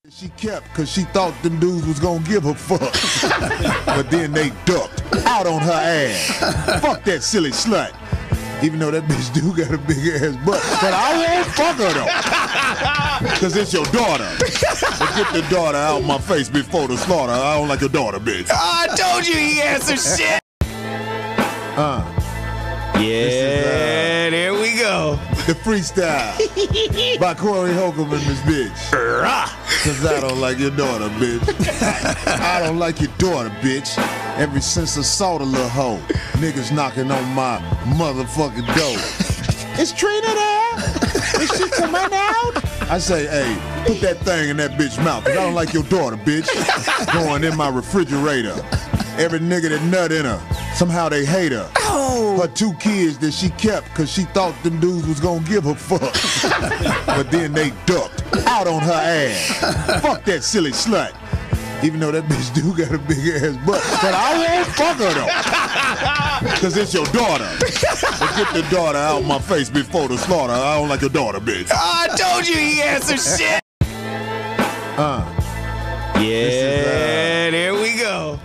She kept because she thought them dudes was gonna give her fuck. But then they ducked out on her ass. Fuck that silly slut. Even though that bitch do got a big ass butt. But I won't fuck her though. Because it's your daughter. But get the daughter out my face before the slaughter. I don't like your daughter, bitch. I told you he had some shit. Yeah, there we go. The freestyle by Corey Holcomb and this bitch. Cause I don't like your daughter, bitch. I don't like your daughter, bitch. Ever since I saw the little hoe, niggas knocking on my motherfucking door. Is Trina there? Is she coming out? I say, hey, put that thing in that bitch mouth, cause I don't like your daughter, bitch. Going in my refrigerator. Every nigga that nut in her, somehow they hate her. Her 2 kids that she kept because she thought them dudes was gonna give her fuck. But then they ducked out on her ass. Fuck that silly slut. Even though that bitch do got a big ass butt. But I won't fuck her though. Because it's your daughter. But get the daughter out my face before the slaughter. I don't like your daughter, bitch. I told you he had some shit. Yeah, there we go.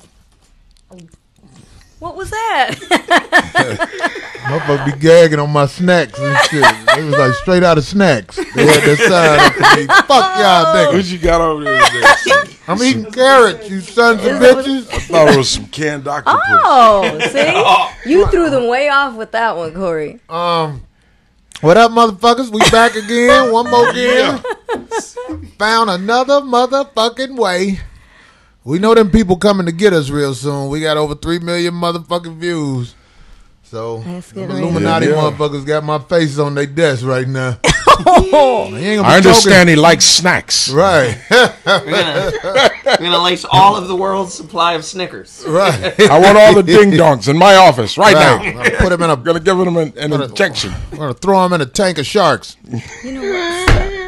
What was that? Motherfuckers be gagging on my snacks and shit. It was like straight out of snacks. They had that sign up for me. Fuck y'all niggas. What you got over there today? I'm eating carrots, you sons of bitches. I thought it was some canned octopus. Oh, see? You threw them way off with that one, Corey. What up, motherfuckers? We back again. One more again. Found another motherfucking way. We know them people coming to get us real soon. We got over 3 million motherfucking views. So, them Illuminati motherfuckers got my face on their desk right now. I understand he likes snacks. Right. We're gonna lace all of the world's supply of Snickers. Right. I want all the ding dongs in my office right now. I'm gonna put them in a. I'm gonna give them an injection. I'm gonna throw them in a tank of sharks. You know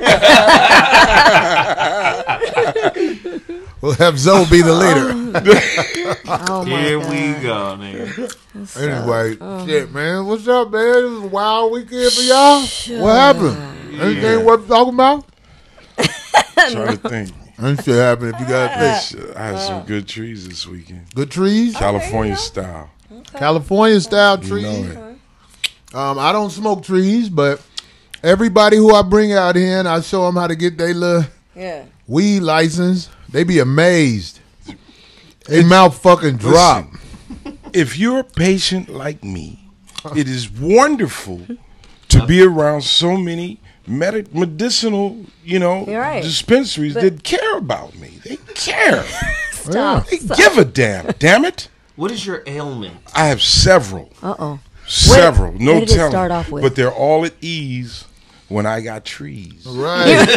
what? We'll have Zoe be the leader. Here we go, nigga. Anyway, shit, man. What's up, man? This is a wild weekend for y'all. What happened? Anything worth talking about? Trying to think. Ain't shit happened if you got fish. I had some good trees this weekend. Good trees? California style. California style You trees. know it. I don't smoke trees, but everybody who I bring out here and I show them how to get their little weed license, they be amazed. They mouth fucking drop. Listen, if you're a patient like me, it is wonderful to be around so many medicinal, dispensaries that care about me. They care. Stop. They give a damn it. What is your ailment? I have several. Where Several. No did it telling. start off with? But they're all at ease when I got trees. Right.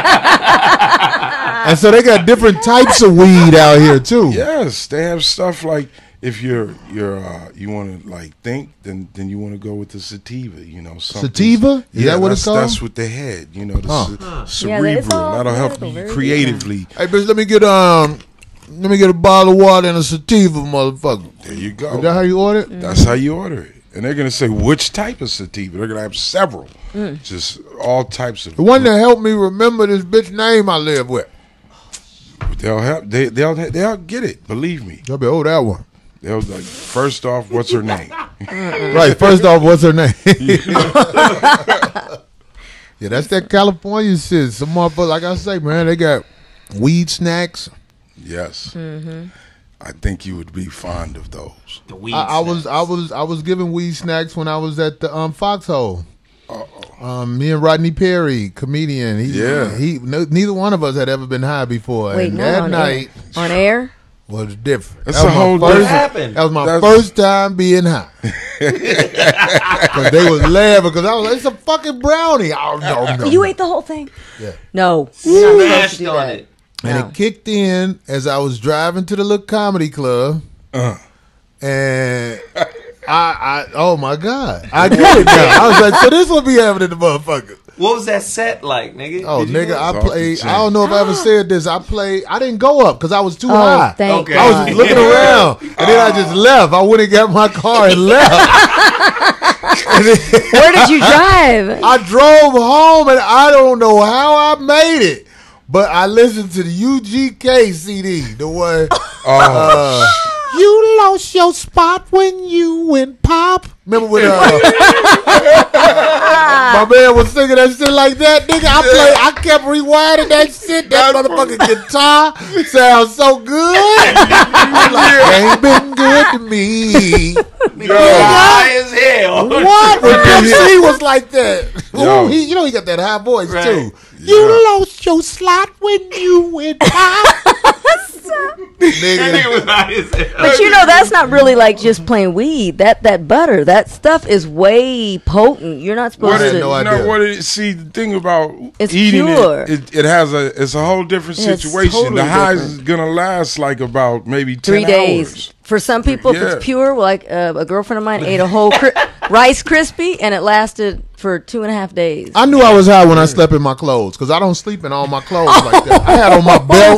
And so they got different types of weed out here too. Yes, they have stuff like if you want to like think, then you want to go with the sativa. Sativa? Is that what it's called? That's with the head. The cerebral. all That'll help medical, you very creatively. Hey, bitch, let me get a bottle of water and a sativa, motherfucker. There you go. Is that how you order it? That's how you order it. And they're gonna say which type of sativa. They're gonna have several, just all types of. The one that helped me remember this bitch name I live with. They'll help. They'll get it. Believe me. They'll be, that one. They'll like, first off, what's her name? Right. First off, what's her name? Yeah, that's that California shit. Some motherfuckers, like I say, man, they got weed snacks. Yes. I think you would be fond of those. The weed I was giving weed snacks when I was at the Foxhole. Me and Rodney Perry, comedian. Neither one of us had ever been high before. Wait, and not that on night air? On air? was different. That's a whole What happened? That was my first time being high. Because they was laughing because I was like, it's a fucking brownie. Oh, no. You ate the whole thing? Yeah. No. You're not supposed to Smashed do on that. it. And it kicked in as I was driving to the little comedy club. And oh my God. I get it now. I was like, so this will be happening to motherfuckers. What was that set like, nigga? Oh, Did you nigga, know? I played. I don't know if I ever said this. I didn't go up because I was too high. Thank Okay. I was God. just looking around. And then I just left. I went and got my car and left. Where did you drive? I drove home and I don't know how I made it. But I listened to the UGK CD, the one. You lost your spot when you went pop. Remember when my man was singing that shit like that, nigga? I kept rewinding that shit. That motherfucking guitar sounds so good. Ain't been good to me. High as hell. What? When MC was like that. Ooh, he got that high voice too. You lost your slot when you went pop. Nigga was high as hell. But that's not really like just plain weed. That butter, that stuff is way potent. You're not supposed to. See, the thing about it's eating pure. it's a whole different situation. Totally the high different. is gonna last like about maybe 10 3 days. hours. For some people, if it's pure, like a girlfriend of mine ate a whole Rice Krispie, and it lasted for 2.5 days. I knew I was high when I slept in my clothes, because I don't sleep in all my clothes like that. I had on my belt.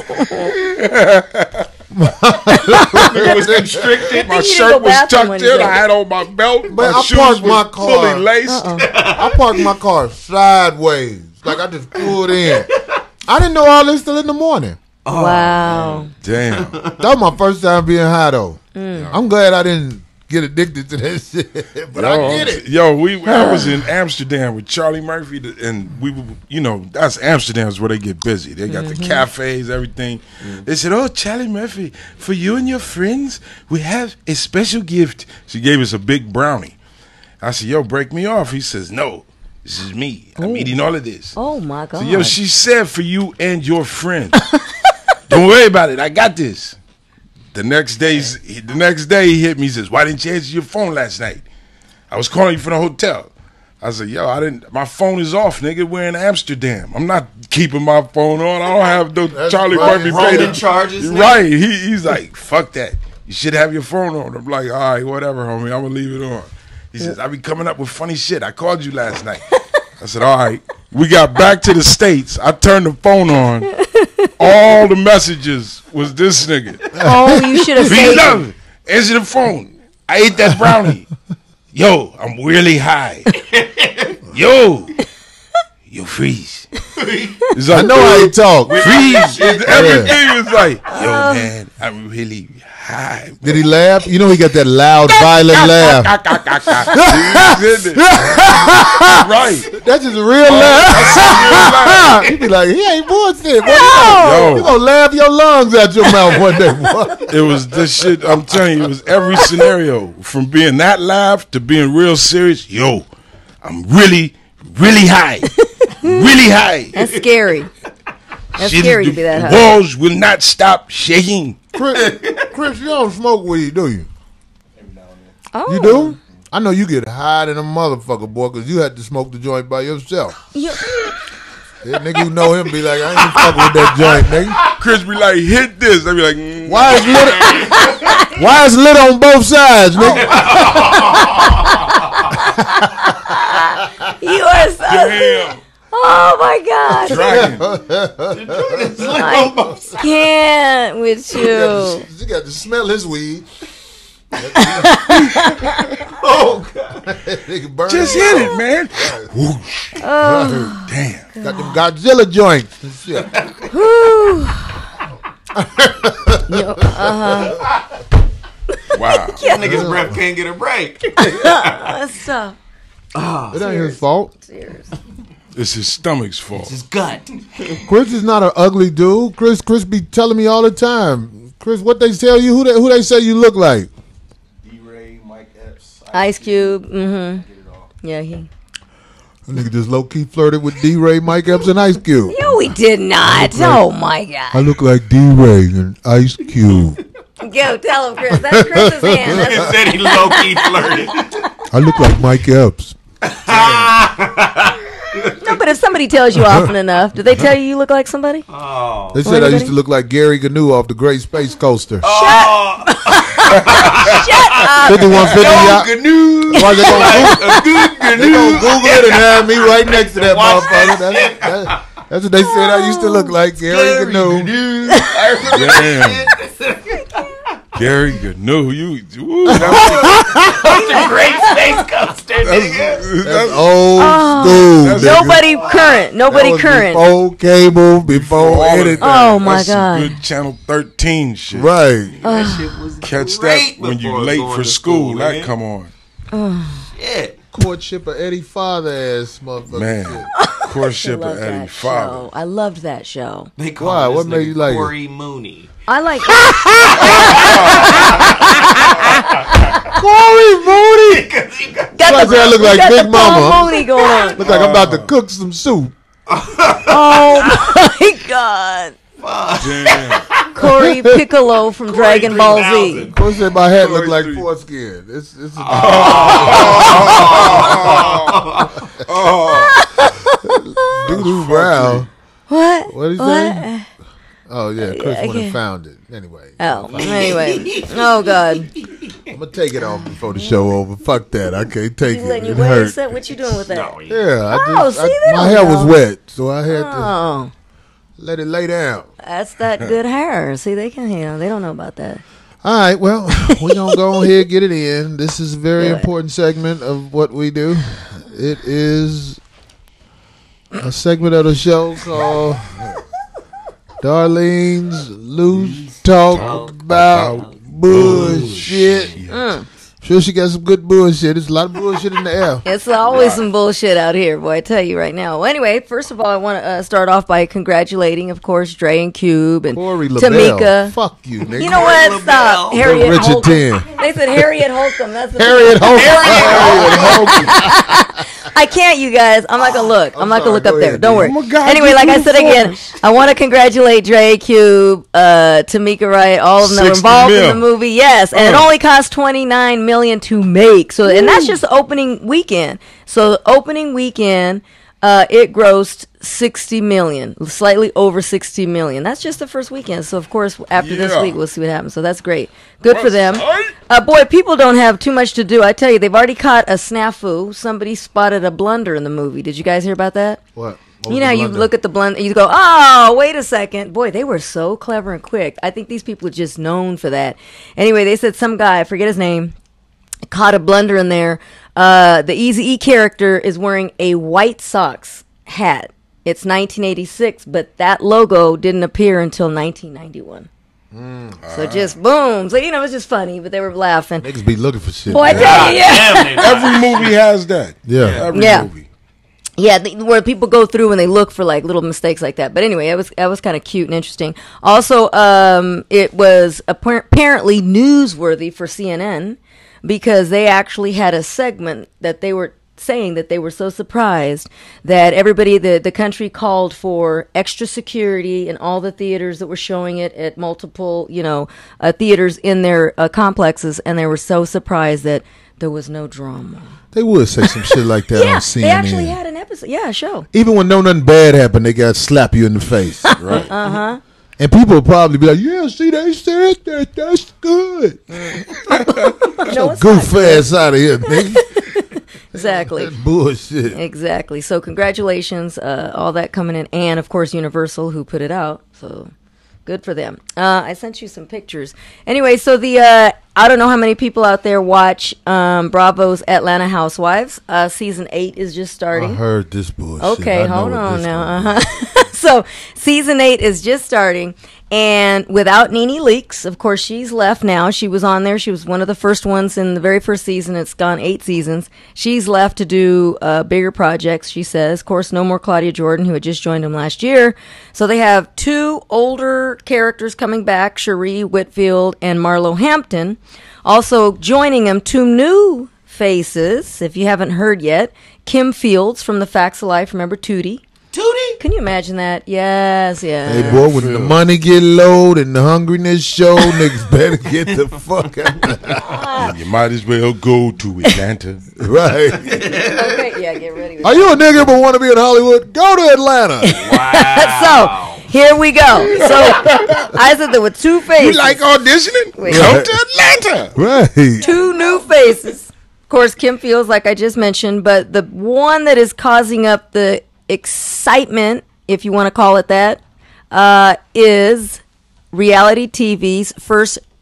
It was constricted. My shirt was tucked in. I had on my belt. But my shoes were fully laced. I parked my car sideways, like I just pulled in. I didn't know all this till in the morning. Oh, wow. Damn. That was my first time being high, though. I'm glad I didn't get addicted to that shit. But I did it. I was in Amsterdam with Charlie Murphy, and we were, that's Amsterdam's where they get busy. They got the cafes, everything. They said, "Oh, Charlie Murphy, for you and your friends, we have a special gift." She gave us a big brownie. I said, "Yo, break me off." He says, "No, this is me. I'm eating all of this." Oh, my God. So, she said, "For you and your friends." Don't worry about it. I got this. The next day he hit me. He says, "Why didn't you answer your phone last night? I was calling you from the hotel." I said, "Yo, I didn't. My phone is off, nigga. We're in Amsterdam. I'm not keeping my phone on. I don't have no Charlie Murphy Roman charges." Right? He's like, "Fuck that. You should have your phone on." I'm like, "All right, whatever, homie. I'm gonna leave it on." He says, "I be coming up with funny shit. I called you last night." I said, "All right." We got back to the States. I turned the phone on. All the messages was this nigga. Oh, you should have saved him. Answer the phone. I ate that brownie. Yo, I'm really high. Yo, freeze. Like, I know how you talk. Freeze. Everything was like, yo, man, I'm really high. Did he laugh? He got that loud, violent laugh. Right. That's just a real laugh. He be like, he ain't bullshit. You gonna laugh your lungs out your mouth one day, boy. It was this shit. I'm telling you, it was every scenario from being that laugh to being real serious. Yo, I'm really, really high. Really high. That's scary. That's scary to be that high. Walls will not stop shaking. Chris, you don't smoke weed, do you? Oh. You do? I know you get high than a motherfucker, boy, because you had to smoke the joint by yourself. Yeah, nigga, you know him be like, I ain't fucking with that joint, nigga. Chris be like, hit this. They be like, Why is lit on both sides, nigga? You are so... damn. Oh, my God. Dragon. I can't with you. You got to smell his weed. Oh, God. Just hit it, man. Whoosh. Oh. Damn. Got them Godzilla joints and shit. Wow. That nigga's breath can't get a break. That's tough. It ain't his fault. Serious. It's his stomach's fault. His gut. Chris is not an ugly dude. Chris be telling me all the time. Chris, what they tell you? Who they say you look like? D-Ray, Mike Epps, Ice Cube. Mm-hmm. Yeah, That nigga just low-key flirted with D-Ray, Mike Epps, and Ice Cube. No, we did not. Oh, my God. I look like D-Ray and Ice Cube. Go, tell him, Chris. That's Chris's hand. He said he low-key flirted. I look like Mike Epps. No, but if somebody tells you often enough, do they tell you look like somebody? Oh. They said I used to look like Gary Gnu off the Great Space Coaster. Shut up. 5150. Why they gonna Google it and have me right next to that motherfucker? That's what they said I used to look like, Gary Gnu. Damn. Gary Gnu, the Great Space Coaster. That's old school. Nobody current. Nobody current. Before cable, before anything. Oh my That's God. some good Channel 13 shit. Right. That shit was Catch great that when you before late going for to school. That man. come on. Shit. Courtship of Eddie Father ass motherfucker. Man. Courtship of Eddie Father. I loved that show. They call Why? this What made nigga you like it? Corey Mooney. I like Corey Mooney. got I look like got Big the Mama. Paul Mooney going on. Look like I'm about to cook some soup. Oh my God. Damn. Corey Piccolo from Dragon Ball Z. Of course, my hat look like foreskin. It's Doo-doo Brown. What? What did he say? Oh, yeah. Chris would have found it. Anyway. Anyway. Oh, God. I'm going to take it off before the show over. Fuck that. I can't take You it. letting It your waves hurt. set? What you doing with that? Yeah. See, My hair was wet, so I had to Oh, let it lay down. that's that good hair. See, they can, they don't know about that. All right, well, we're going to go ahead and get it in. This is a very Do it. important segment of what we do. It is a segment of the show called Darlene's Loose Talk About Bullshit. Sure, she got some good bullshit. There's a lot of bullshit in the air. It's always some bullshit out here, boy. I tell you right now. Well, anyway, first of all, I want to start off by congratulating, of course, Dre and Cube and Corey LaBelle. Tamika. Fuck you, nigga. You know what? Stop. LaBelle. Harriet Richard Holcomb. 10. They said Harriet Holcomb. That's the Harriet Holcomb. I can't, you guys. I'm not gonna look. I'm not gonna sorry. look Go up there. ahead, Don't dude. worry. Oh my God, Anyway, you like I do said again, focus. I want to congratulate Dre, Cube, Tamika Wright, all of them that were 60 involved in mil. the movie. Yes, and it only cost $29 million to make. So, and that's just the opening weekend. So, the opening weekend, it grossed $60 million, slightly over $60 million. That's just the first weekend. So, of course, after this Yeah. week, we'll see what happens. So, that's great. Good for them. Right. Boy, people don't have too much to do. I tell you, they've already caught a snafu. Somebody spotted a blunder in the movie. Did you guys hear about that? What? You know how you look at the blunder, you go, oh, wait a second. Boy, they were so clever and quick. I think these people are just known for that. Anyway, they said some guy, I forget his name, caught a blunder in there. The Eazy-E character is wearing a White Sox hat. It's 1986, but that logo didn't appear until 1991. So just boom. So, it's just funny, but they were laughing. Niggas be looking for shit. Boy, I tell you, Damn, they Every movie has that. Yeah. Every Yeah. movie. Yeah, where people go through and they look for like little mistakes like that. But anyway, that was kind of cute and interesting. Also, it was apparently newsworthy for CNN because they actually had a segment that they were saying that they were so surprised that everybody, the country called for extra security in all the theaters that were showing it at multiple, theaters in their complexes, and they were so surprised that there was no drama. They would say some shit like that on CNN. They actually had an episode. Yeah, a show. Even when nothing bad happened, they got to slap you in the face. Right. Uh-huh. And people would probably be like, yeah, see, they said that. That's good. No, it's Goof not. ass out of here, nigga. Exactly. That's bullshit. Exactly. So congratulations, all that coming in, and of course Universal who put it out. So good for them. I sent you some pictures. Anyway, so I don't know how many people out there watch Bravo's Atlanta Housewives. Season 8 is just starting. I heard this bullshit. Okay, I know hold what on this now. one is. So season 8 is just starting, and without Nene Leakes, of course, she's left now. She was on there. She was one of the first ones in the very first season. It's gone 8 seasons. She's left to do bigger projects, she says. Of course, no more Claudia Jordan, who had just joined them last year. So they have 2 older characters coming back, Cherie Whitfield and Marlo Hampton. Also joining them, 2 new faces, if you haven't heard yet. Kim Fields from The Facts of Life. Remember Tootie? Tootie? Can you imagine that? Yes, yeah. Hey, boy, when the money get low and the hungriness show, niggas better get the fuck out. You might as well go to Atlanta. Right. Okay, yeah, get ready. Are you a nigga but want to be in Hollywood? Go to Atlanta. Wow. So, here we go. So, I said there were 2 faces. You like auditioning? Wait. Come to Atlanta. Right. 2 new faces. Of course, Kim Fields, like I just mentioned, but the one that is causing up the excitement, if you want to call it that, is reality TV's first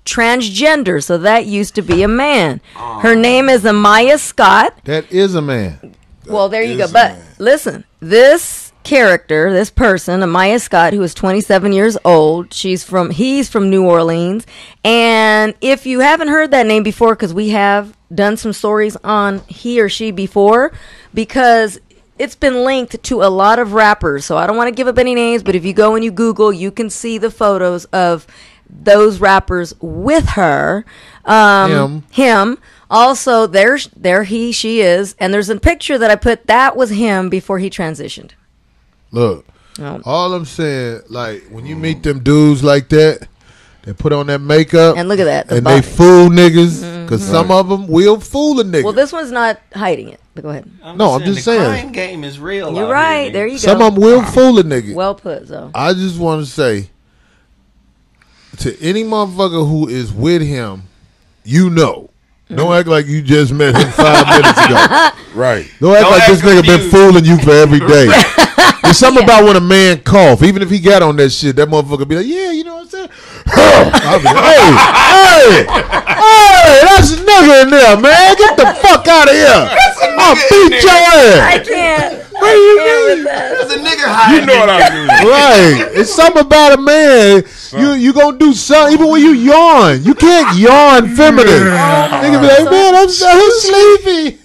transgender, so that used to be a man. Her name is Amaya Scott. That is a man. Well, there you go. But listen, this character, this person, Amaya Scott, who is 27 years old, he's from New Orleans. And if you haven't heard that name before, because we have done some stories on he or she before, because it's been linked to a lot of rappers. So I don't want to give up any names, but if you go and you Google, you can see the photos of those rappers with her. Him. Also, there she is. And there's a picture that I put, that was him before he transitioned. Look, all I'm saying, like, when you meet them dudes like that, they put on that makeup. And look at that. And they fool niggas, because some of them will fool a nigga. Well, this one's not hiding it, but go ahead. I'm just saying. The crime game is real. You're right. There you go. Some of them will fool a nigga. Well put, Zoe. I just want to say, to any motherfucker who is with him, you know. Don't act like you just met him 5 minutes ago. Right. Don't act like this nigga been fooling you for every day. There's something about when a man cough, even if he got on that shit, that motherfucker be like, yeah, you know what I'm saying? I'll be like, hey, that's a nigga in there, man. Get the fuck out of here. I'll beat your ass. I can't. What do you mean? There's a nigga hiding. You know what I mean. Right. It's something about a man. You gonna do something even when you yawn. You can't yawn feminine. Nigga be like, man, I'm so sleepy.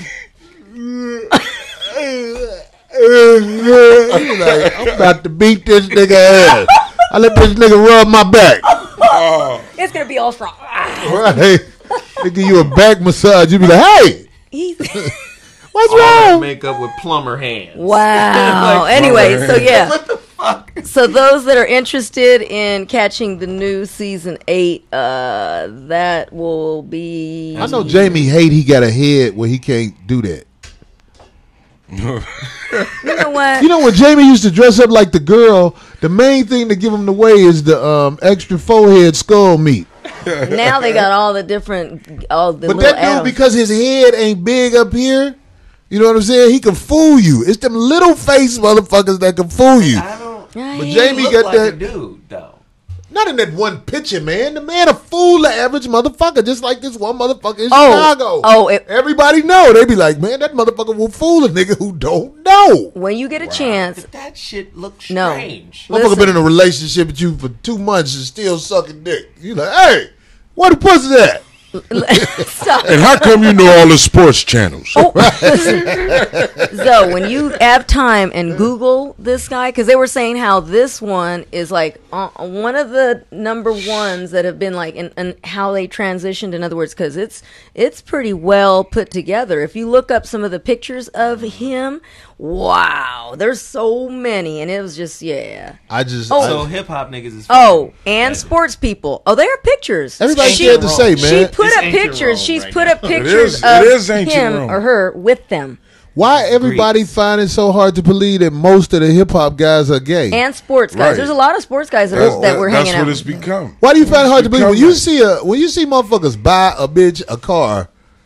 Like, I'm about to beat this nigga ass. I let this nigga rub my back. It's gonna be all strong. Right. They give you a back massage. You be like, hey. What's wrong? Makeup with plumber hands. Wow. Anyway, so yeah. What the fuck? So those that are interested in catching the new season 8, that will be. I know Jamie hate he got a head where he can't do that. You know what? You know when Jamie used to dress up like the girl, the main thing to give him the way is the extra forehead skull meat. Now they got all the different, But that dude, because his head ain't big up here, you know what I'm saying? He can fool you. It's them little face motherfuckers that can fool you. But Jamie got like that a dude though. Not in that one picture, man. The man a fool the average motherfucker, just like this one motherfucker in Chicago. Everybody know. They be like, man, that motherfucker will fool a nigga who don't know. When you get a chance. But that shit looks strange. Motherfucker been in a relationship with you for 2 months and still sucking dick. You like, hey, where the pussy at? Stop. And how come you know all the sports channels? So when you have time and Google this guy, because they were saying how this one is like one of the number ones that have been like, and how they transitioned, in other words, because it's pretty well put together. If you look up some of the pictures of him, wow, there's so many, and it was just so hip hop niggas is and sports people. There are pictures. Everybody scared to say, man. She put up pictures. She's put up pictures of him or her with them. Why everybody find it so hard to believe that most of the hip hop guys are gay and sports guys? Right. There's a lot of sports guys that we're hanging out. That's what it's become. Why do you find it hard to believe when you see motherfuckers buy a bitch a car?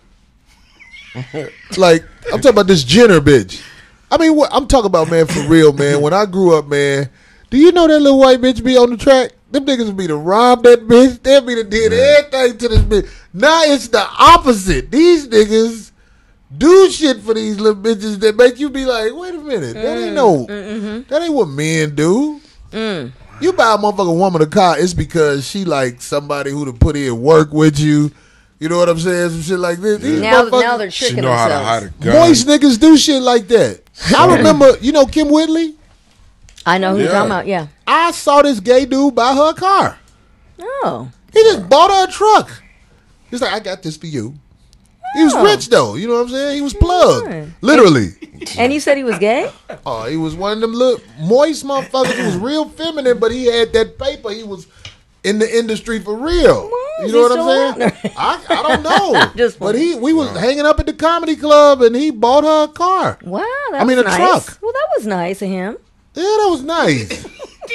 Like I'm talking about this Jenner bitch. I mean, I'm talking about, man, for real, man. When I grew up, man, do you know that little white bitch be on the track? Them niggas would be to rob that bitch. They'd be to did everything to this bitch. Now it's the opposite. These niggas do shit for these little bitches that make you be like, wait a minute, that ain't that ain't what men do. You buy a motherfucking woman a car, it's because she like somebody who to put in work with you. You know what I'm saying? Some shit like this. Now they're tricking themselves. How to hide a gun. Moist niggas do shit like that. I remember, you know Kim Whitley? I know who you're talking about, yeah. I saw this gay dude buy her a car. Oh. He just bought her a truck. He's like, I got this for you. He was rich, though. You know what I'm saying? He was plugged. Literally. And you said he was gay? Oh, he was one of them little moist motherfuckers who was real feminine, but he had that paper. He was in the industry for real. You know what I'm saying? I don't know. But we was hanging up at the comedy club, and he bought her a car. Wow, a nice truck. Well, that was nice of him. Yeah, that was nice.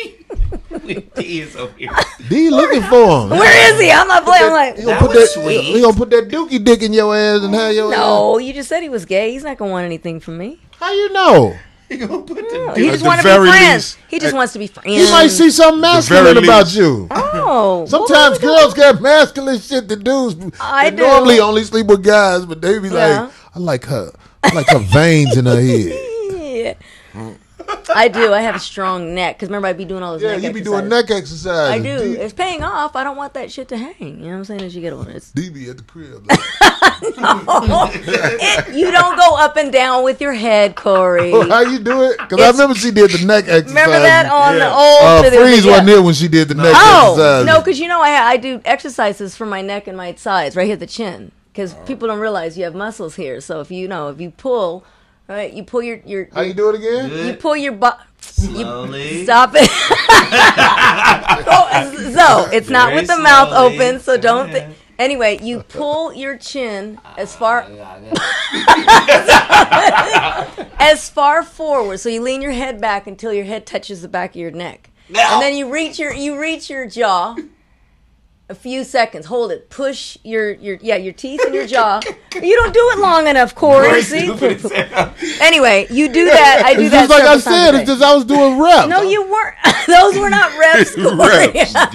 D is over here. D looking for him. Where is he? I'm not playing. I'm like, he gonna put that dookie dick in your ass and have your ass. No, you just said he was gay. He's not gonna want anything from me. How you know? He gonna put he just wants to be friends. He just wants to be friends. He might see something masculine about you. Oh. Sometimes girls get masculine shit that dudes I do. normally only sleep with guys, but they be like, I like her veins in her head. Yeah. I do. I have a strong neck because remember I be doing all those. Yeah, neck you be exercises. doing neck exercises. I do. It's paying off. I don't want that shit to hang. You know what I'm saying? As you get older, it's DB at the crib. you don't go up and down with your head, Corey. How you do it? Because I remember she did the neck exercise. Remember that on the old video? Freeze wasn't there when she did the neck exercise. No, because you know I do exercises for my neck and my sides, right here at the chin. Because people don't realize you have muscles here. So if you pull, right, you pull your How you do it again? You pull your butt. Slowly. Stop it. So it's not with the mouth open. So don't. Anyway, you pull your chin as far as far forward. So you lean your head back until your head touches the back of your neck, and then you reach your jaw. A few seconds. Hold it. Push your teeth in your jaw. You don't do it long enough, Corey. See? Anyway, you do that. I do it's that. Just like I said, it's just I was doing reps. No, you weren't. Those were not reps, Corey.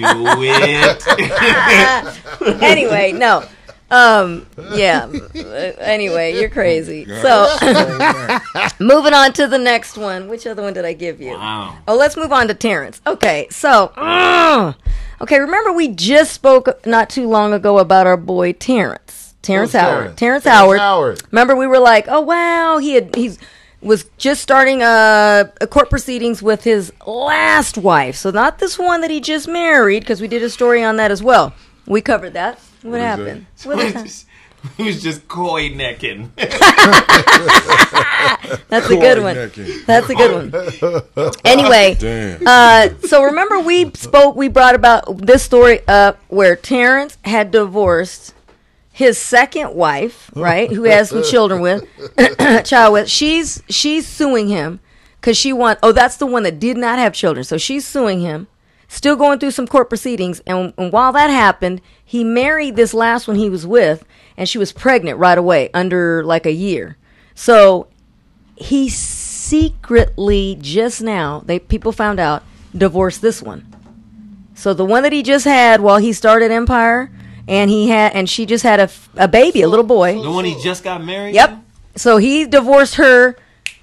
Do it. Anyway, no. Yeah. Anyway, you're crazy. So, moving on to the next one. Which other one did I give you? Wow. Oh, let's move on to Terrence. Okay, so, okay, remember we just spoke not too long ago about our boy Terrence Howard. Terrence Howard. Remember we were like, oh wow, he's was just starting a court proceedings with his last wife. So not this one that he just married, because we did a story on that as well. We covered that. What happened? He was just coy necking. That's a good one. That's a good one. Anyway, so remember we brought about this story up where Terrence had divorced his second wife, right, who has some children with, She's suing him because that's the one that did not have children. So she's suing him, still going through some court proceedings. And while that happened, he married this last one he was with, and she was pregnant right away, under like a year. So he secretly just now, people found out, divorced this one. So the one that he just had while he started Empire, and she just had a baby, a little boy. The one he just got married? Yep. So he divorced her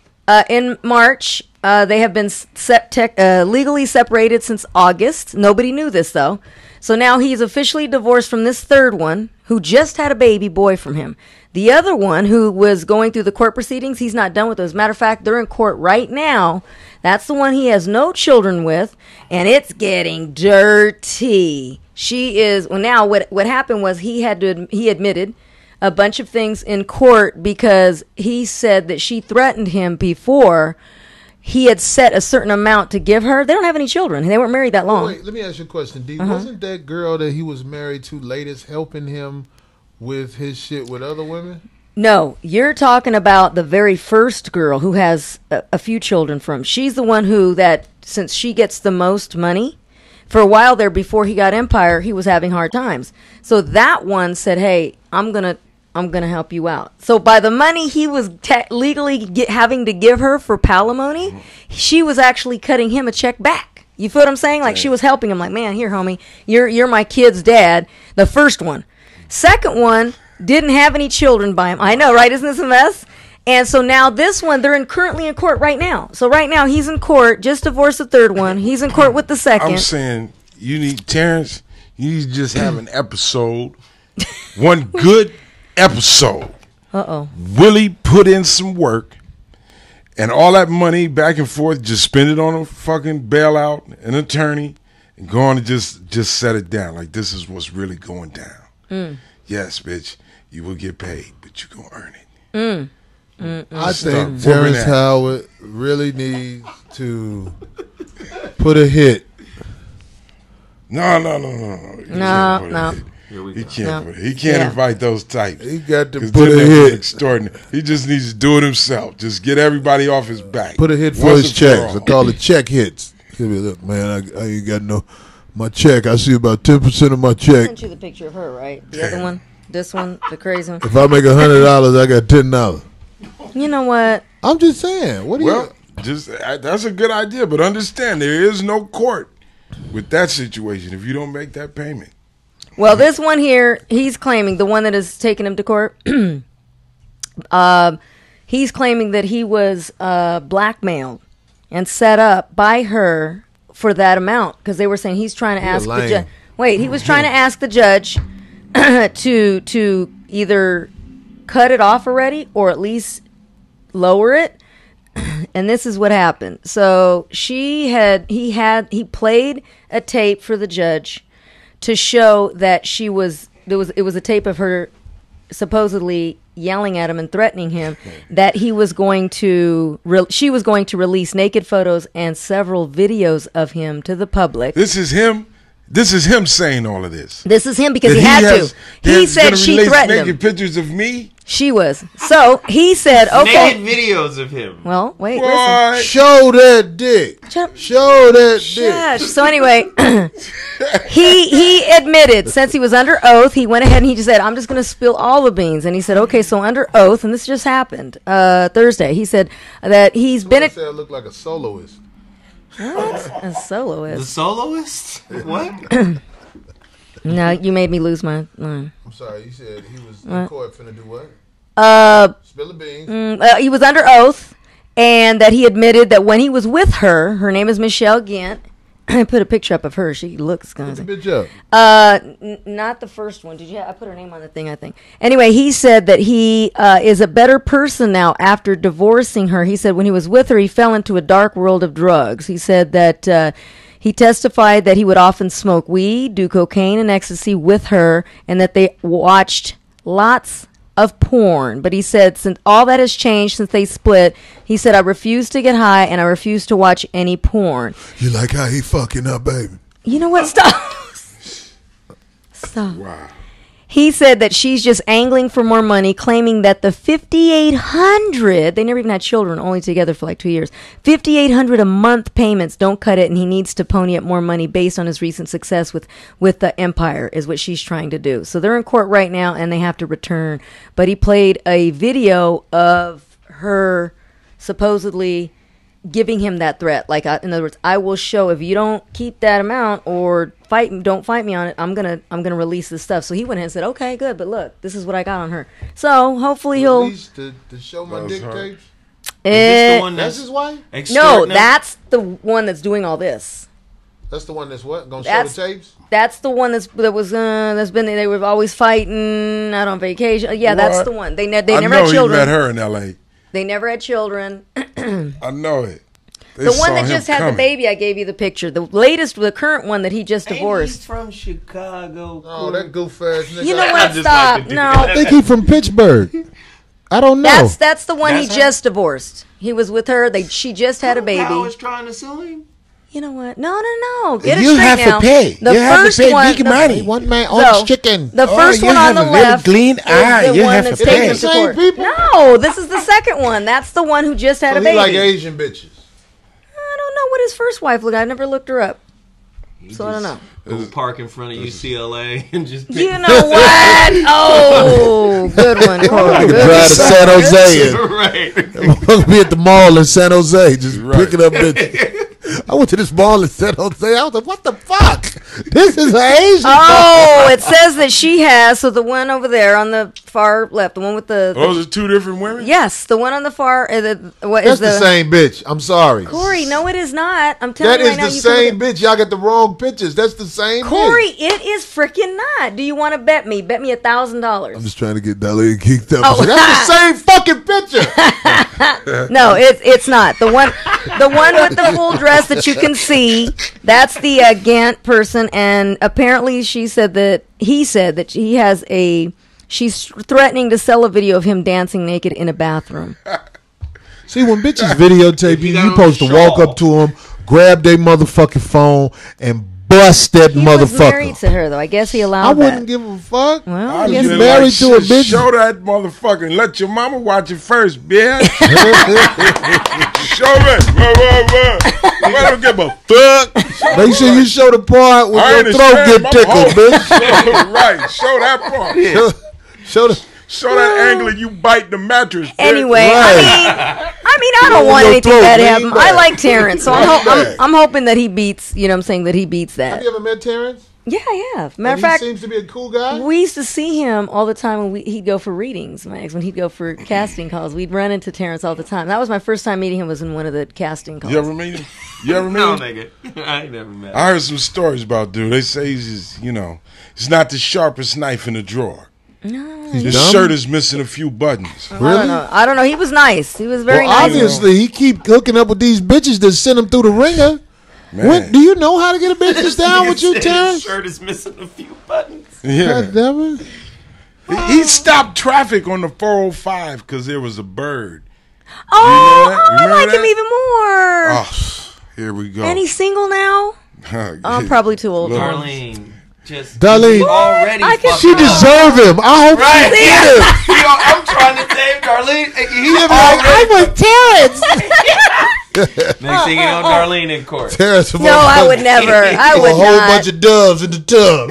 in March. They have been legally separated since August. Nobody knew this, though. So now he's officially divorced from this third one, who just had a baby boy from him. The other one, who was going through the court proceedings, he's not done with those. Matter of fact, they're in court right now. That's the one he has no children with, and it's getting dirty. She is, well, now what happened was he admitted a bunch of things in court because he said that she threatened him before he had set a certain amount to give her. They don't have any children. They weren't married that long. Wait, let me ask you a question, D. Wasn't that girl that he was married to latest helping him with his shit with other women? No, you're talking about the very first girl who has a few children from. She's the one since she gets the most money, for a while there before he got Empire, he was having hard times. So that one said, hey, I'm gonna help you out. So by the money he was legally having to give her for palimony, she was actually cutting him a check back. You feel what I'm saying? Like, she was helping him. Like, man, here, homie, you're my kid's dad. The first one. Second one didn't have any children by him. I know, right? Isn't this a mess? And so now this one, they're currently in court right now. So right now he's in court, just divorced the third one. He's in court with the second. I'm saying Terrence, you need to just have an episode, one good episode. Willie put in some work, and all that money back and forth, just spend it on a fucking bailout, an attorney, and go on and just set it down. Like, this is what's really going down. Yes, bitch, you will get paid, but you're going to earn it. I think Terrence Howard really needs to put a hit. No. He can't invite those types. He got to put a hit. Extraordinary. He just needs to do it himself. Just get everybody off his back. Put a hit for his checks. I call it check hits. He'll be, look, man, I ain't got my check. I see about 10% of my check. I sent you the picture of her, right? The other one? This one? The crazy one? If I make $100, I got $10. You know what? I'm just saying. What do you... That's a good idea, but understand there is no court with that situation if you don't make that payment. Well, this one here, he's claiming, the one that is taking him to court, he's claiming that he was blackmailed and set up by her for that amount because they were saying he's trying to ask the judge. Wait, he was trying to ask the judge to either cut it off already or at least lower it. And this is what happened. So he played a tape for the judge to show that it was a tape of her supposedly yelling at him and threatening him that she was going to release naked photos and several videos of him to the public. This is him saying all of this. This is him because he had to. He said she threatened him. Naked pictures of me. She was. So he said, okay. Naked videos of him. Well, wait, What? listen. Show that dick. Show that dick. Shush. So anyway, he admitted, since he was under oath, he went ahead and he just said, I'm just going to spill all the beans. And he said, okay, so under oath, and this just happened Thursday, he said that he's been at... look like a soloist. What? A soloist. The soloist? What? No, you made me lose my mind. I'm sorry, you said he was in court finna do what? Spill the beans. He was under oath, and that he admitted that when he was with her name is Michelle Gant. I put a picture up of her. She looks kind of. Put the bitch up. Not the first one. Did you? I put her name on the thing, I think. Anyway, he said that he is a better person now after divorcing her. He said when he was with her, he fell into a dark world of drugs. He said that he testified that he would often smoke weed, do cocaine and ecstasy with her, and that they watched lots of porn. But he said since all that has changed since they split, he said, I refuse to get high and I refuse to watch any porn. You like how he fucking up, baby? You know what? Stop. Stop. Wow. He said that she's just angling for more money, claiming that the $5,800, they never even had children, only together for like 2 years, $5,800 a month payments don't cut it, and he needs to pony up more money based on his recent success with the Empire, is what she's trying to do. So they're in court right now, and they have to return. But he played a video of her supposedly giving him that threat. Like, in other words, I will show if you don't keep that amount or don't fight me on it, I'm gonna release this stuff. So he went ahead and said, okay, good, but look, this is what I got on her. So hopefully he'll to show my dick tapes. Is this the one that's his wife? No, that's the one that's doing all this. That's the one that's what? Gonna show the tapes? That's the one that's been they were always fighting out on vacation. Yeah, that's the one. They never had children. I met her in L.A. They never had children. I know it. The one that just had the baby, I gave you the picture. The current one that he just divorced. He's from Chicago. Oh, that goof ass nigga. You know what? Stop. No. I think he's from Pittsburgh. I don't know. That's the one he just divorced. He was with her. She just had a baby. I was trying to sue him. You know what? No. Get it you straight have now. To pay. The you first have to pay one, big money. One man owns chicken. The first one on the left clean eye. is the one that's taking him to court. People? No, this is the second one. That's the one who just had a baby. He like Asian bitches. I don't know what his first wife looked like. I never looked her up. So I don't know. Go park in front of UCLA and just pick. You know what? Oh, good one, Corey. Drive to San Jose. Right. I'm supposed to be at the mall in San Jose, just picking up bitches. I went to this mall in San Jose. I was like, what the fuck? This is an Asian. Oh, it says that she has. So the one over there on the far left, the one with the. Those are two different women? Yes, the one on the far. That's the same bitch. I'm sorry. Corey, no, it is not. I'm telling you right now. That is the same bitch. Y'all got the wrong pictures. That's the same Corey, bitch. it is freaking not. Do you want to bet me? Bet me $1,000. I'm just trying to get Dolly geeked up. Like, that's the same fucking picture. No, it's not. The one with the full dress that you can see, that's the Gant person, and apparently he said that he has she's threatening to sell a video of him dancing naked in a bathroom. See, when bitches videotape you supposed to walk up to them, grab their motherfucking phone, and bust that motherfucker. He was married to her, though. I guess he allowed that. I wouldn't give a fuck. Well, I guess married to a bitch. Show that motherfucker and let your mama watch it first, bitch. Show it. I don't give a fuck. Make sure you show the part where your throat get tickled, bitch. Right. Show that part. Show that angle and you bite the mattress. Anyway, Right. I don't want anything throat, bad to lean happen. back. I like Terrence, so I'm hoping that he beats. You know, what I'm saying that he beats Have that. you ever met Terrence? Yeah, I have. Matter of And fact, he seems to be a cool guy. we used to see him all the time when he'd go for readings. My ex, when he'd go for casting calls, we'd run into Terrence all the time. That was my first time meeting him. Was in one of the casting calls. You ever meet him? You ever meet No, him? nigga. I ain't never met him. I heard some stories about dude. They say he's just, he's not the sharpest knife in the drawer. His dumb? shirt is missing a few buttons. Really? I don't know. He was nice. He was very Well, nice. obviously, he keep hooking up with these bitches that send him through the ringer. Man. Do you know how to get a bitch down with you, His Terrence? shirt is missing a few buttons. Yeah. God damn it. He stopped traffic on the 405 because there was a bird. Oh, that? I Remember like him that? even more. Oh, here we go. And he's single now. I'm probably too old. Look. for him. Darlene. Just Darlene. already I can- fucked She up. deserve him. I hope Right. she did him. Yo, I'm trying to save Darlene. He I already. was Terrence. Next thing you know, Darlene in court. Terrence. No, I would never. I A would whole not. bunch of doves in the tub.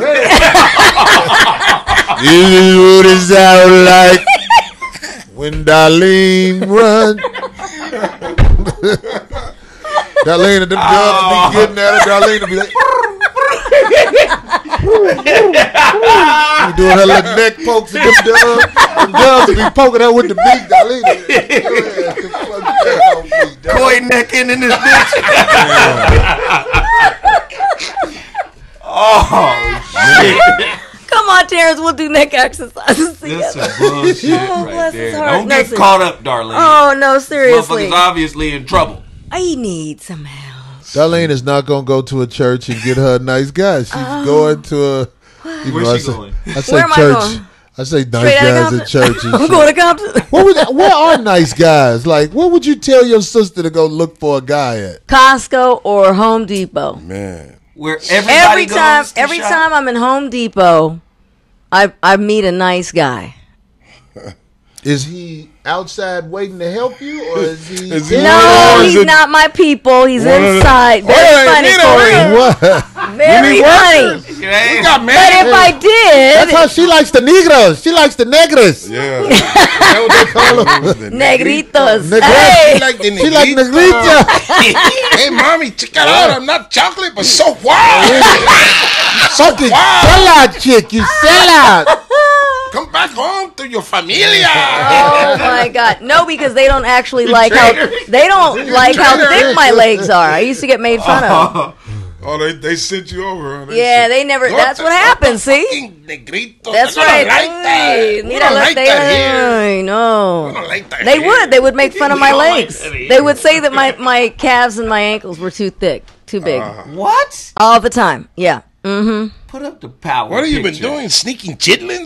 This is what it sound like when Darlene run. Darlene and them doves be getting at her. Darlene will be like, you doing her little neck pokes and them doves. Them doves will be poking her with the beak. Darlene. Boy necking in this bitch. Oh, shit. Come on, Terrence. We'll do neck exercises This together. is bullshit Oh, right bless his there. heart. Don't No, get see- caught up, Darlene. Oh no, seriously. Motherfucker's obviously in trouble. I need some help. Darlene is not going to go to a church and get her a nice guy. She's going to a... Where's she going? I say Where am I church. going? I say nice Straight outta guys at Compton? church. And I'm shit. going to Compton. What are nice guys? Like, what would you tell your sister to go look for a guy at? Costco or Home Depot. Man. Where everybody Every goes to time shop? I'm in Home Depot, I meet a nice guy. Is he outside waiting to help you, or is he? Is he- No, Yeah, he's is it- not my people. He's One of the- inside. Very Wait, funny, Nina, Corey. What? Very funny. Hey, We got But man. if I That's how did, she likes the negros. She likes the negras. Yeah. That's what they call them. negritos. Negritos. Hey, She like negrita. Hey, mommy, check it out. I'm not chocolate, but so wild. Fucking sell out chick. You sell out. Come back home to your familia. oh my God, no, because they don't actually like how thick my legs are. I used to get made fun of. Oh, they sent you over. Huh? Yeah, they never. That's what happens. See, that's right. Hey, mira las telas. Ay, no. They would make fun of my legs. They would say that my calves and my ankles were too thick, too big, What? all the time. Yeah. Mm-hmm. Put up the power. What have you been picture. doing? Sneaking chitlins,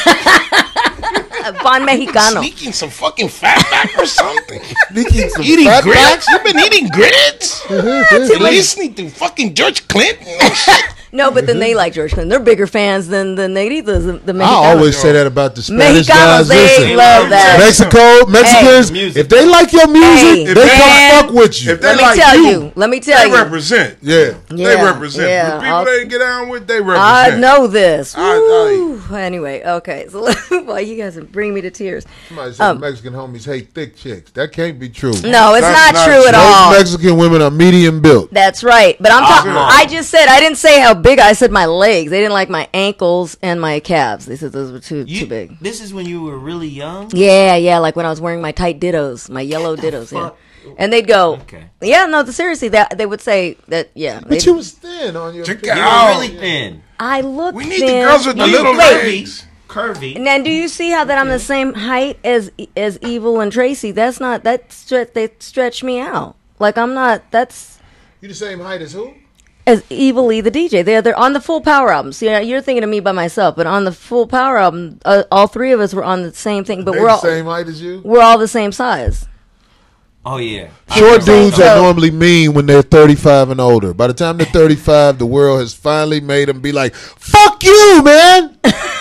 eh? Bon Mexicano. Sneaking some fucking fat back or something? Sneaking some Eating fat grits? You've been eating grits? Listening to fucking George Clinton and shit? No, but then they like George Clinton. They're bigger fans than the negritos, the Mexicanos. I always say that about the Spanish guys. Mexicanos, they Listen, love that. Mexicans, music. if they like your music, Hey, they man. come fuck with you. If they Let me like tell you, you. Let me tell they you. represent. Yeah. They Yeah, represent. yeah, The people I'll- they get down with, they represent. I know this. I- Woo. Anyway, okay. So, well, you guys are bringing me to tears. Somebody said Mexican homies hate thick chicks. That can't be true. No, it's That's not not true at true. all. Most Mexican women are medium built. That's right. But I'm talking. no. I just said I didn't say how big. I said my legs. They didn't like my ankles and my calves. They said those were too big. This is when you were really young? Yeah, like when I was wearing my tight dittos, my yellow dittos. Yeah. fuck? And they'd go, Okay. yeah, no, seriously, they would say that, yeah. But you was thin on your Check picture. it You out. were really thin. I look We need thin. the girls with the You little curvy. legs. Curvy. And then do you see how that I'm the same height as Evil and Tracy? That's not, they stretch me out. Like I'm not, that's You the same height as who? as Evil E the DJ. They're on the Full Power album. See, you're thinking of me by myself, but on the Full Power album, all three of us were on the same thing, but They we're the all same height as you? we're all the same size. Oh, yeah. Short dudes So- are normally mean when they're 35 and older. By the time they're 35, the world has finally made them be like, fuck you, man.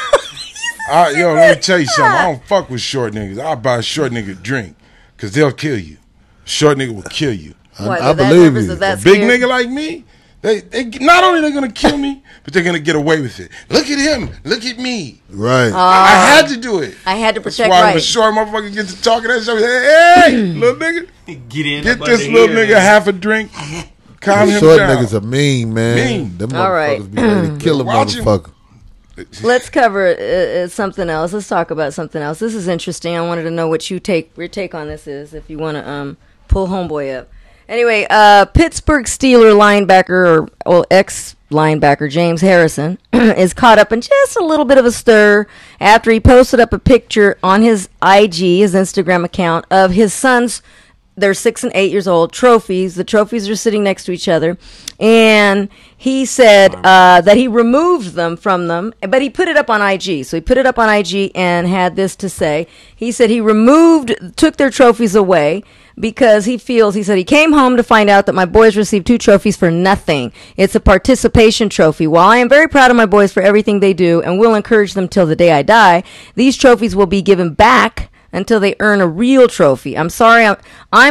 Yo, let me tell you something. I don't fuck with short niggas. I'll buy a short nigga a drink because they'll kill you. Short nigga will kill you. Why, I that believe nervous you. of that A big scared? nigga like me, They not only they're gonna kill me, but they're gonna get away with it. Look at him. Look at me. Right. I had to do it. I had to protect That's why right. I'm a short motherfucker gets to talking that shit. Hey, little nigga, Get this little nigga half a drink. Calm him Short down. niggas are mean, man. Mean. Them All right. motherfuckers be ready to kill a Watch him. motherfucker. Let's cover something else. Let's talk about something else. This is interesting. I wanted to know what your take on this is. If you want to pull homeboy up. Anyway, Pittsburgh Steelers linebacker or ex-linebacker James Harrison is caught up in just a little bit of a stir after he posted up a picture on his IG, his Instagram account, of his sons. They're 6 and 8 years old. Trophies. The trophies are sitting next to each other, and he said that he removed them from them, but he put it up on IG. So he put it up on IG and had this to say. He said he took their trophies away because he said he came home to find out that my boys received 2 trophies for nothing. It's a participation trophy. While I am very proud of my boys for everything they do and will encourage them till the day I die, these trophies will be given back until they earn a real trophy. I'm sorry that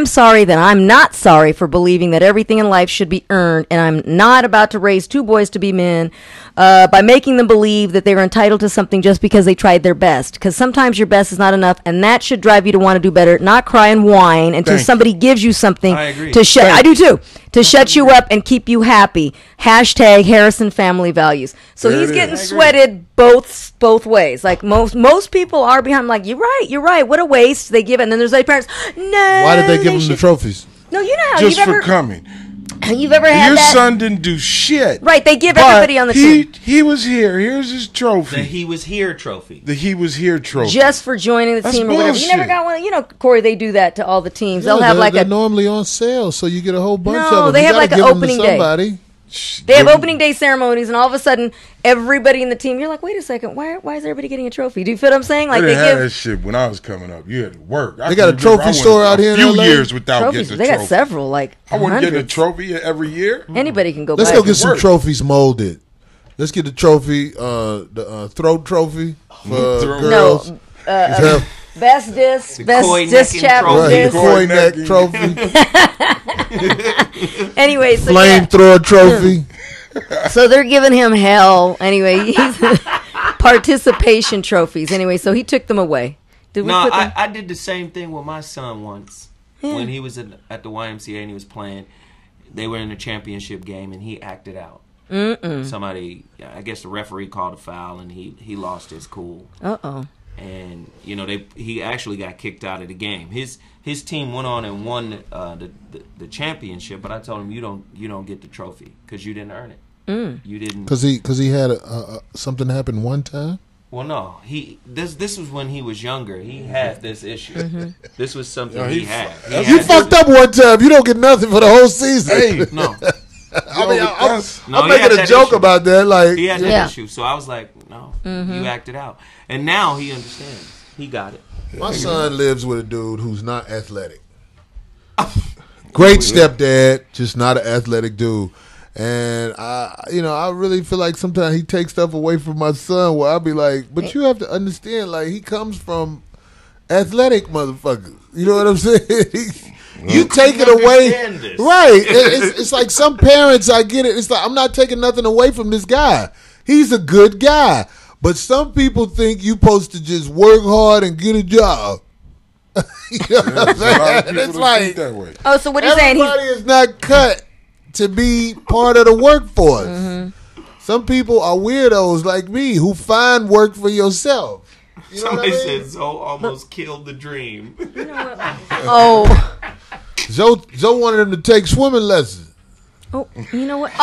I'm not sorry for believing that everything in life should be earned, and I'm not about to raise 2 boys to be men by making them believe that they're entitled to something just because they tried their best. Because sometimes your best is not enough, and that should drive you to want to do better, not cry and whine until somebody gives you something to shut. I do too. To shut you up and keep you happy. Hashtag Harrison family values. So he's getting sweated both ways. Like most people are behind. Like you're right. What a waste. They give it, and then there's like parents. No. Why did they give him the trophies? No, you know how Just for coming. You've ever had Your that? son didn't do shit. Right, they give everybody on the team. He was here. Here's his trophy. The He Was Here trophy. The He Was Here trophy. Just for joining the That's team or whatever. You never bullshit. got one. You know, Corey, they do that to all the teams. Yeah, They'll have like they're a normally on sale, so you get a whole bunch No, of them. they You have gotta like an give 'em to opening day. somebody. They have opening day ceremonies, and all of a sudden, everybody in the team, you're like, wait a second, why is everybody getting a trophy? Do you feel what I'm saying? Like They they didn't have give that shit when I was coming up. You had to work. They got a trophy store out here in A few LA? years without trophies. getting a They trophy. got several, like I wouldn't get a hundreds. trophy every year. Anybody can go. Let's buy go it. get some Work. trophies molded. Let's get the trophy, the throat trophy for Throat. girls. No, best disc, best koi disc necking chap trophy. Right, disc. koi neck necking. trophy, Anyway, so yeah. flamethrower trophy. So they're giving him hell. Anyway, he's participation trophies. Anyway, so he took them away. Did we No, put them? I did the same thing with my son once. When he was at the YMCA and he was playing, they were in a championship game and he acted out. Somebody, I guess the referee called a foul and he lost his cool. Uh-oh. And you know he actually got kicked out of the game. His team went on and won the championship, but I told him you don't get the trophy because you didn't earn it. You didn't Because he had something happen one time. Well, no, this was when he was younger. He had this issue. This was something he had. You fucked up one time. You don't get nothing for the whole season. Hey, No, I'm making a joke about that. Like, he had that Yeah. issue. So I was like, no, you acted out, and now he understands. He got it. my son lives with a dude who's not athletic. Great stepdad, just not an athletic dude. And I really feel like sometimes he takes stuff away from my son where I'll be like, but you have to understand, like, he comes from athletic motherfuckers. You know what I'm saying? You take it away. understand this. Right. It's like some parents, I get it. It's like, I'm not taking nothing away from this guy. He's a good guy. But some people think you're supposed to just work hard and get a job. You know what I'm saying? It's like, that way. Oh, so what are you saying? everybody is not cut to be part of the workforce. Some people are weirdos like me who find work for yourself. You know Somebody what I mean? said Zoe almost killed the dream. Oh, Zoe wanted him to take swimming lessons. you know what?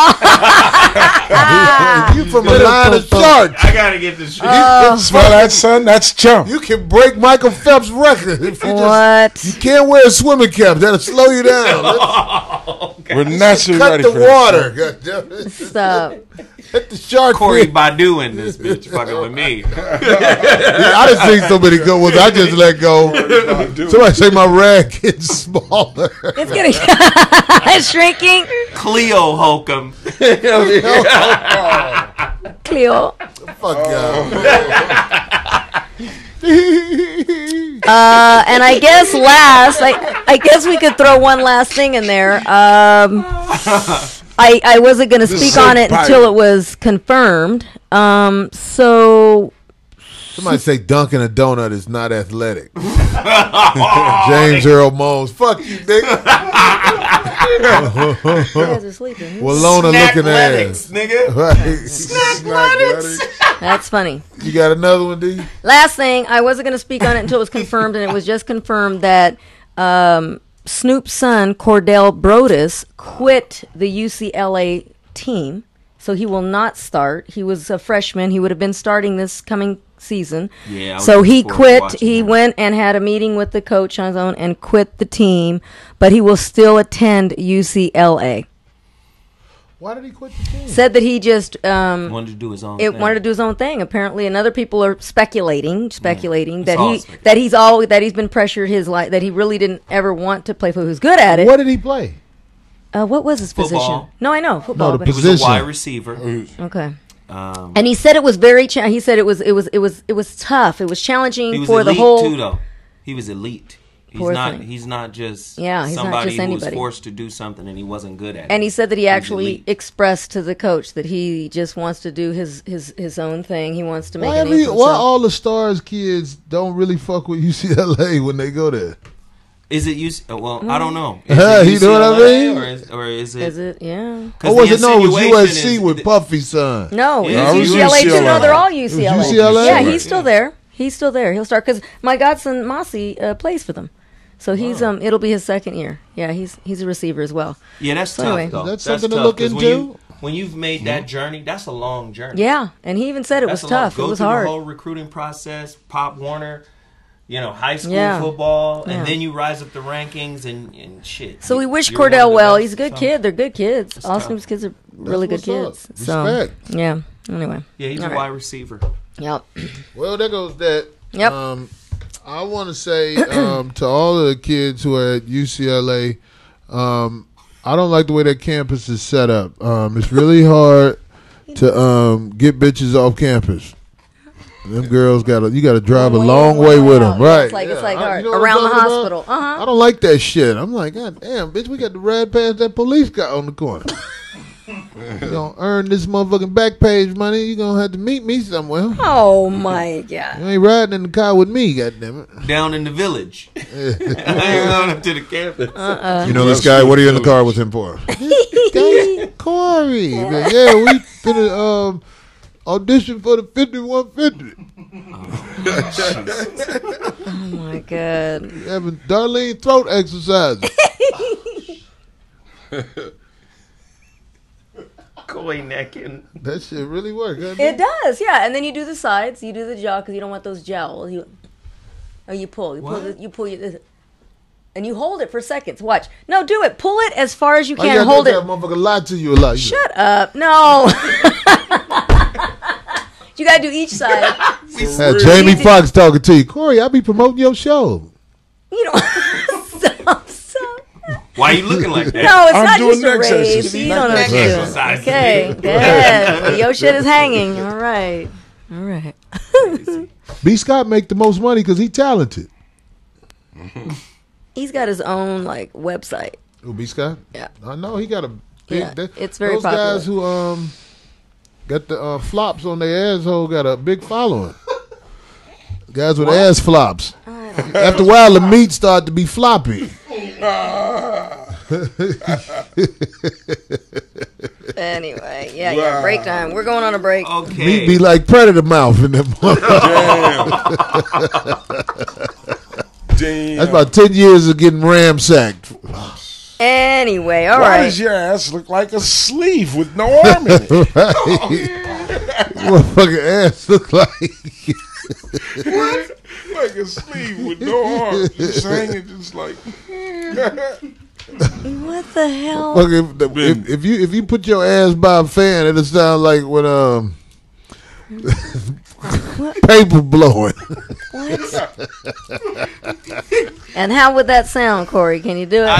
You from a line of sharks. I gotta get this. Smell that, son? That's chump. You can break Michael Phelps' record if you What? You can't wear a swimming cap. That'll slow you down. We're naturally Cut ready the for this, water. son. God damn it. Stop. Let the shark Corey free. Badu in this bitch fucking with me. I done seen so many good ones. I just let go. Somebody say my rag getting smaller. It's getting it's shrinking. Cleo Holcomb. Cleo. Fuck y'all. And I guess I guess we could throw one last thing in there. I wasn't going to speak on it until it was confirmed. So somebody say Dunkin' a donut is not athletic. James Earl Mones. Fuck you, nigga. you guys are sleeping. Walona looking ass. Nigga. Snack That's funny. You got another one, D? Last thing, I wasn't going to speak on it until it was confirmed, and it was just confirmed that Snoop's son, Cordell Brodus, quit the UCLA team, so he will not start. He was a freshman. He would have been starting this coming season. Yeah. So he quit. He went and had a meeting with the coach on his own and quit the team, but he will still attend UCLA. Why did he quit the team? Said that he just wanted to do his own thing. Wanted to do his own thing. Apparently, and other people are speculating that he's been pressured his life, that he really didn't ever want to play football. He was good at it. What did he play? What was his position? No, I know football. No, but he was a wide receiver. Okay. And he said it was very. He said it was tough. It was challenging for the whole. Too, though. He was elite. He's not just somebody who was forced to do something and he wasn't good at it. And he said that he actually expressed to the coach that he just wants to do his own thing. He wants to make a name for himself. Why all the Stars kids don't really fuck with UCLA when they go there? Is it Well, I don't know. You know what I mean? Or is it? Is it? Yeah. Or was it? No, it was USC with Puffy's son. No, it's UCLA too. No, they're all UCLA. UCLA? Yeah, he's still there. He's still there. He'll start because my godson Mossy plays for them. So he's it'll be his second year. Yeah, he's a receiver as well. Yeah, that's tough. Anyway. Though. That's something to look into. When you've made that journey, that's a long journey. Yeah, and he even said it was tough. It was hard. The whole recruiting process, Pop Warner, high school football, and then you rise up the rankings and shit. So we wish Cordell well. He's a good kid. They're good kids. All Snoop's kids are really good kids. Respect. So yeah. Anyway. Yeah, he's a wide receiver. Yep. Well, there goes that. Yep. I want to say to all of the kids who are at UCLA, I don't like the way that campus is set up. It's really hard to get bitches off campus. Them girls you gotta drive a long way with them, right? It's like around the hospital. I don't like that shit. I'm like, God damn, bitch, we got to ride past that police guy on the corner. You gonna earn this motherfucking back page money? You gonna have to meet me somewhere. Oh my god! You ain't riding in the car with me, goddammit. Down in the village. I ain't going up to the campus. You know this guy? What are you in the car with him for? This guy, Corey. Yeah, we finna audition for the 5150. Oh my god! Having Darlene throat exercises. Koi necking. That shit really works. It does, yeah. And then you do the sides, you do the jaw because you don't want those jowls. You pull, and you hold it for seconds. Watch. No, do it. Pull it as far as you can. Hold it. That motherfucker lie to you a lot. Shut up. No. You gotta do each side. Jamie Foxx talking to you, Corey. I be promoting your show. You know. Why are you looking like that? No, it's I'm not doing just a next raise. exercise. You don't know what you're doing. Okay, good. Your shit is hanging. All right. B. Scott make the most money because he talented. He's got his own website. Who, B. Scott? Yeah. I know he got a big. It's very those popular. Those guys who got the flops on their asshole got a big following. Guys with ass flops. After a while, the meat start to be floppy. Anyway, yeah, break time. We're going on a break. Okay. Meat be like predator mouth in them. Damn. That's about 10 years of getting ramsacked. Anyway, all Why right. does your ass look like a sleeve with no arm in it? Motherfucking ass look like. What? Like a sleeve with no arm. Just hanging just like. What the hell? If you put your ass by a fan, it'll sound like when paper blowing. What? And how would that sound, Corey? Can you do it?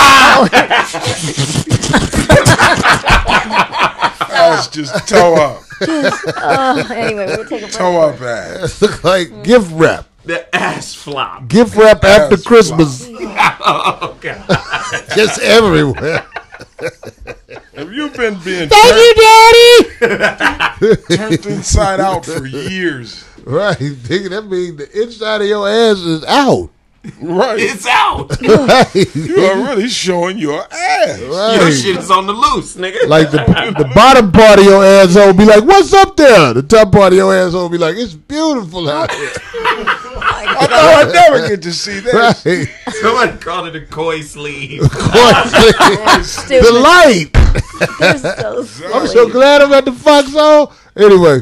Ass just toe up. Anyway, we'll take a break. Toe up ass. Look like gift wrap. The ass flop. Gift wrap after Ass Christmas. Oh, God. Just everywhere. Have you been being Thank you, Daddy. turned inside out for years? Right, nigga, that means the inside of your ass is out. Right. It's out. Right. You are really showing your ass. Right. Your shit is on the loose, nigga. Like the bottom part of your asshole be like, what's up there? The top part of your asshole be like, it's beautiful out here. I thought I'd never get to see that. Right. Somebody called it a koi sleeve. The light. They're so silly. I'm so glad I'm at the Fox Hole. Anyway.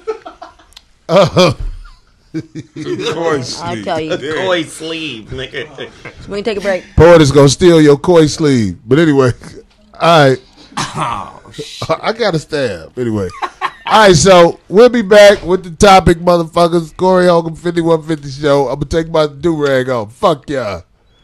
Koi sleeve. I'll tell you. Koi sleeve, nigga. When you take a break. Poet is going to steal your koi sleeve. But anyway. All right. Oh, shit. I got a stab. Anyway. All right, so we'll be back with the topic, motherfuckers. Corey Holcomb, 5150 Show. I'm going to take my do-rag off. Fuck y'all.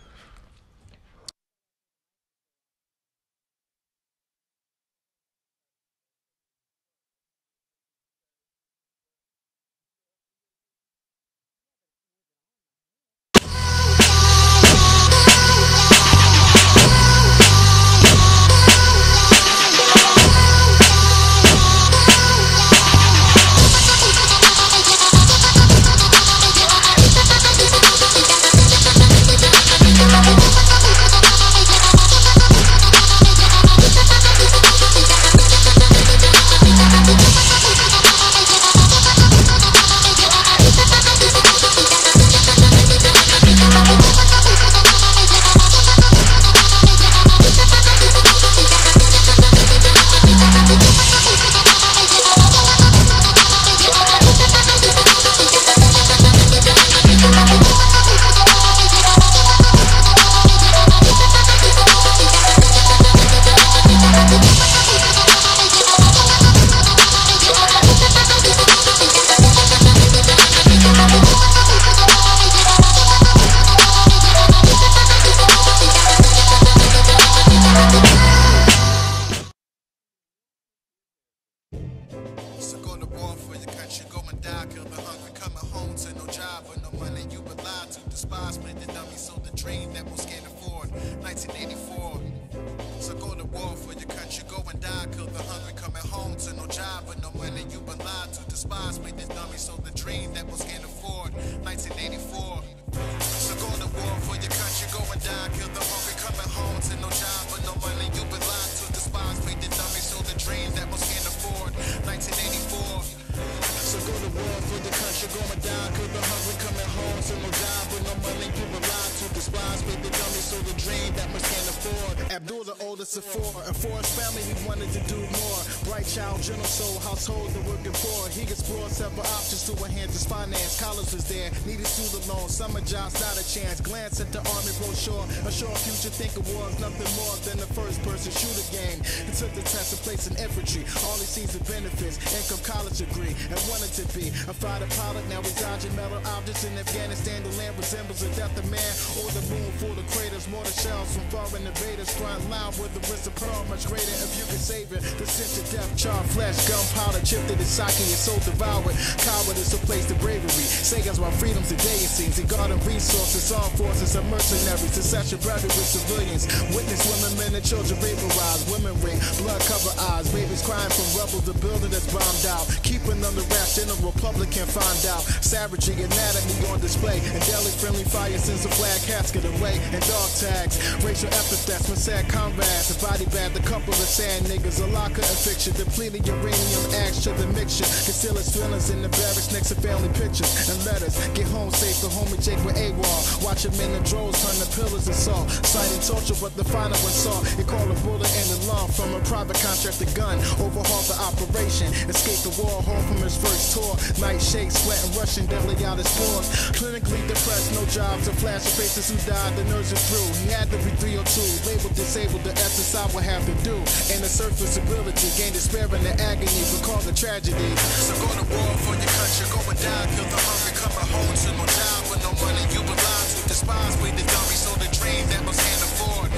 Savagery anatomy on display, and daily friendly fire sends a flag casket away, and dog tags, racial epithets when sad comrades, the body bag, the couple of sad niggas, a locker of fiction, depleting uranium adds to the mixture, conceal his feelings in the barracks next to family pictures and letters, get home safe for homie Jake with AWOL, watch him in the droves turn the pillars of salt, citing torture but the final one saw, he called a bullet in the lung from a private contractor gun, overhauled the operation, escaped the war home from his first tour, night shake, sweating, rushing, deadly out his pores. Clinically depressed, no jobs, a flash of faces who died, the nerves are through. He had to be 302, labeled disabled, the essence I would have to do. In the search for stability, gain despair in the agony, recall the tragedy. So go to war for your country, go and die, kill the hungry, coming home to no job, with no money you belong to. Despise, we the dummy, so the dream that most can't afford.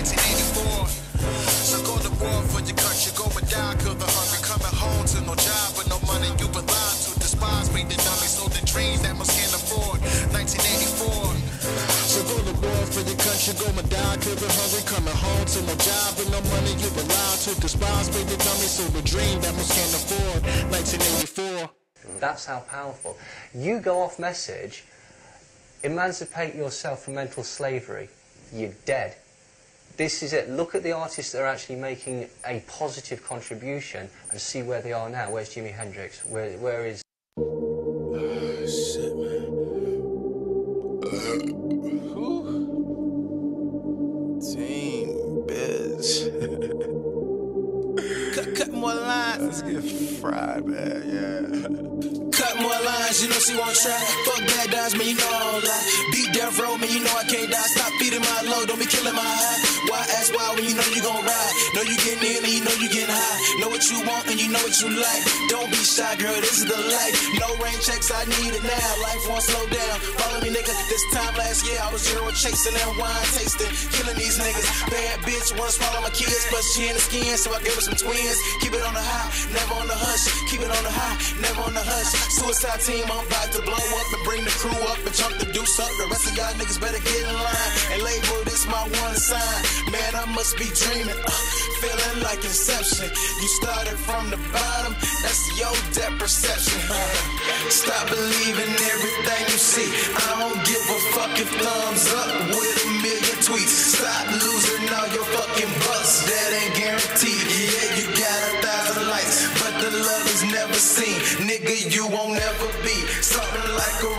1984. So go to war for your country, go and die, kill the hungry, coming home to no job, with no money you belong to. Despise, we the dummy, so the dream that most can't afford. 1984. So go to war for your country, going down, feeling hungry, coming home to no job and no money. You allowed to despise, baby dummy, so the dream that most can't afford. 1984. That's how powerful. You go off message, emancipate yourself from mental slavery, you're dead. This is it. Look at the artists that are actually making a positive contribution and see where they are now. Where's Jimi Hendrix? Where is... Shit, man. Team, bitch. cut more lines. Let's get fried, man, yeah. Cut more lines, you know she won't try. Fuck bad guys, man, you know I don't lie. Beat death row, man, you know I can't die. Stop feeding my low, don't be killing my high. Why ask why when you know you gon' ride? Know you getting in and you know you getting high. Know what you want and you know what you like. Don't be shy, girl, this is the life. No rain checks, I need it now. Life won't slow down. Follow me, nigga. This time last year, I was zero chasing and wine tasting. Killing these niggas. Bad bitch, wanna swallow my kids, but she in the skin, so I gave her some twins. Keep it on the high, never on the hush. Keep it on the high, never on the hush. Suicide team, I'm about to blow up and bring the crew up and chunk the deuce up. The rest of y'all niggas better get in line and label this my one sign. Man, I must be dreaming, feeling like Inception. You started from the bottom, that's your depth perception. Stop believing everything you see. I don't give a fuck if thumbs up with a million tweets. Stop losing all your fucking bucks, that ain't guaranteed. Yeah, you got 1,000 likes, but the love is never seen. Nigga, you won't never be something like a...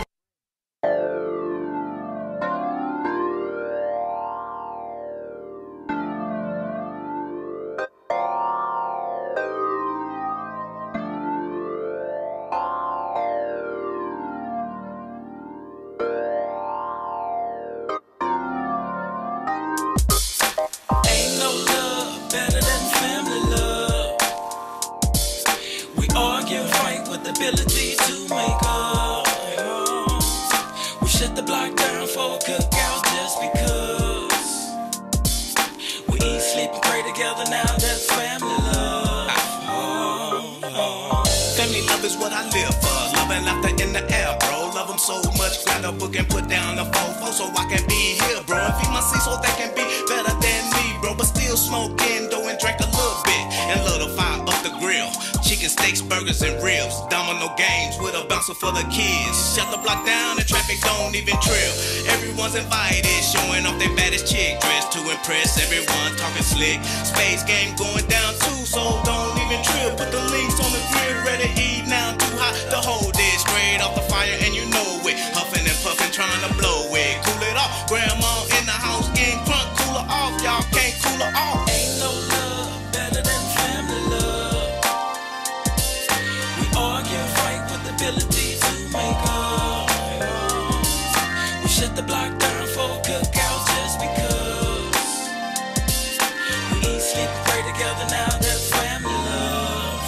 Ain't no love better than family love. We argue and fight with the ability to make up. We shut the block down for a cookout just because. We eat, sleep, and pray together now, that's family love. Family love is what I live for. Love and laughter in the air, bro. Love them so much, grab a book and put down the fofo so I can be here, bro. And feed my seeds so they can be better than me, bro. But still smoking, though, and drink a little bit. And little fire up the grill. Chicken steaks, burgers, and ribs. Domino games with a bouncer for the kids. Shut the block down and traffic don't even trill. Everyone's invited, showing off their baddest chick. Dressed to impress everyone, talking slick. Space game going down too, so don't even trill. Put the links on the grill, ready to eat now. Too hot to hold it. Straight off the fire and you know it. Huffing and puffing, trying to blow it. Cool it off. Grandma in the house getting drunk. Cooler off, y'all can't cool her off. Ain't no love better than family love. We argue and fight with the ability to make up. We shut the block down for a cookout just because. We eat, sleep, and pray together now, that's family love.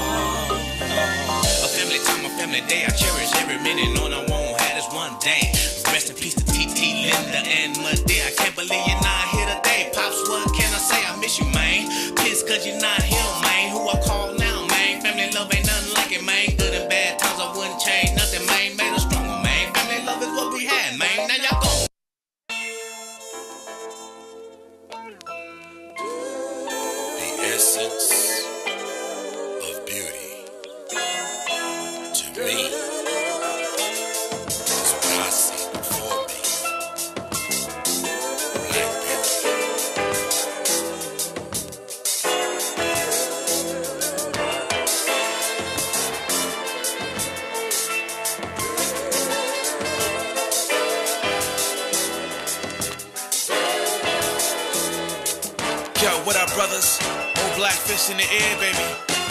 A family time, a family day. I cherish every minute, knowing I won't have this one day. Rest in peace to TT, Linda, and Monday. I can't believe you're not here today. Pops, what can I say? I miss you, man. Pissed cause you're not here, man. Who I call now, man? Family love ain't nothing like it, man. Good and bad times, I wouldn't change nothing, man. Made us stronger, man. Family love is what we had, man. Now y'all go. The essence of beauty, to me, is what I see before me. Like Yo, what up, brothers? Old black fish in the air, baby.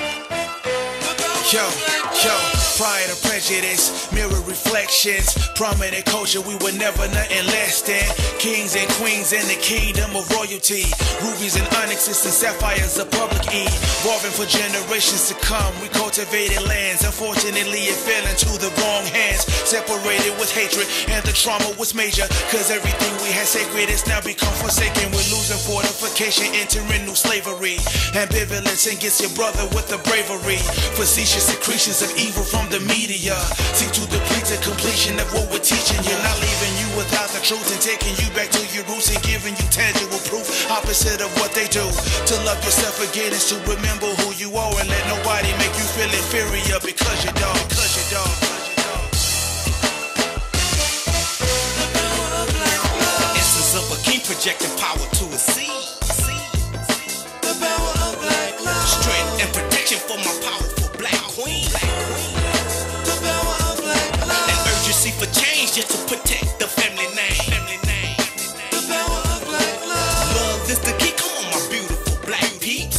Yo, prior to prejudice, mirror reflections, prominent culture, we were never nothing less than kings and queens in the kingdom of royalty. Rubies and onyxes and sapphires of public E. Woven for generations to come, we cultivated lands. Unfortunately, it fell into the wrong hands. Separated with hatred, and the trauma was major. Cause everything we had sacred has now become forsaken. We're losing fortification, entering new slavery. Ambivalence against your brother with the bravery. Facetious secretions of evil from the media. Seek to deplete the completion of what we're teaching you. Not leaving you without the truth and taking you back to your roots. opposite of what they do. To love yourself again is to remember who you are and let nobody make you feel inferior because you don't. Because you don't. Essence of a king projecting power to a seed. The power of black love. Strength and protection for my powerful black queen. The power of black love. An urgency for change just to protect the family name. The power of black love. Love is the key. Come on, my beautiful black peeps.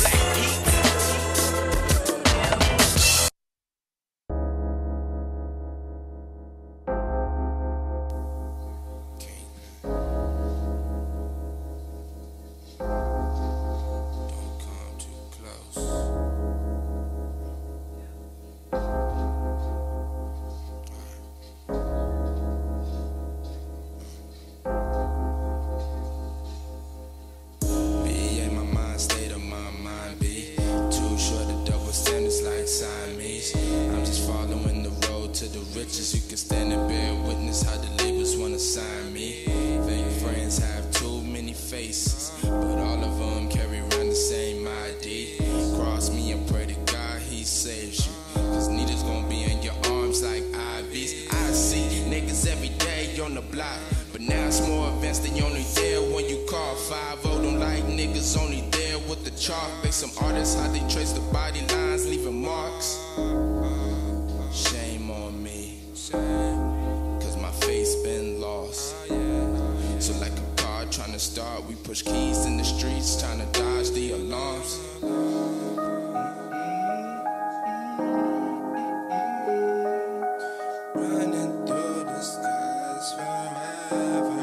I'm just following the road to the riches. You can stand and bear witness how the labels wanna sign me. Fake friends have too many faces, but all of them carry around the same ID. Cross me and pray to God he saves you, cause needles gonna be in your arms like IVs. I see niggas every day on the block, but now it's more events than you only there when you call. 5-0 don't like niggas only there with the chalk. They some artists, how they trace the body lines, leaving marks. Shame on me, cause my face been lost. So like a car trying to start, we push keys in the streets, trying to dodge the alarms. Running through the skies forever,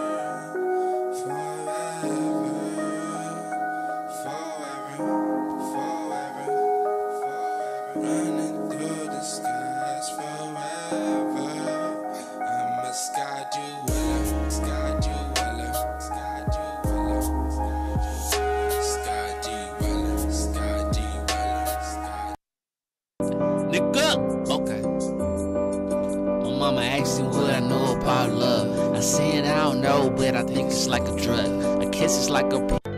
running through the skies forever. I must guide you well, guide you well, guide you well, guide you well, guide you well. Nigga, okay. My mama asked me what I know about love. I said I don't know, but I think it's like a drug. A kiss is like a I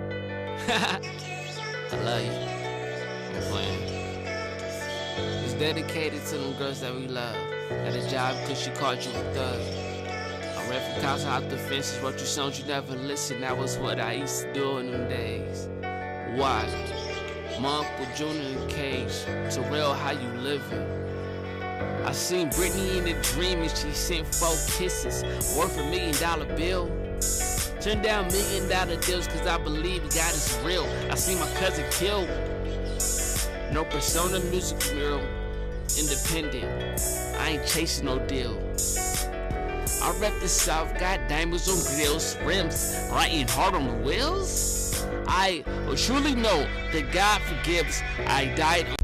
love you. I'm playing. It's dedicated to them girls that we love. At a job cause she called you a thug. I ran from couch out the fences, wrote you songs you never listened. That was what I used to do in them days. Why? My Uncle Junior in Cage. Terrell, how you living? I seen Britney in a dream and she sent 4 kisses worth $1 million bill. Turn down $1 million deals cause I believe God is real. I seen my cousin killed. No persona, music mural, independent. I ain't chasing no deal. I rep the South, got diamonds on grills, rims, riding hard on the wheels. I will truly know that God forgives. I died on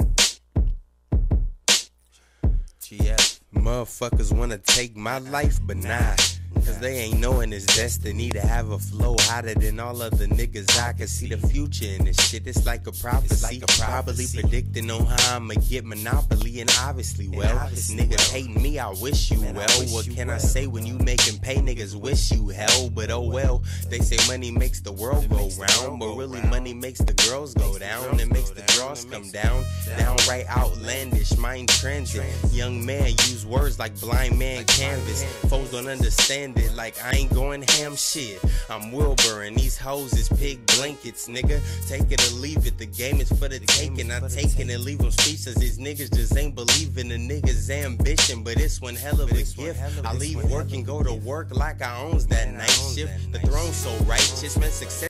GF, motherfuckers wanna take my life, but nah. Cause they ain't knowing it's destiny to have a flow hotter than all other niggas. I can see the future in this shit. It's like a prophecy. Probably predicting on how I'ma get monopoly. And obviously, well, niggas hating me, I wish you well. What can I say when you making pay? Niggas wish you hell. But oh well, they say money makes the world go round, but really money makes the girls go down and makes the draws come down. Downright outlandish, mind transit. Young man use words like blind man canvas. Foes don't understand it, like I ain't going ham shit. I'm Wilbur and these hoes is pig blankets, nigga. Take it or leave it, the game is for the taking. I take it and leave them speechless. These niggas just ain't believing the niggas' ambition, but it's one hell of a gift. I leave work and go to work like I owns that night shift. The throne's so righteous, man, success.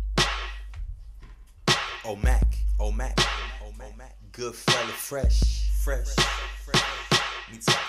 Oh Mac, oh Mac, oh Mac, good fella, fresh. Me talk.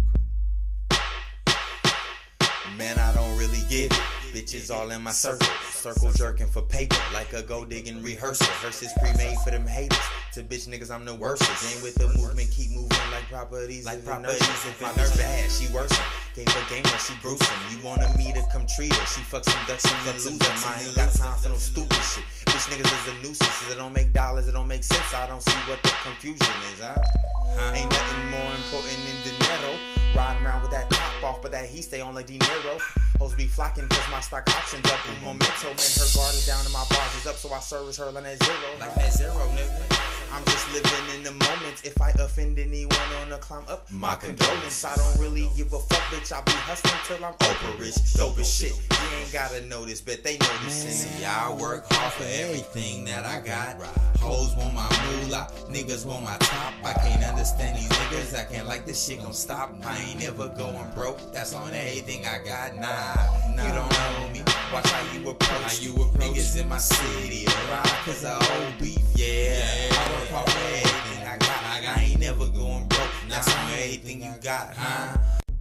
Man, I don't really get it. Bitches all in my circle jerking for paper like a gold digging rehearsal. Verses pre-made for them haters. To bitch niggas, I'm the worst. Ain't with the movement, keep moving like properties. If it nerve bad, she worse. Gave her game when she gruesome. You wanted me to come treat her. She fucks some ducks and lose them. I ain't got time for no stupid shit. Bitch niggas is a nuisance. It don't make dollars, it don't make sense. I don't see what the confusion is, huh? Ain't nothing more important than dinero. Riding around with that top off but that he stay on like De Niro. Hoes be flocking cause my stock options up in Memento. Man, her guard is down and my bars is up, so I service her like that zero. Like that zero, nigga. I'm just living in the moment. If I offend anyone on the climb up, my condolence. I don't really give a fuck, bitch. I be hustling till I'm over rich. Dope as shit. You ain't gotta know this, but they know this. See, I work hard for everything that I got. Hoes want my moolah, niggas want my top. I can't understand these niggas. I can't like this shit gon' stop. I ain't ever going broke. That's on everything I got. Nah, you don't know me. Watch how you approach. Niggas in my city around cause of old beef. Yeah, I work hard for everything I got. I ain't never going broke. That's on everything you got, huh?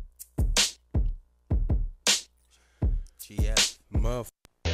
GF, motherfucker.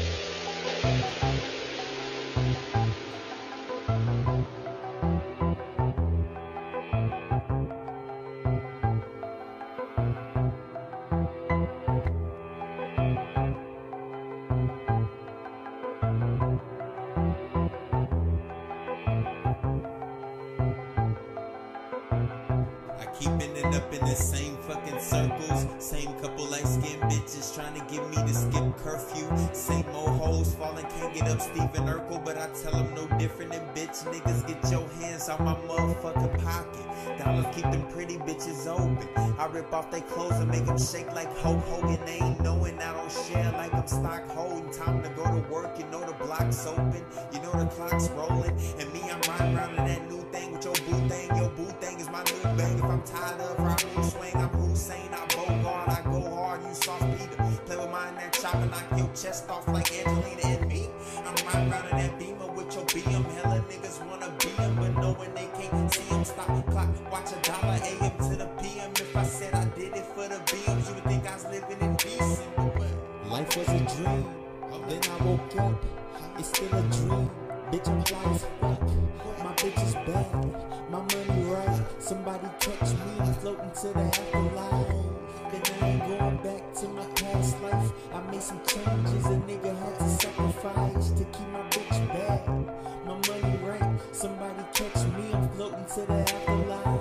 Keeping it up in the same fucking circles. Same couple light-skinned bitches trying to get me to skip curfew. Same old hoes falling, can't get up Stephen Urkel. But I tell them no different than bitch niggas. Get your hands out my motherfucking pocket. Dollars keep them pretty bitches open. I rip off their clothes and make them shake like Hulk Hogan. They ain't knowing I don't share like I'm stock holding. Time to go to work, you know the block's open. You know the clock's rolling. And me, I'm riding around in that new thing with your boo thing. Your boo thing is my new bang. If I'm tired of her, I move swing. I'm Hussein, I Bogart, I go hard, you soft Peter. Play with mine, that chop and knock your chest off like Angelina and me. I'm riding around in that Beamer with your BM. Hella niggas wanna be him, but know when they can't see him. Stop the clock, watch a dollar AM to the PM. If I said I did it for the BMs, you would think I was living in decent. Life was a dream, then I woke up. It's still a dream. Bitch, I'm fly as fuck. My bitch is bad, my money right. Somebody catch me, I'm floating to the afterlife. Then I ain't going back to my past life. I made some changes, a nigga had to sacrifice to keep my bitch bad. My money right, somebody catch me, I'm floating to the afterlife.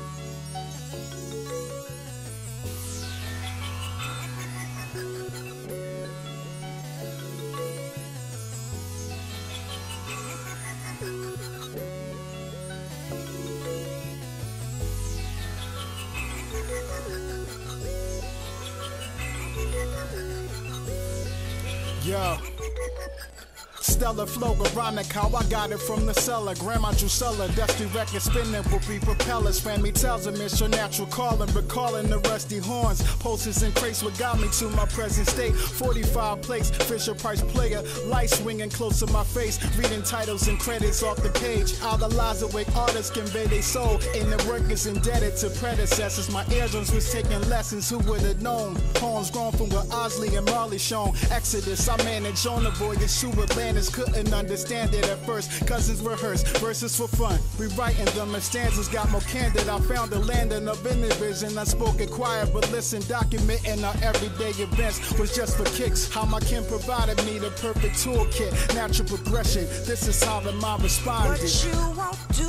Yo. Stellar flow, ironic how I got it from the cellar. Grandma Drusilla, dusty record spinning will be propellers. Family tells them it's your natural calling. Recalling the rusty horns, posters and crates what got me to my present state. 45 plates, Fisher Price player, light swinging close to my face. Reading titles and credits off the page. All the lies awake artists convey their soul. And the work is indebted to predecessors. My eardrums was taking lessons, who would have known? Poems grown from what Osley and Marley shown. Exodus, I managed on a voyage to Atlantis. Couldn't understand it at first. Cousins rehearsed verses for fun. Rewriting them as stanzas got more candid. I found the landing of inner vision. Unspoken quiet, but listen, documenting our everyday events was just for kicks. How my kin provided me the perfect toolkit. Natural progression. This is how the mind responded. What you won't do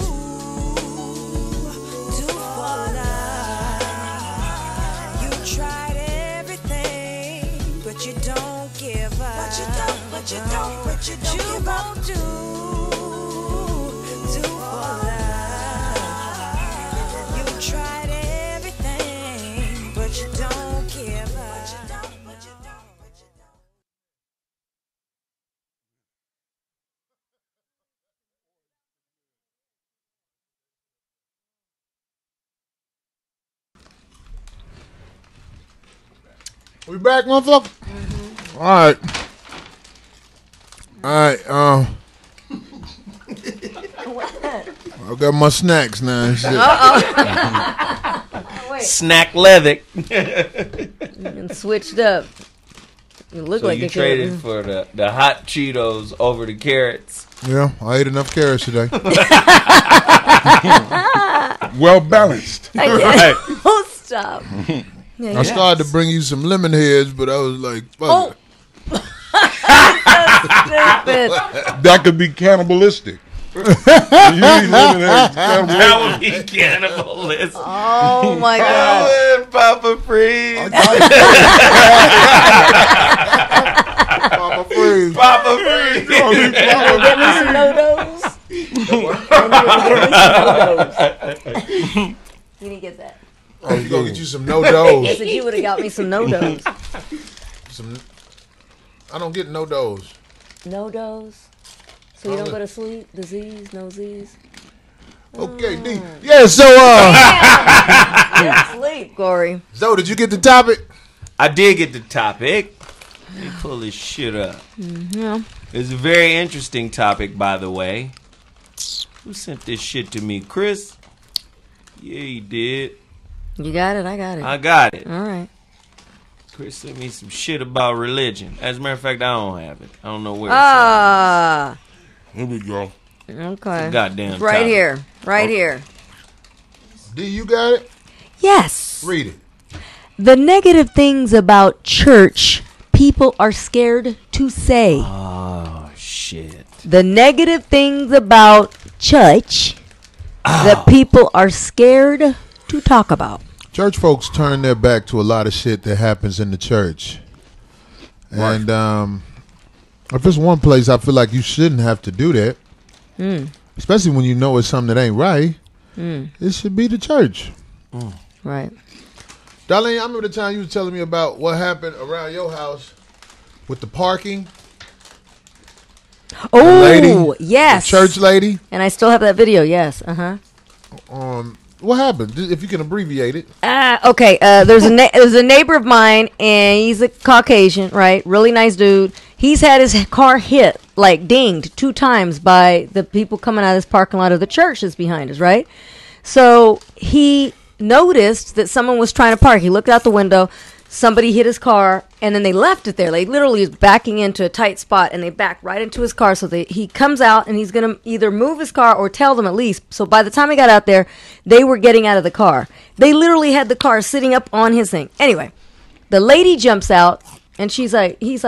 for love. You tried everything, but you don't give up. But you don't give up. You won't do for love. You tried everything, but you don't give up. We back, motherfucker? Mm-hmm. All right. I got my snacks now and shit. Snack Levick. You've been switched up. You look so like you a traded for the hot Cheetos over the carrots. Yeah, I ate enough carrots today. Well balanced. Right. Oh, stop. Yeah, I started to bring you some lemon heads, but I was like, fuck it. That could be cannibalistic. That would be cannibalistic. Oh my God. Papa Freeze. Papa Freeze. Papa Freeze. Get me some no-dos. You didn't get that. Oh, you gonna get you some no-dos. I said you would have got me some no-dos. I don't get no-dos. No-dos? So you don't go to sleep? The Z's? No Z's? Okay, D. Yeah, so sleep, Corey. So did you get the topic? I did get the topic. Let me pull this shit up. Yeah. It's a very interesting topic, by the way. Who sent this shit to me? Chris? Yeah, he did. You got it? I got it. I got it. All right. Chris sent me some shit about religion. As a matter of fact, I don't have it. I don't know where it's at. Here we go. Okay. Goddamn it's right topic. here. Right here. D, you got it? Yes. Read it. The negative things about church people are scared to say. Oh, shit. The negative things about church that people are scared to talk about. Church folks turn their back to a lot of shit that happens in the church. And if it's one place I feel like you shouldn't have to do that, especially when you know it's something that ain't right, it should be the church. Right. Darlene, I remember the time you was telling me about what happened around your house with the parking. Oh, the lady, yes. The church lady. And I still have that video, yes. Uh-huh. What happened? If you can abbreviate it. Okay. There's a neighbor of mine, and he's a Caucasian, right? Really nice dude. He's had his car hit, like dinged 2 times by the people coming out of this parking lot of the church that's behind us, right? So he noticed that someone was trying to park. He looked out the window. Somebody hit his car, and then they left it there. They literally is backing into a tight spot, and they backed right into his car. So he comes out, and he's going to either move his car or tell them at least. So by the time he got out there, they were getting out of the car. They literally had the car sitting up on his thing. Anyway, the lady jumps out, and he's looking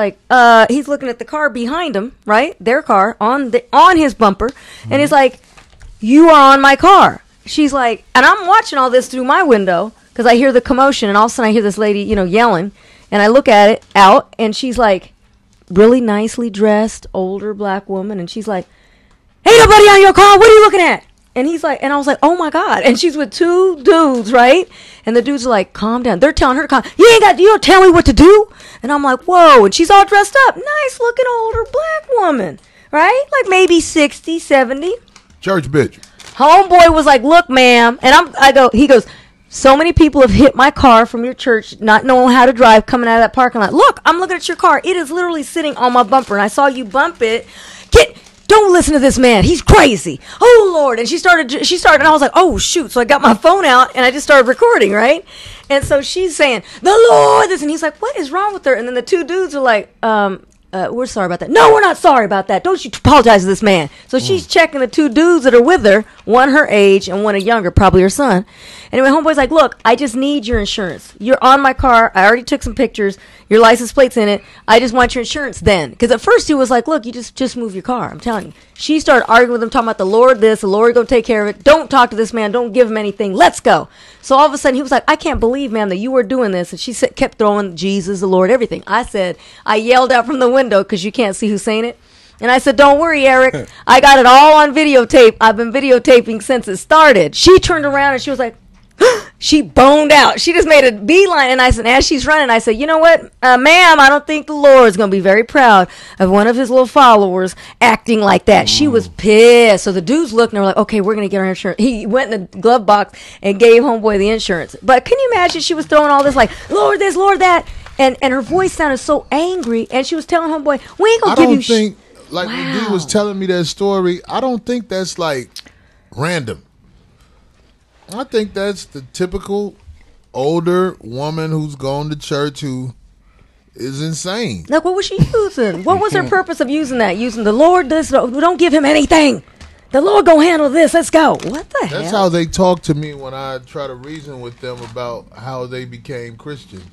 at the car behind him, right? Their car on his bumper, and he's like, "You are on my car." She's like, and I'm watching all this through my window. Because I hear the commotion, and all of a sudden I hear this lady, yelling. And I look at it out, and she's like, really nicely dressed, older black woman. And she's like, "Ain't nobody on your car. What are you looking at?" And he's like, and I was like, "Oh my God." And she's with 2 dudes, right? And the dudes are like, "Calm down." They're telling her to calm. You don't tell me what to do. And I'm like, whoa. And she's all dressed up. Nice looking older black woman, right? Like maybe 60, 70. Church bitch. Homeboy was like, "Look, ma'am." And he goes, "So many people have hit my car from your church, not knowing how to drive, coming out of that parking lot. Look, I'm looking at your car. It is literally sitting on my bumper, and I saw you bump it. Don't listen to this man. He's crazy. Oh, Lord." And she started, and I was like, oh, shoot. So I got my phone out, and I just started recording, right? And so she's saying, "The Lord," and he's like, "What is wrong with her?" And then the 2 dudes are like, "We're sorry about that." "No, we're not sorry about that. Don't you apologize to this man." So she's checking the 2 dudes that are with her, one her age and one a younger, probably her son. Anyway, homeboy's like, "Look, I just need your insurance. You're on my car. I already took some pictures. Your license plate's in it. I just want your insurance then." Because at first he was like, "Look, you just move your car." I'm telling you. She started arguing with him, talking about the Lord this, the Lord going to take care of it. Don't talk to this man. Don't give him anything. Let's go. So all of a sudden he was like, "I can't believe, ma'am, that you were doing this." And she kept throwing Jesus, the Lord, everything. I yelled out from the window because you can't see who's saying it. And I said, "Don't worry, Eric. I got it all on videotape. I've been videotaping since it started." She turned around and she was like, she boned out. She just made a beeline. And I said, as she's running, I said, "You know what, ma'am, I don't think the Lord's going to be very proud of one of his little followers acting like that." She was pissed. So the dudes looked and they were like, "Okay, we're going to get our insurance." He went in the glove box and gave homeboy the insurance. But can you imagine she was throwing all this like, "Lord this, Lord that." And her voice sounded so angry. And she was telling homeboy, "We ain't going to give you shit." I don't think, like when D was telling me that story, I don't think that's like random. I think that's the typical older woman who's gone to church who is insane. Like, what was she using? What was her purpose of using that? Using the Lord this, don't give him anything. The Lord gonna handle this. Let's go. What the hell? That's how they talk to me when I try to reason with them about how they became Christians.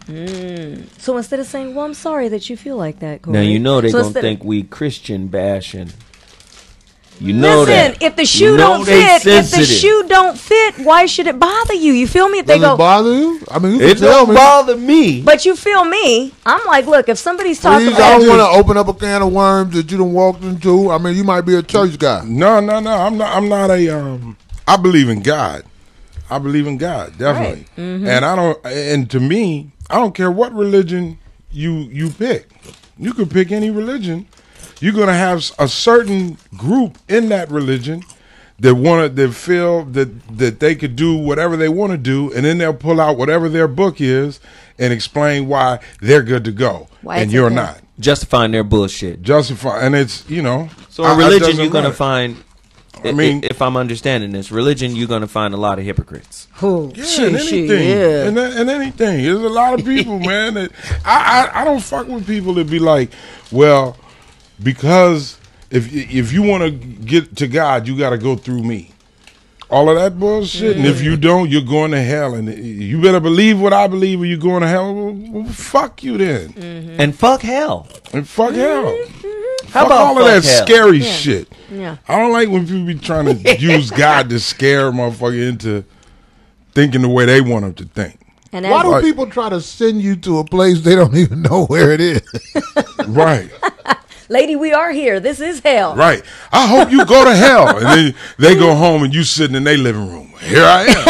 So instead of saying, "Well, I'm sorry that you feel like that," Corey. Now you know they're gonna think we Christian bashing. You know that. If the shoe don't fit, why should it bother you? You feel me? If they Does go, it bother you? I mean, you It can tell don't me. bother me. but you feel me? I'm like, look, if somebody's talking Please, I about don't want to open up a can of worms that you done walked into. I mean, you might be a church guy. No. I'm not a. I believe in God. I believe in God, definitely. Right. Mm-hmm. And I don't. And to me, I don't care what religion you pick. You could pick any religion. You're gonna have a certain group in that religion that feel that they could do whatever they want to do, and then they'll pull out whatever their book is and explain why they're good to go, and you're not. Justifying their bullshit. And it's So in religion, you're gonna find. I mean, if I'm understanding this, religion, you're gonna find a lot of hypocrites. Oh, yeah, and anything, and anything. There's a lot of people, man. That I don't fuck with people that be like, well, because if you want to get to God, you got to go through me. All of that bullshit, and if you don't, you're going to hell. And you better believe what I believe, or you're going to hell. Well, fuck you then, and fuck hell, and fuck hell. How fuck about all of that hell? scary shit? Yeah. I don't like when people be trying to use God to scare a motherfucker into thinking the way they want them to think. And Why do people try to send you to a place they don't even know where it is? Right. Lady, we are here. This is hell. Right. I hope you go to hell. And then they go home and you sitting in their living room. Here I am.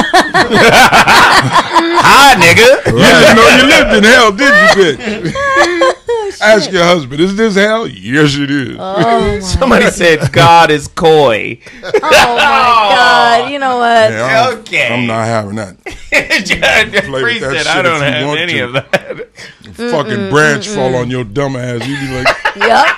Hi, nigga. You didn't know you lived in hell, did you, bitch? Ask your husband, is this hell? Yes, it is. Oh, somebody said God is coy. Oh my God! You know what? Yeah, okay, I'm not having that. Priest said, I don't have any of that. Fucking branch fall on your dumb ass. You be like,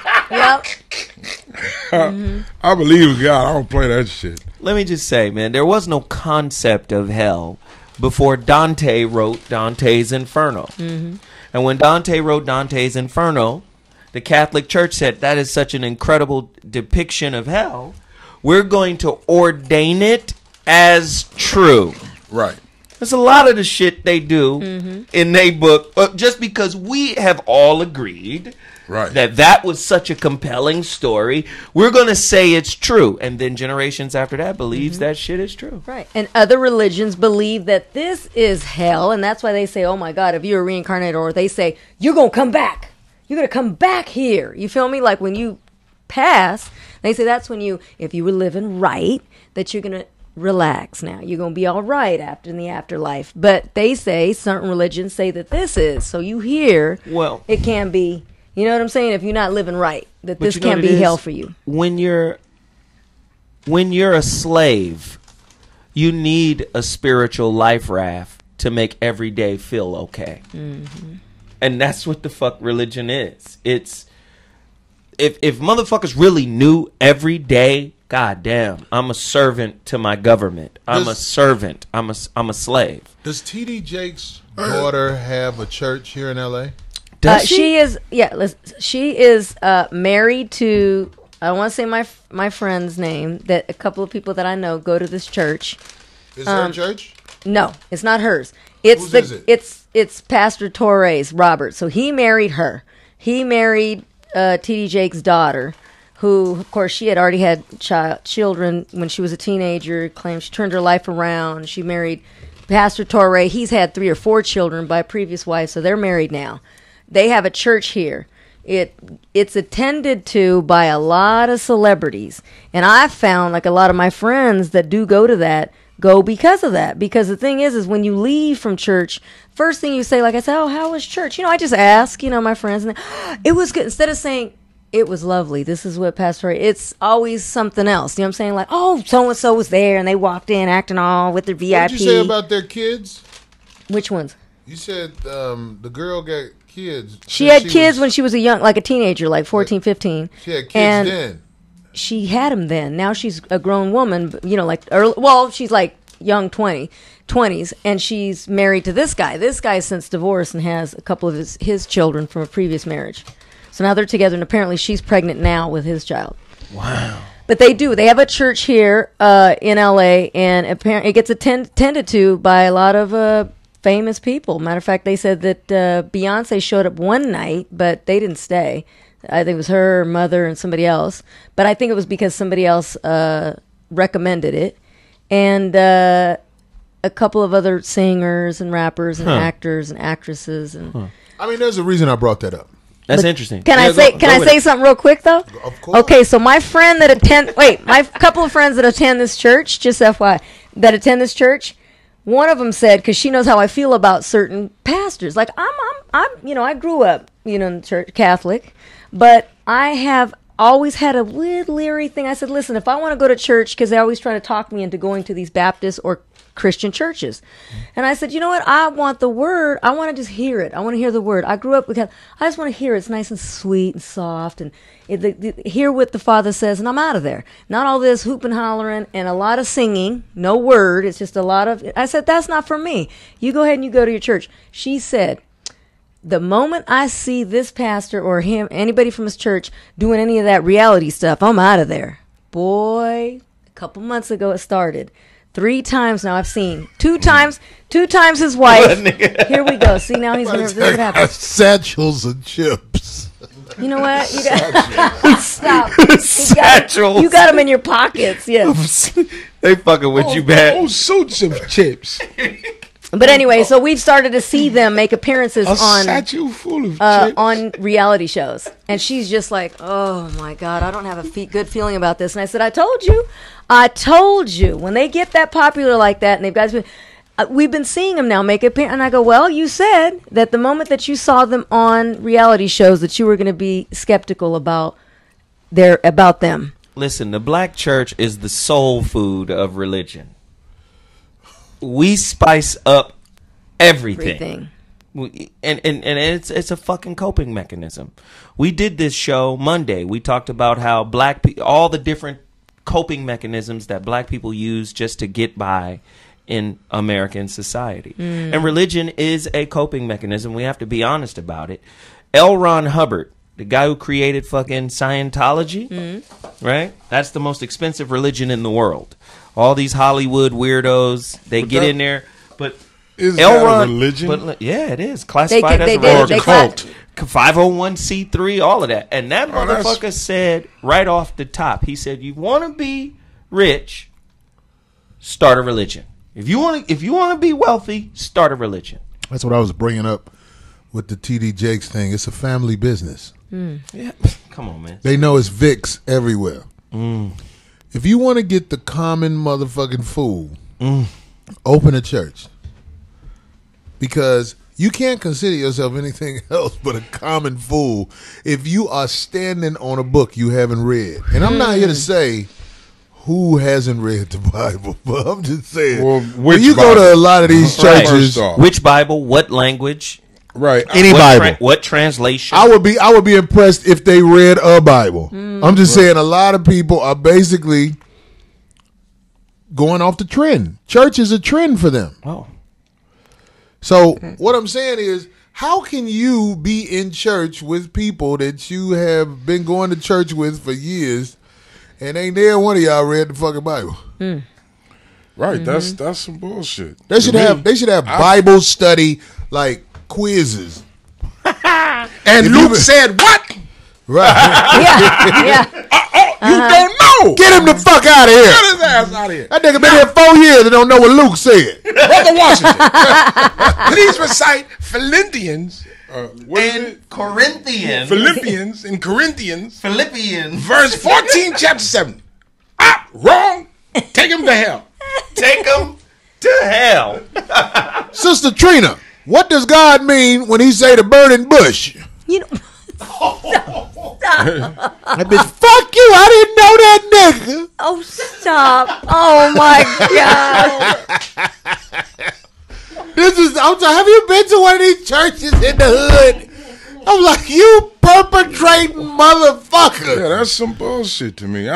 Yep. I believe in God. I don't play that shit. Let me just say, man, there was no concept of hell before Dante wrote Dante's Inferno. Mm-hmm. And when Dante wrote Dante's Inferno, the Catholic Church said that is such an incredible depiction of hell, we're going to ordain it as true. Right. There's a lot of the shit they do in their book, just because we have all agreed that was such a compelling story, we're going to say it's true. And then generations after that believes that shit is true. Right. And other religions believe that this is hell, and that's why they say, oh my God, if you're reincarnated, or they say, you're going to come back. You're going to come back here. You feel me? Like when you pass, they say that's when if you were living right, that you're going to relax now. You're going to be all right in the afterlife. But they say, certain religions say that this is. So you hear, well, it can be, you know what I'm saying? If you're not living right, that this can be hell for you. When you're a slave, you need a spiritual life raft to make every day feel okay. Mm-hmm. And that's what the fuck religion is. It's if motherfuckers really knew every day, God damn, I'm a servant to my government. I'm a servant. I'm a slave. Does T.D. Jakes' daughter have a church here in L.A.? She is married to, I want to say my friend's name, that a couple of people that I know go to this church. Is her church? No, it's not hers. It's Pastor Torres Robert. So he married her. He married T.D. Jakes' daughter, who, of course, she had already had children when she was a teenager. Claimed she turned her life around. She married Pastor Torres. He's had 3 or 4 children by a previous wife, so they're married now. They have a church here. It's attended to by a lot of celebrities. And I've found, like, a lot of my friends that do go to that go because of that. Because the thing is when you leave from church, first thing you say, like I said, oh, how was church? I just ask, my friends, and it was good. Instead of saying, it was lovely, this is what Pastor, it's always something else. You know what I'm saying? Like, oh, so-and-so was there, and they walked in acting all with their VIP. What did you say about their kids? Which ones? You said the girl got kids. She had kids when she was a teenager, like 14, 15. She had kids then. She had them then. Now she's a grown woman, she's like young 20s, and she's married to this guy. This guy's since divorced and has a couple of his children from a previous marriage. So now they're together, and apparently she's pregnant now with his child. Wow. But they do. They have a church here in L.A., and apparently it gets attended to by a lot of famous people. Matter of fact, they said that Beyonce showed up one night, but they didn't stay. I think it was her mother and somebody else, but I think it was because somebody else recommended it, and a couple of other singers and rappers and actors and actresses. And I mean, there's a reason I brought that up. That's interesting. Can I say something real quick though? Of course. Okay, so my friend that my couple of friends that attend this church, just FYI, that attend this church, one of them said, because she knows how I feel about certain pastors. Like I'm, I grew up, in the church, Catholic, but I have always had a weird leery thing. I said, listen, if I want to go to church, because they always try to talk me into going to these Baptist or Christian churches. And I said, you know what? I want the word. I want to just hear it. I want to hear the word. I grew up with, I just want to hear it. It's nice and sweet and soft and hear what the Father says, and I'm out of there. Not all this hoop and hollering and a lot of singing, no word. It's just a lot of, I said, that's not for me. You go ahead and you go to your church. She said, the moment I see this pastor or him, anybody from his church doing any of that reality stuff, I'm out of there. Boy, a couple months ago it started. 3 times now I've seen. 2 times his wife. Here we go. See, now he's going to what happened. Satchels and chips. You know what? You got stop. Satchels. You got them in your pockets. Yes. They fucking with you bad. Oh, suits of chips. But anyway, so we've started to see them make appearances satchel full of chips. On reality shows, and she's just like, "Oh my God, I don't have a good feeling about this." And I said, "I told you, when they get that popular like that, and they've got, we've been seeing them now make appearances." And I go, "Well, you said that the moment that you saw them on reality shows that you were going to be skeptical about them." Listen, the black church is the soul food of religion. We spice up everything. And it's a fucking coping mechanism. We did this show Monday. We talked about how all the different coping mechanisms that black people use just to get by in American society. And religion is a coping mechanism. We have to be honest about it. L. Ron Hubbard, the guy who created fucking Scientology, right? That's the most expensive religion in the world. All these Hollywood weirdos, they get in there. But is that a religion? But, yeah, it is. Classified as a cult. 501c3, all of that. And that motherfucker said right off the top, he said, you want to be rich, start a religion. If you want to be wealthy, start a religion. That's what I was bringing up with the TD Jakes thing. It's a family business. Yeah, come on, man. They know it's Vicks everywhere. If you want to get the common motherfucking fool, open a church. Because you can't consider yourself anything else but a common fool if you are standing on a book you haven't read. And I'm not here to say who hasn't read the Bible, but I'm just saying. Well, when you go to a lot of these churches, which Bible, what language? Right. Any Bible. What translation? I would be impressed if they read a Bible. I'm just saying a lot of people are basically going off the trend. Church is a trend for them. Oh. So what I'm saying is, how can you be in church with people that you have been going to church with for years and ain't there one of y'all read the fucking Bible? Right. That's some bullshit. They should have Bible study like quizzes. And Luke said what? Right. You don't know. Get him the fuck out of here. Get his ass out of here. That nigga been here 4 years and don't know what Luke said. Brother Washington, please recite Philippians and Corinthians. Philippians and Corinthians. Philippians. Verse 14, chapter 7. Wrong. Take him to hell. Take him to hell. Sister Trina, what does God mean when he say the burning bush? You know. That bitch, fuck you, I didn't know that nigga. Oh, stop. Oh, my God. Have you been to one of these churches in the hood? I'm like, you perpetrating motherfucker. Yeah, that's some bullshit to me.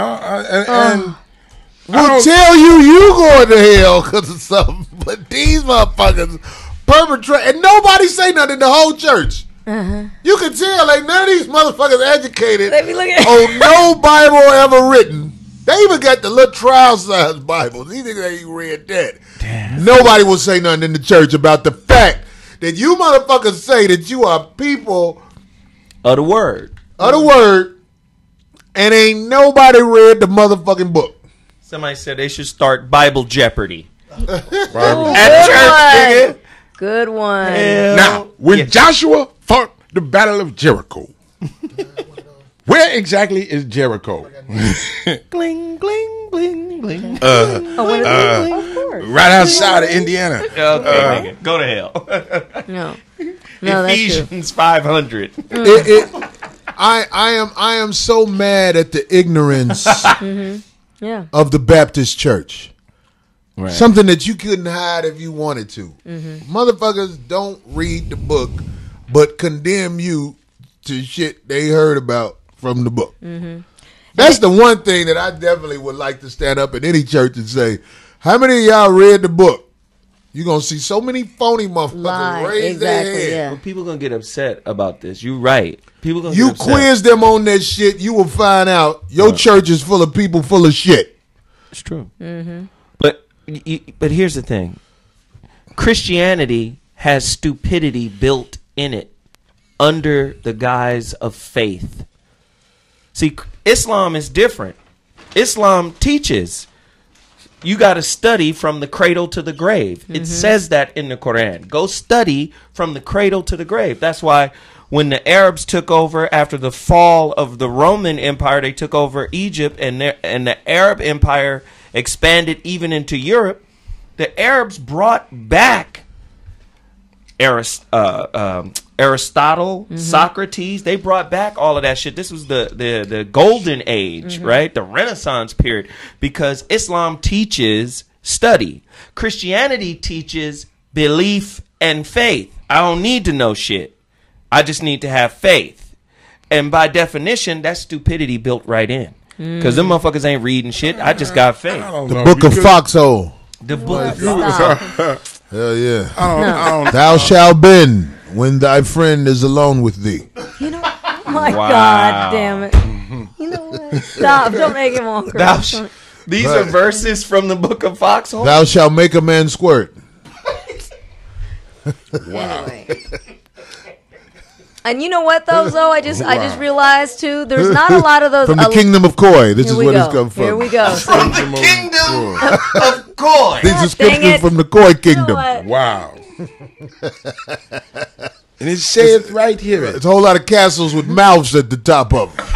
We'll tell you going to hell because of something, but these motherfuckers perpetrate, and nobody say nothing in the whole church. You can tell like none of these motherfuckers educated on no Bible ever written. They even got the little trial size Bibles. These niggas ain't read that. Damn. Nobody will say nothing in the church about the fact that you motherfuckers say that you are people of the word. of the word, and ain't nobody read the motherfucking book. Somebody said they should start Bible Jeopardy. Ooh, At church, nigga. Good one. Now, when Joshua fought the Battle of Jericho, where exactly is Jericho? Bling, bling, bling, bling. Of course. Right outside of Indiana. Okay, nigga. Go to hell. No, Ephesians 500. I am so mad at the ignorance Yeah. of the Baptist church. Right. Something that you couldn't hide if you wanted to. Motherfuckers don't read the book, but condemn you to shit they heard about from the book. That's the one thing that I definitely would like to stand up in any church and say, how many of y'all read the book? You're going to see so many phony motherfuckers raise their hand. Well, people going to get upset about this. You're right. People going to You get upset. quiz them on that shit, you will find out your church is full of people full of shit. It's true. But here's the thing. Christianity has stupidity built in it under the guise of faith. See, Islam is different. Islam teaches you got to study from the cradle to the grave. It says that in the Quran. Go study from the cradle to the grave. That's why when the Arabs took over after the fall of the Roman Empire, they took over Egypt, and the Arab Empire expanded even into Europe. The Arabs brought back Aristotle, Socrates. They brought back all of that shit. This was the golden age, right? The Renaissance period, because Islam teaches study. Christianity teaches belief and faith. I don't need to know shit. I just need to have faith. And by definition, that's stupidity built right in. Because them motherfuckers ain't reading shit. I just got faith. The book of Foxhole. The book of Foxhole. Hell yeah. Thou shalt bend when thy friend is alone with thee. You know, oh my God damn it. You know what? Stop. Don't make him all cry. These are verses from the book of Foxhole. Thou shalt make a man squirt. Anyway. And you know what, though? I just realized too. There's not a lot of those from the kingdom of Koi. This is where this comes from. Here we go. From the kingdom of Koi. These are scriptures from the Koi kingdom. You know wow. And it says right here. It's a whole lot of castles with mouths at the top of them.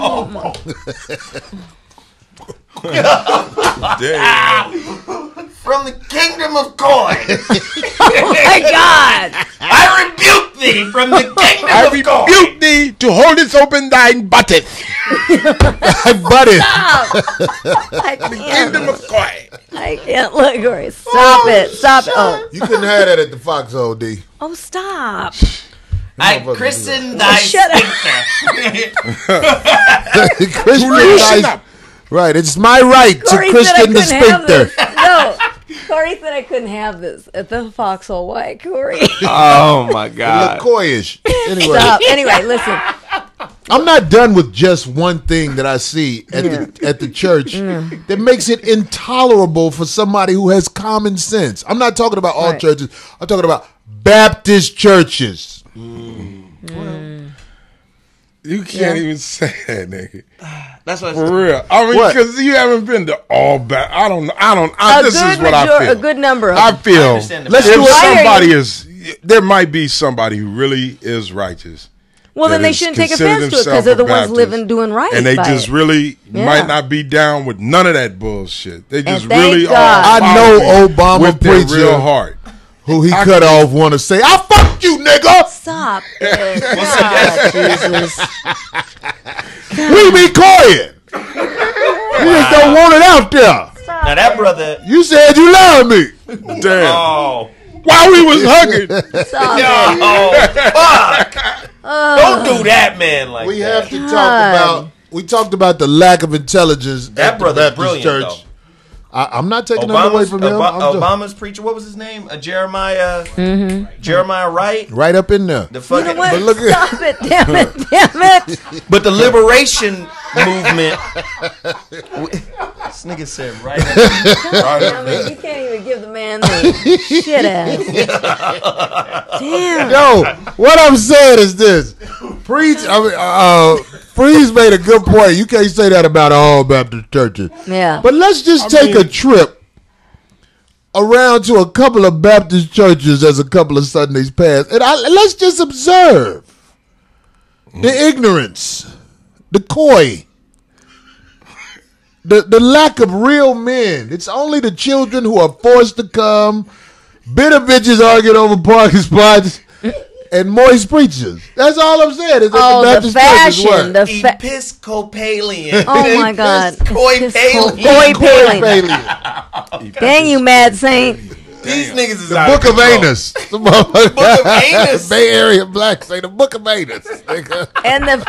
From the kingdom of Koi. Oh my God! I rebuke thee from the kingdom I of Koi. rebuke thee to hold it open thine butteth. I butted. I can't. Kingdom of Koi. I can't look, Corey. Stop it. Stop it. Oh. You couldn't have that at the Foxhole, D. Oh, stop. I christen thy sphincter. Right, it's my right Corey to christen the sphincter. No, Corey said I couldn't have this at the Foxhole. Why, Corey? Oh my God. Look coyish. Anyway. Stop. Anyway, listen. I'm not done with just one thing that I see at the church that makes it intolerable for somebody who has common sense. I'm not talking about all churches. I'm talking about Baptist churches. You can't even say that, nigga. That's what for real. I mean, because you haven't been to all bad. I don't. This is what I feel. A good number of I feel. Let's if somebody is, there might be somebody who really is righteous. Well, then they shouldn't take offense to it because they're the ones doing right. And they just really might not be down with none of that bullshit. They just and really are. I know Obama with their preacher real heart. Who he cut off want to say, I fucked you, nigga. Stop it. God, Jesus. We be quiet. You just don't want it out there. Stop now that brother. You said you love me. Damn. Oh. While we was hugging. Stop fuck. Don't do that, man. Like we that. have to talk about. We talked about the lack of intelligence that at brother's the Baptist brilliant, church. though. I'm not taking that away from him. Obama's preacher, what was his name? Jeremiah. Jeremiah Wright. Right up in there. The fucking. You know what? But look at Stop it! Damn it! Damn it! But the liberation movement. This nigga said right. Damn it! You can't even give the man the shit ass. Damn. Yo, what I'm saying is this: Freeze made a good point. You can't say that about all Baptist churches. Yeah. But let's just take a trip around to a couple of Baptist churches as a couple of Sundays passed. And let's just observe the ignorance, the coy, the lack of real men. It's only the children who are forced to come, bitter bitches arguing over parking spots, and moist preachers. That's all I'm saying. Is that the Baptist fashion, the Episcopalian. Oh my God. Episcopalian. Dang you, Mad Saint. These niggas is the out Book of of control. Anus. The Book of Anus. Bay Area blacks say the Book of Anus. And the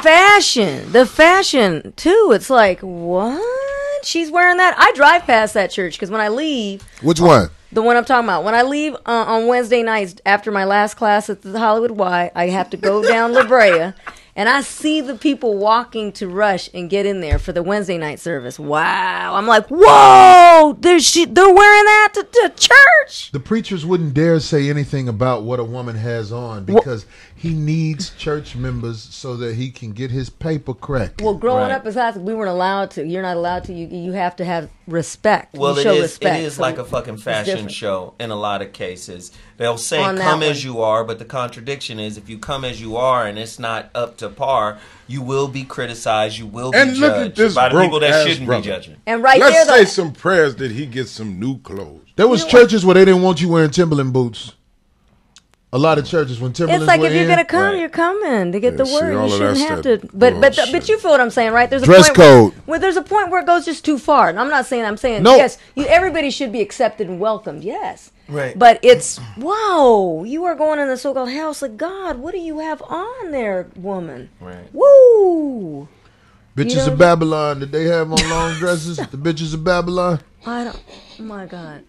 fashion too. It's like, what? She's wearing that? I drive past that church because when I leave. Which one? The one I'm talking about. When I leave on Wednesday nights after my last class at the Hollywood Y, I have to go down La Brea, and I see the people walking to rush and get in there for the Wednesday night service. Wow. I'm like, whoa, they're wearing that to church. The preachers wouldn't dare say anything about what a woman has on because he needs church members so that he can get his paper correct. Well, growing up as Catholic, we weren't allowed to. You're not allowed to. You have to have respect. Well, you show respect. It is So like a fucking fashion show in a lot of cases. They'll say On that come one. as you are, but the contradiction is if you come as you are and it's not up to par, you will be criticized, you will be And look at judged this by the people that broke-ass shouldn't brother. be judging. And right Let's there, say though, some prayers that he gets some new clothes. There was churches where they didn't want you wearing Timberland boots. A lot of churches when Timberlands it's like were if you're in, gonna come, you're coming to get the see, word. all You of shouldn't that's have that to. But you feel what I'm saying, right? There's a Dress point code. where there's a point where it goes just too far. And I'm not saying. I'm saying No. yes. Everybody should be accepted and welcomed. Yes. Right. But it's wow. You are going in the so-called house of God. What do you have on there, woman? Right. Woo. Bitches of Babylon. Did they have on long dresses? The bitches of Babylon. I don't. Oh my God.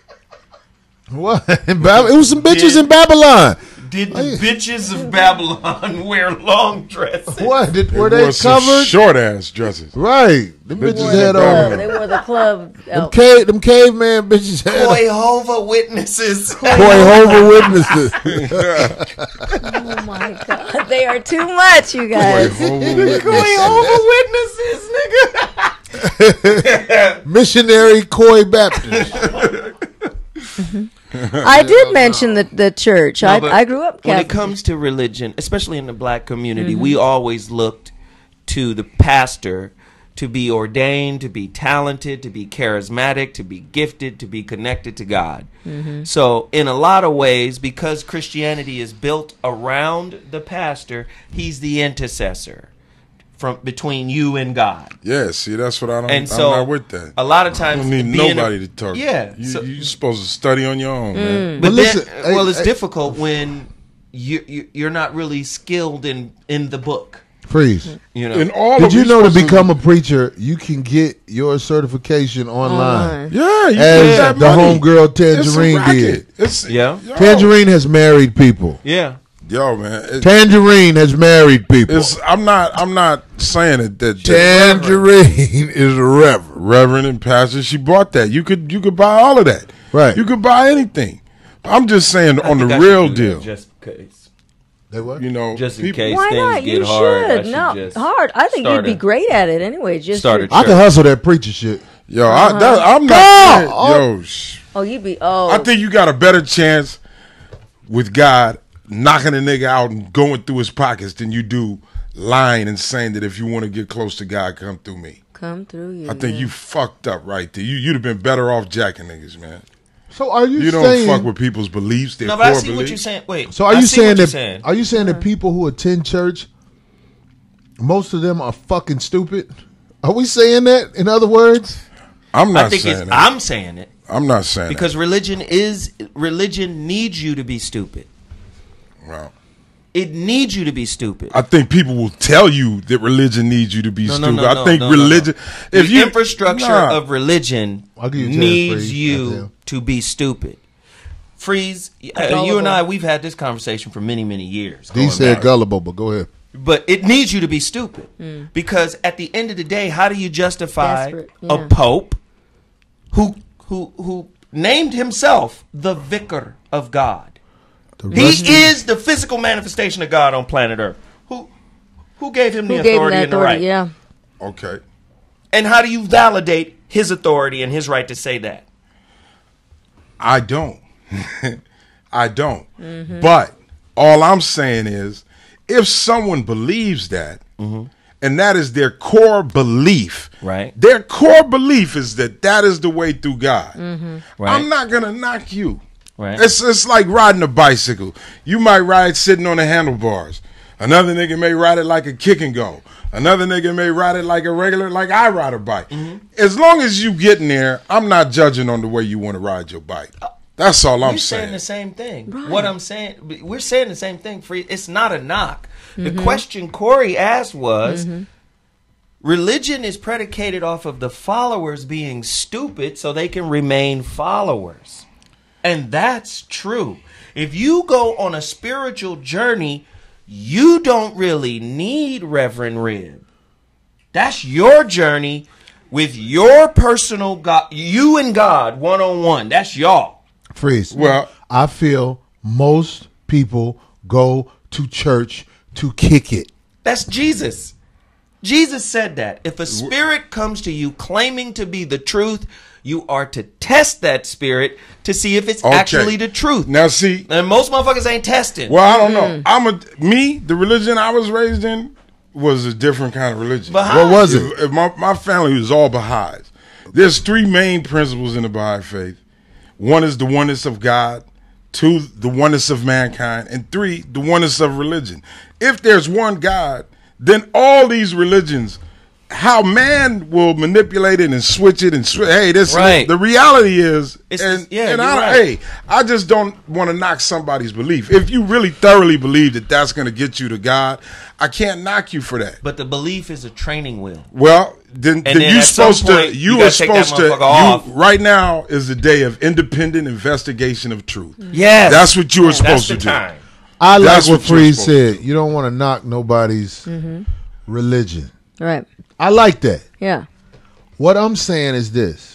What? It was some bitches in Babylon. Did the bitches of Babylon wear long dresses? What? Were They they wore some covered? short ass dresses. Right. Them bitches had on. They wore the club. Them caveman bitches had on. Jehovah Witnesses. Jehovah Witnesses. Oh my God. They are too much, you guys. Jehovah Witnesses, nigga. Missionary Coy Baptist. I did mention the church. No, but I grew up Catholic. When it comes to religion, especially in the black community, we always looked to the pastor to be ordained, to be talented, to be charismatic, to be gifted, to be connected to God. So in a lot of ways, because Christianity is built around the pastor, he's the intercessor from between you and God. Yeah, see, that's what I don't. And so, I'm not with that. a lot of times, you don't need being nobody to talk. Yeah, you're supposed to study on your own, man. But listen, then, it's difficult when you're not really skilled in the book. Freeze. You know, Did you know to become a preacher, you can get your certification online? Yeah, you as get that the money. homegirl It's a Tangerine racket. did. Yeah. Tangerine has married people. Yeah. Yo, man. Tangerine has married people. I'm not saying it that Tangerine is a reverend and pastor. She bought that. You could buy all of that. Right. You could buy anything. I'm just saying on the I real should do that deal. just because. They what? You know, Just in people- case Why things not? get You hard. I should. should No, just hard. I think you'd start be a- great at it anyway. Just start a I can hustle that preacher shit. Yo, I'm Come not. on. Oh, you'd be. Oh, I think you got a better chance with God knocking a nigga out and going through his pockets than you do lying and saying that if you want to get close to God, come through me. come through you. I think you fucked up right there. You'd have been better off jacking niggas, man. So are you don't saying? fuck with people's beliefs, their No, but I core see what beliefs. you're saying. Wait. So are I you see saying what you're that? saying. Are you saying that people who attend church, most of them are fucking stupid? Are we saying that? In other words, I'm not I think saying it's, it. I'm saying it I'm not saying because religion needs you to be stupid. it. Well, It needs you to be stupid. I think people will tell you that religion needs you to be stupid. I think no, religion. no. If The you infrastructure Nah. of religion I'll give you a chance, needs Freeze. you Goddamn. to be stupid. Freeze, you Gullible. and I, we've had this conversation for many, many years. he going said back. gullible, but go ahead. But it needs you to be stupid because at the end of the day, how do you justify Desperate, a yeah. pope who named himself the vicar of God? He is the physical manifestation of God on planet Earth. Who gave him the authority and the right? Yeah. Okay. And how do you validate his authority and his right to say that? I don't. I don't. But all I'm saying is, if someone believes that, and that is their core belief, right? Their core belief is that is the way through God. Right. I'm not gonna knock you. Right. It's like riding a bicycle. You might ride sitting on the handlebars. Another nigga may ride it like a kick and go. Another nigga may ride it like I ride a bike. As long as you get in there, I'm not judging on the way you want to ride your bike. That's all I'm saying. We're saying the same thing. Right. What I'm saying, we're saying the same thing. It's not a knock. The question Corey asked was, religion is predicated off of the followers being stupid so they can remain followers. And that's true. If you go on a spiritual journey, you don't really need Reverend Rib. That's your journey with your personal God, you and God, one-on-one. That's y'all. Freeze. Well, I feel most people go to church to kick it. That's Jesus. Jesus said that. If a spirit comes to you claiming to be the truth, you are to test that spirit to see if it's actually the truth. Now see, and most motherfuckers ain't testing. Well, I don't know. The religion I was raised in was a different kind of religion. Baha'i. What was it? My family was all Baha'is. There's three main principles in the Baha'i faith. One is the oneness of God, two, the oneness of mankind, and three, the oneness of religion. If there's one God, then all these religions, how man will manipulate it and switch it and hey, this right. The reality is, I just don't want to knock somebody's belief. If you really thoroughly believe that that's going to get you to God, I can't knock you for that. But the belief is a training wheel. Well, then you're supposed to. You are supposed to. Right now is the day of independent investigation of truth. Yes, that's what you were supposed to do. Time. I like what Freeze said. You don't want to knock nobody's religion. Right. I like that. Yeah. What I'm saying is this.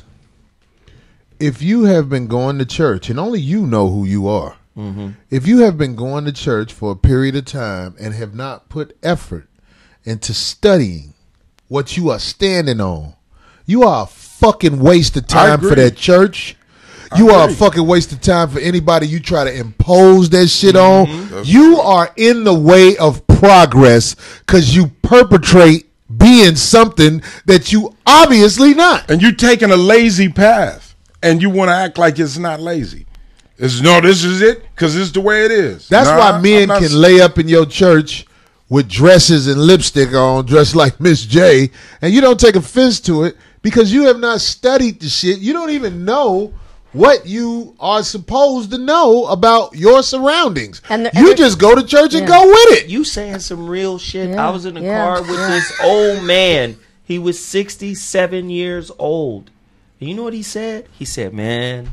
If you have been going to church, and only you know who you are, if you have been going to church for a period of time and have not put effort into studying what you are standing on, you are a fucking waste of time for that church. You are a fucking waste of time for anybody you try to impose that shit on. You are in the way of progress because you perpetrate being something that you obviously not. And you're taking a lazy path and you want to act like it's not lazy. This is it because it's the way it is. That's why men can lay up in your church with dresses and lipstick on, dressed like Miss J, and you don't take offense to it because you have not studied the shit. You don't even know what you are supposed to know about your surroundings. You just go to church and go with it. You saying some real shit. I was in the car with this old man. He was 67 years old. And you know what he said? He said, man,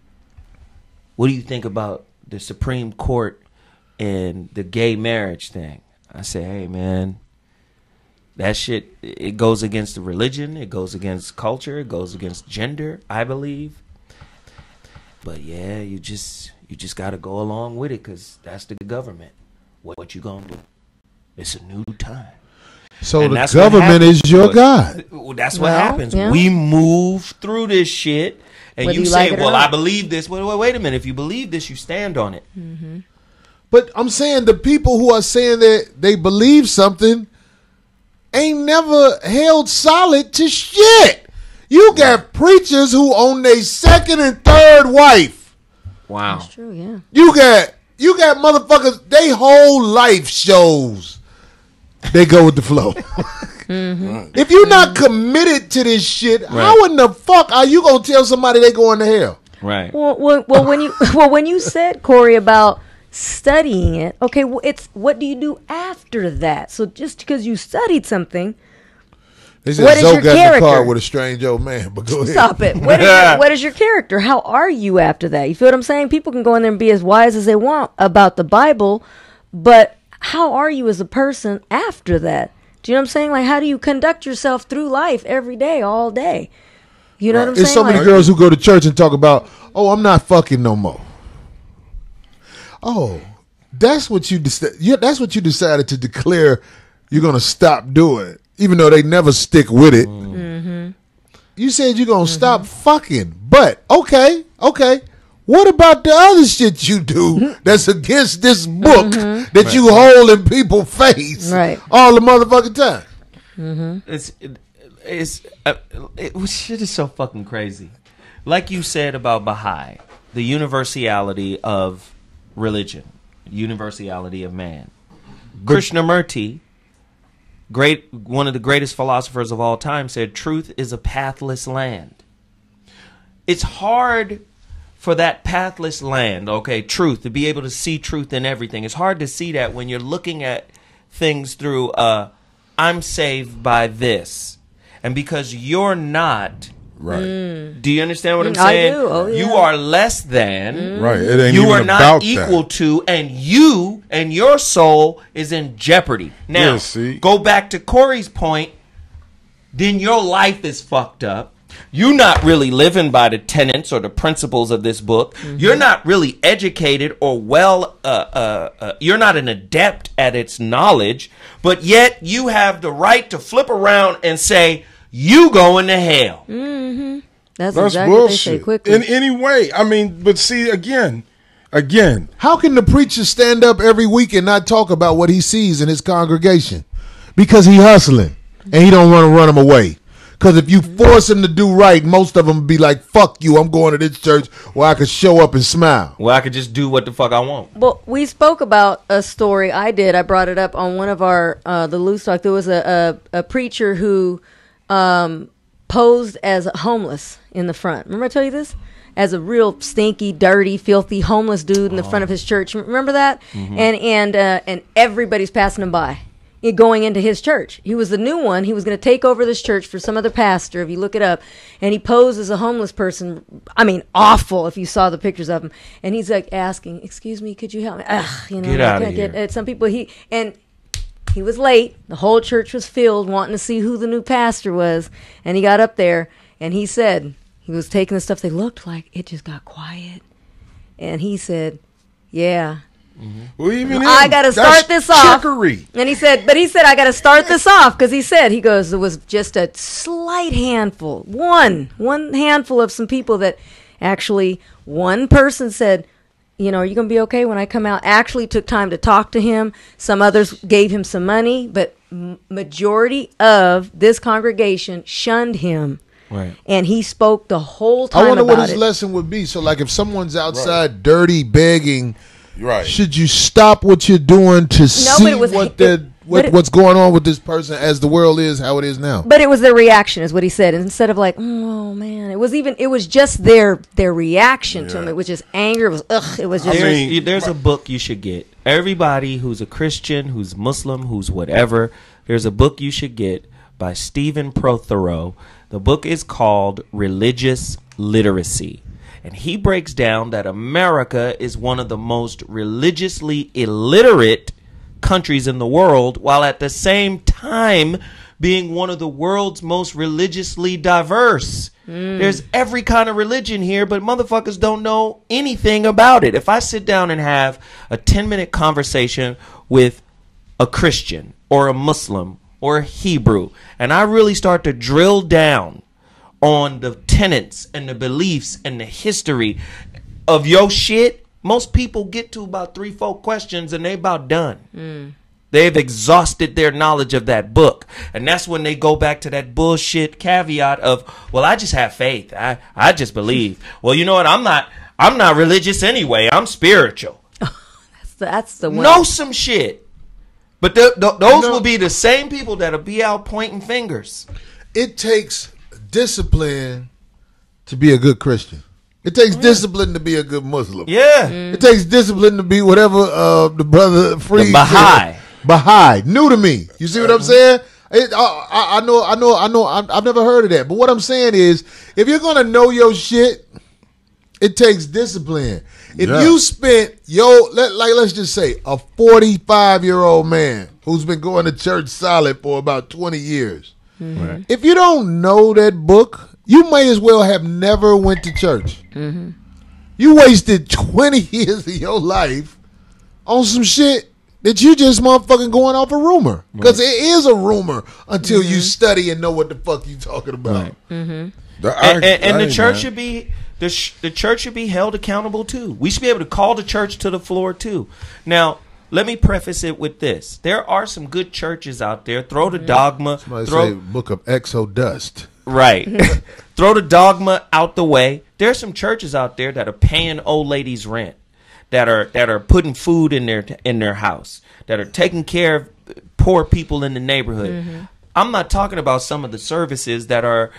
what do you think about the Supreme Court and the gay marriage thing? I said, hey, man, that shit, it goes against the religion. It goes against culture. It goes against gender, I believe. But yeah, you just got to go along with it because that's the government. What you gonna do? It's a new time. So and the government is your God. That's what happens. Yeah. We move through this shit, and Whether you say, like "Well, I believe this." Well, wait a minute. If you believe this, you stand on it. But I'm saying the people who are saying that they believe something ain't never held solid to shit. You got preachers who own their second and third wife. Wow. That's true, yeah. You got motherfuckers, they whole life shows. They go with the flow. If you're not committed to this shit, how in the fuck are you gonna tell somebody they going to hell? Right. Well, when you said, Corey, about studying it, okay, well, it's what do you do after that? So just because you studied something. They said Zoe got in the car with a strange old man, but go ahead. Stop it. What is your character? How are you after that? You feel what I'm saying? People can go in there and be as wise as they want about the Bible, but how are you as a person after that? Do you know what I'm saying? Like, how do you conduct yourself through life every day, all day? You know what I'm saying? There's so many girls who go to church and talk about, oh, I'm not fucking no more. Oh, that's what you decided to declare you're gonna stop doing it, even though they never stick with it. You said you're gonna stop fucking, but okay. What about the other shit you do that's against this book that you hold in people's face all the motherfucking time? Shit is so fucking crazy. Like you said about Baha'i, the universality of religion, universality of man. Krishnamurti, one of the greatest philosophers of all time, said truth is a pathless land. It's hard for that pathless land, truth, to be able to see truth in everything. It's hard to see that when you're looking at things through I'm saved by this. And because you're not, do you understand what I'm saying? I do. Oh, yeah. You are less than. Right. It ain't you even are not about equal that. to, and you and your soul is in jeopardy. Now, go back to Corey's point. Then your life is fucked up. You're not really living by the tenets or the principles of this book. You're not really educated or you're not an adept at its knowledge, but yet you have the right to flip around and say, you going to hell. That's bullshit. exactly what they say quickly. In any way. I mean, but see, again, how can the preacher stand up every week and not talk about what he sees in his congregation? Because he hustling and he don't want to run them away. Because if you force him to do right, most of them be like, fuck you, I'm going to this church where I could show up and smile. Well, I could just do what the fuck I want. Well, we spoke about a story I brought it up on one of our, the Loose Talk. There was a preacher who posed as homeless in the front. Remember I told you this? As a real stinky, dirty, filthy, homeless dude in the front of his church. Remember that? And everybody's passing him by, going into his church. He was the new one. He was going to take over this church for some other pastor, if you look it up. And he posed as a homeless person. I mean, awful if you saw the pictures of him. And he's like asking, excuse me, could you help me? Get out of here. Some people, he was late. The whole church was filled wanting to see who the new pastor was. And he got up there and he said, he was taking the stuff they looked like. It just got quiet. And he said, yeah. Well, even I got to start this off. Trickery. And he said, I got to start this off because he goes, it was just a slight handful, one handful of some people that actually, one person said, are you going to be okay when I come out? Actually took time to talk to him. Some others gave him some money, but majority of this congregation shunned him. Right. And he spoke the whole time I wonder about what his it. lesson would be. So, like, if someone's outside dirty, begging, right, should you stop what you're doing to see what's going on with this person as the world is how it is now? But it was their reaction, is what he said. Instead of like, oh man, it was just their reaction to him. It was just anger. It was ugh. It was just. There's a book you should get. Everybody who's a Christian, who's Muslim, who's whatever, there's a book you should get by Stephen Prothero. The book is called Religious Literacy. And he breaks down that America is one of the most religiously illiterate countries in the world, while at the same time being one of the world's most religiously diverse. There's every kind of religion here, but motherfuckers don't know anything about it. If I sit down and have a 10-minute conversation with a Christian or a Muslim or a Hebrew, and I really start to drill down on the tenets and the beliefs and the history of your shit, most people get to about 3-4 questions and they about done. They've exhausted their knowledge of that book. And that's when they go back to that bullshit caveat of, well, I just have faith. I just believe. Well, you know what? I'm not religious anyway. I'm spiritual. That's the one. Know some shit. But those will be the same people that'll be out pointing fingers. It takes discipline to be a good Christian. It takes discipline to be a good Muslim. Yeah. It takes discipline to be whatever the brother Freed the Baha'i. Baha'i. New to me. You see what I'm saying? I know. I've never heard of that. But what I'm saying is, if you're gonna know your shit, it takes discipline. If you spent let's just say a 45-year-old man who's been going to church solid for about 20 years. Right. If you don't know that book, you may as well have never went to church. You wasted 20 years of your life on some shit that you just motherfucking going off a rumor. Because it is a rumor until you study and know what the fuck you talking about. And the church should be the church should be held accountable too. We should be able to call the church to the floor too. Now, let me preface it with this: there are some good churches out there. Throw the dogma. Somebody say Book of Exodust. Right. Throw the dogma out the way. There's some churches out there that are paying old ladies rent, that are putting food in their house, that are taking care of poor people in the neighborhood. I'm not talking about some of the services that are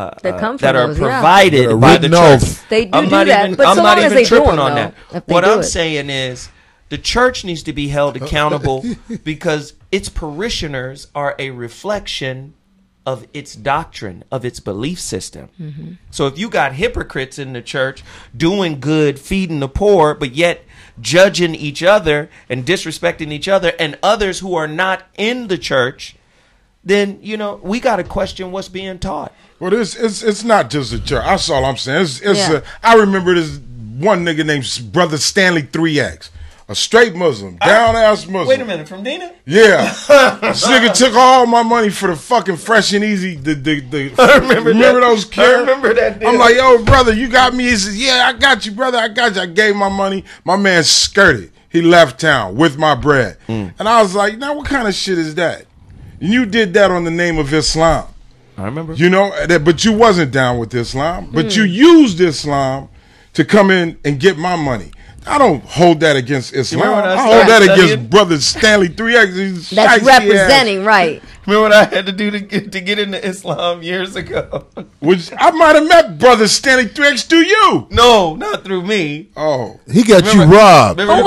provided by the church. They do that, but so long as they do on that. What I'm saying is the church needs to be held accountable because its parishioners are a reflection of its doctrine, of its belief system. So if you got hypocrites in the church doing good, feeding the poor, but yet judging each other and disrespecting each other and others who are not in the church, then, you know, we got to question what's being taught. Well, it's not just the church. That's all I'm saying. I remember this one nigga named Brother Stanley 3X. A straight Muslim, down-ass Muslim. Wait a minute, from Dina? Yeah. This nigga took all my money for the fucking Fresh and Easy. I remember those kids? I remember that deal. I'm like, yo, brother, you got me? He says, yeah, I got you, brother. I got you. I gave my money. My man skirted. He left town with my bread. And I was like, now what kind of shit is that? And you did that on the name of Islam. I remember. You know, but you wasn't down with Islam. But you used Islam to come in and get my money. I don't hold that against Islam. I hold that against Brother Stanley 3X. That's representing, right. Remember what I had to do to get into Islam years ago? Which I might have met Brother Stanley 3X through you. No, not through me. Oh. He got you robbed. Remember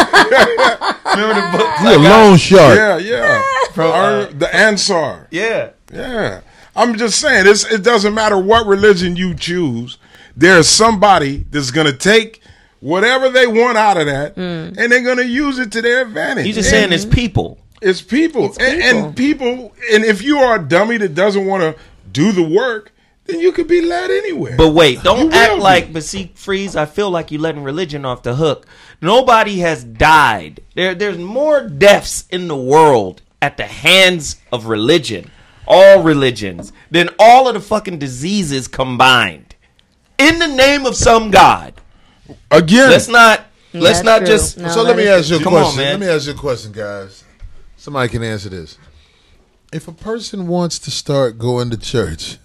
the book? You're a loan shark. Yeah. From the Ansar. Yeah. I'm just saying, it doesn't matter what religion you choose. There's somebody that's going to take whatever they want out of that, and they're going to use it to their advantage. You're just saying it's people. It's people. And people, and if you are a dummy that doesn't want to do the work, then you could be led anywhere. But wait, don't act like, but see, Freeze, I feel like you're letting religion off the hook. Nobody has died. There's more deaths in the world at the hands of religion, all religions, than all of the fucking diseases combined. In the name of some God. Again, let's not just. No, so let me ask you a question. On, man. Let me ask you a question, guys. Somebody can answer this. If a person wants to start going to church,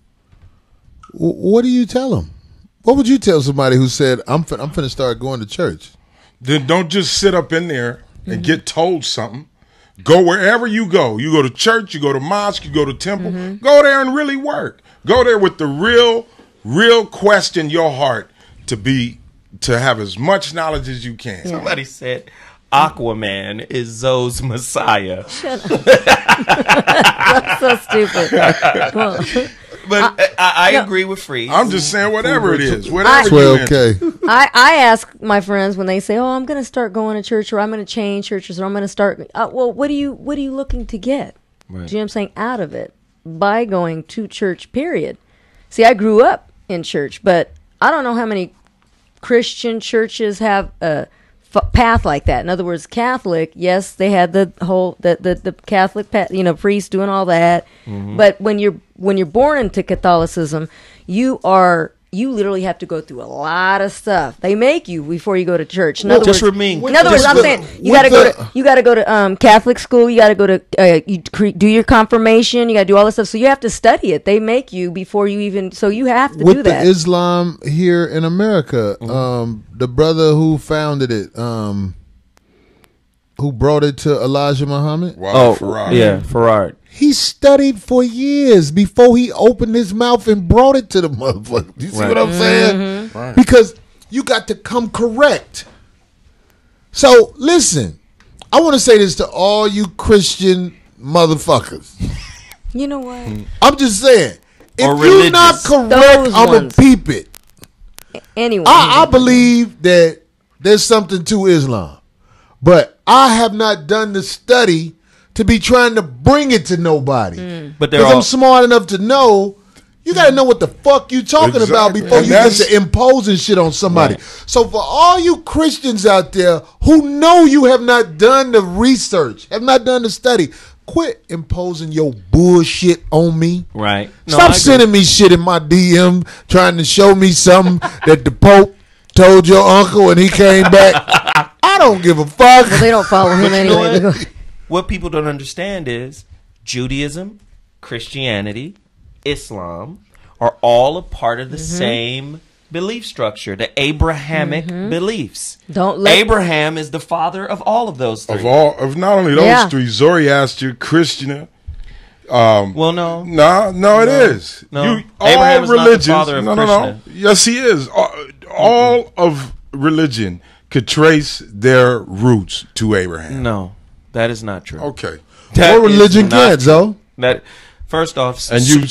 what do you tell them? What would you tell somebody who said, "I'm finna start going to church"? Then don't just sit up in there and get told something. Go wherever you go. You go to church. You go to mosque. You go to temple. Go there and really work. Go there with the real quest in your heart to have as much knowledge as you can. Somebody said Aquaman is Zoe's Messiah. Shut up. That's so stupid. But I agree with Free. I'm just saying whatever it is. Whatever I ask my friends when they say, "Oh, I'm going to start going to church, or I'm going to change churches, or I'm going to start." Well, what are you looking to get? Right. Do you know what I'm saying? Out of it by going to church. Period. See, I grew up in church, but I don't know how many Christian churches have a path like that. In other words, Catholic, yes, they had the whole the Catholic path, priest doing all that. But when you're born into Catholicism, you literally have to go through a lot of stuff. They make you before you go to church. In other words, I'm saying you got to go to Catholic school. You got to go to do your confirmation. You got to do all this stuff. So you have to study it. They make you before you even. So you have to do that. With the Islam here in America, the brother who founded it, who brought it to Elijah Muhammad. Farad. Yeah, Farad. He studied for years before he opened his mouth and brought it to the motherfucker. You see what I'm saying? Right. Because you got to come correct. So listen, I want to say this to all you Christian motherfuckers. You know what? I'm just saying, if you're not correct, I'm going to peep it. Anyway. I believe that there's something to Islam. But I have not done the study to be trying to bring it to nobody. But because I'm smart enough to know You got to know what the fuck you talking about before you get to imposing shit on somebody. Right. So for all you Christians out there who know you have not done the research, have not done the study, quit imposing your bullshit on me. Right. No, Stop sending me shit in my DM trying to show me something that the Pope told your uncle when he came back. I don't give a fuck. Well, they don't follow him anyway. What people don't understand is Judaism, Christianity, Islam are all a part of the same belief structure, the Abrahamic beliefs. Abraham is the father of all of those three. Of not only those three, Zoroaster, Christian. Well, no. No, it is. No. All is religions. Not the father of No. Yes, he is. All of religion could trace their roots to Abraham. No, that is not true. Okay. What religion can't, Zoe? First off,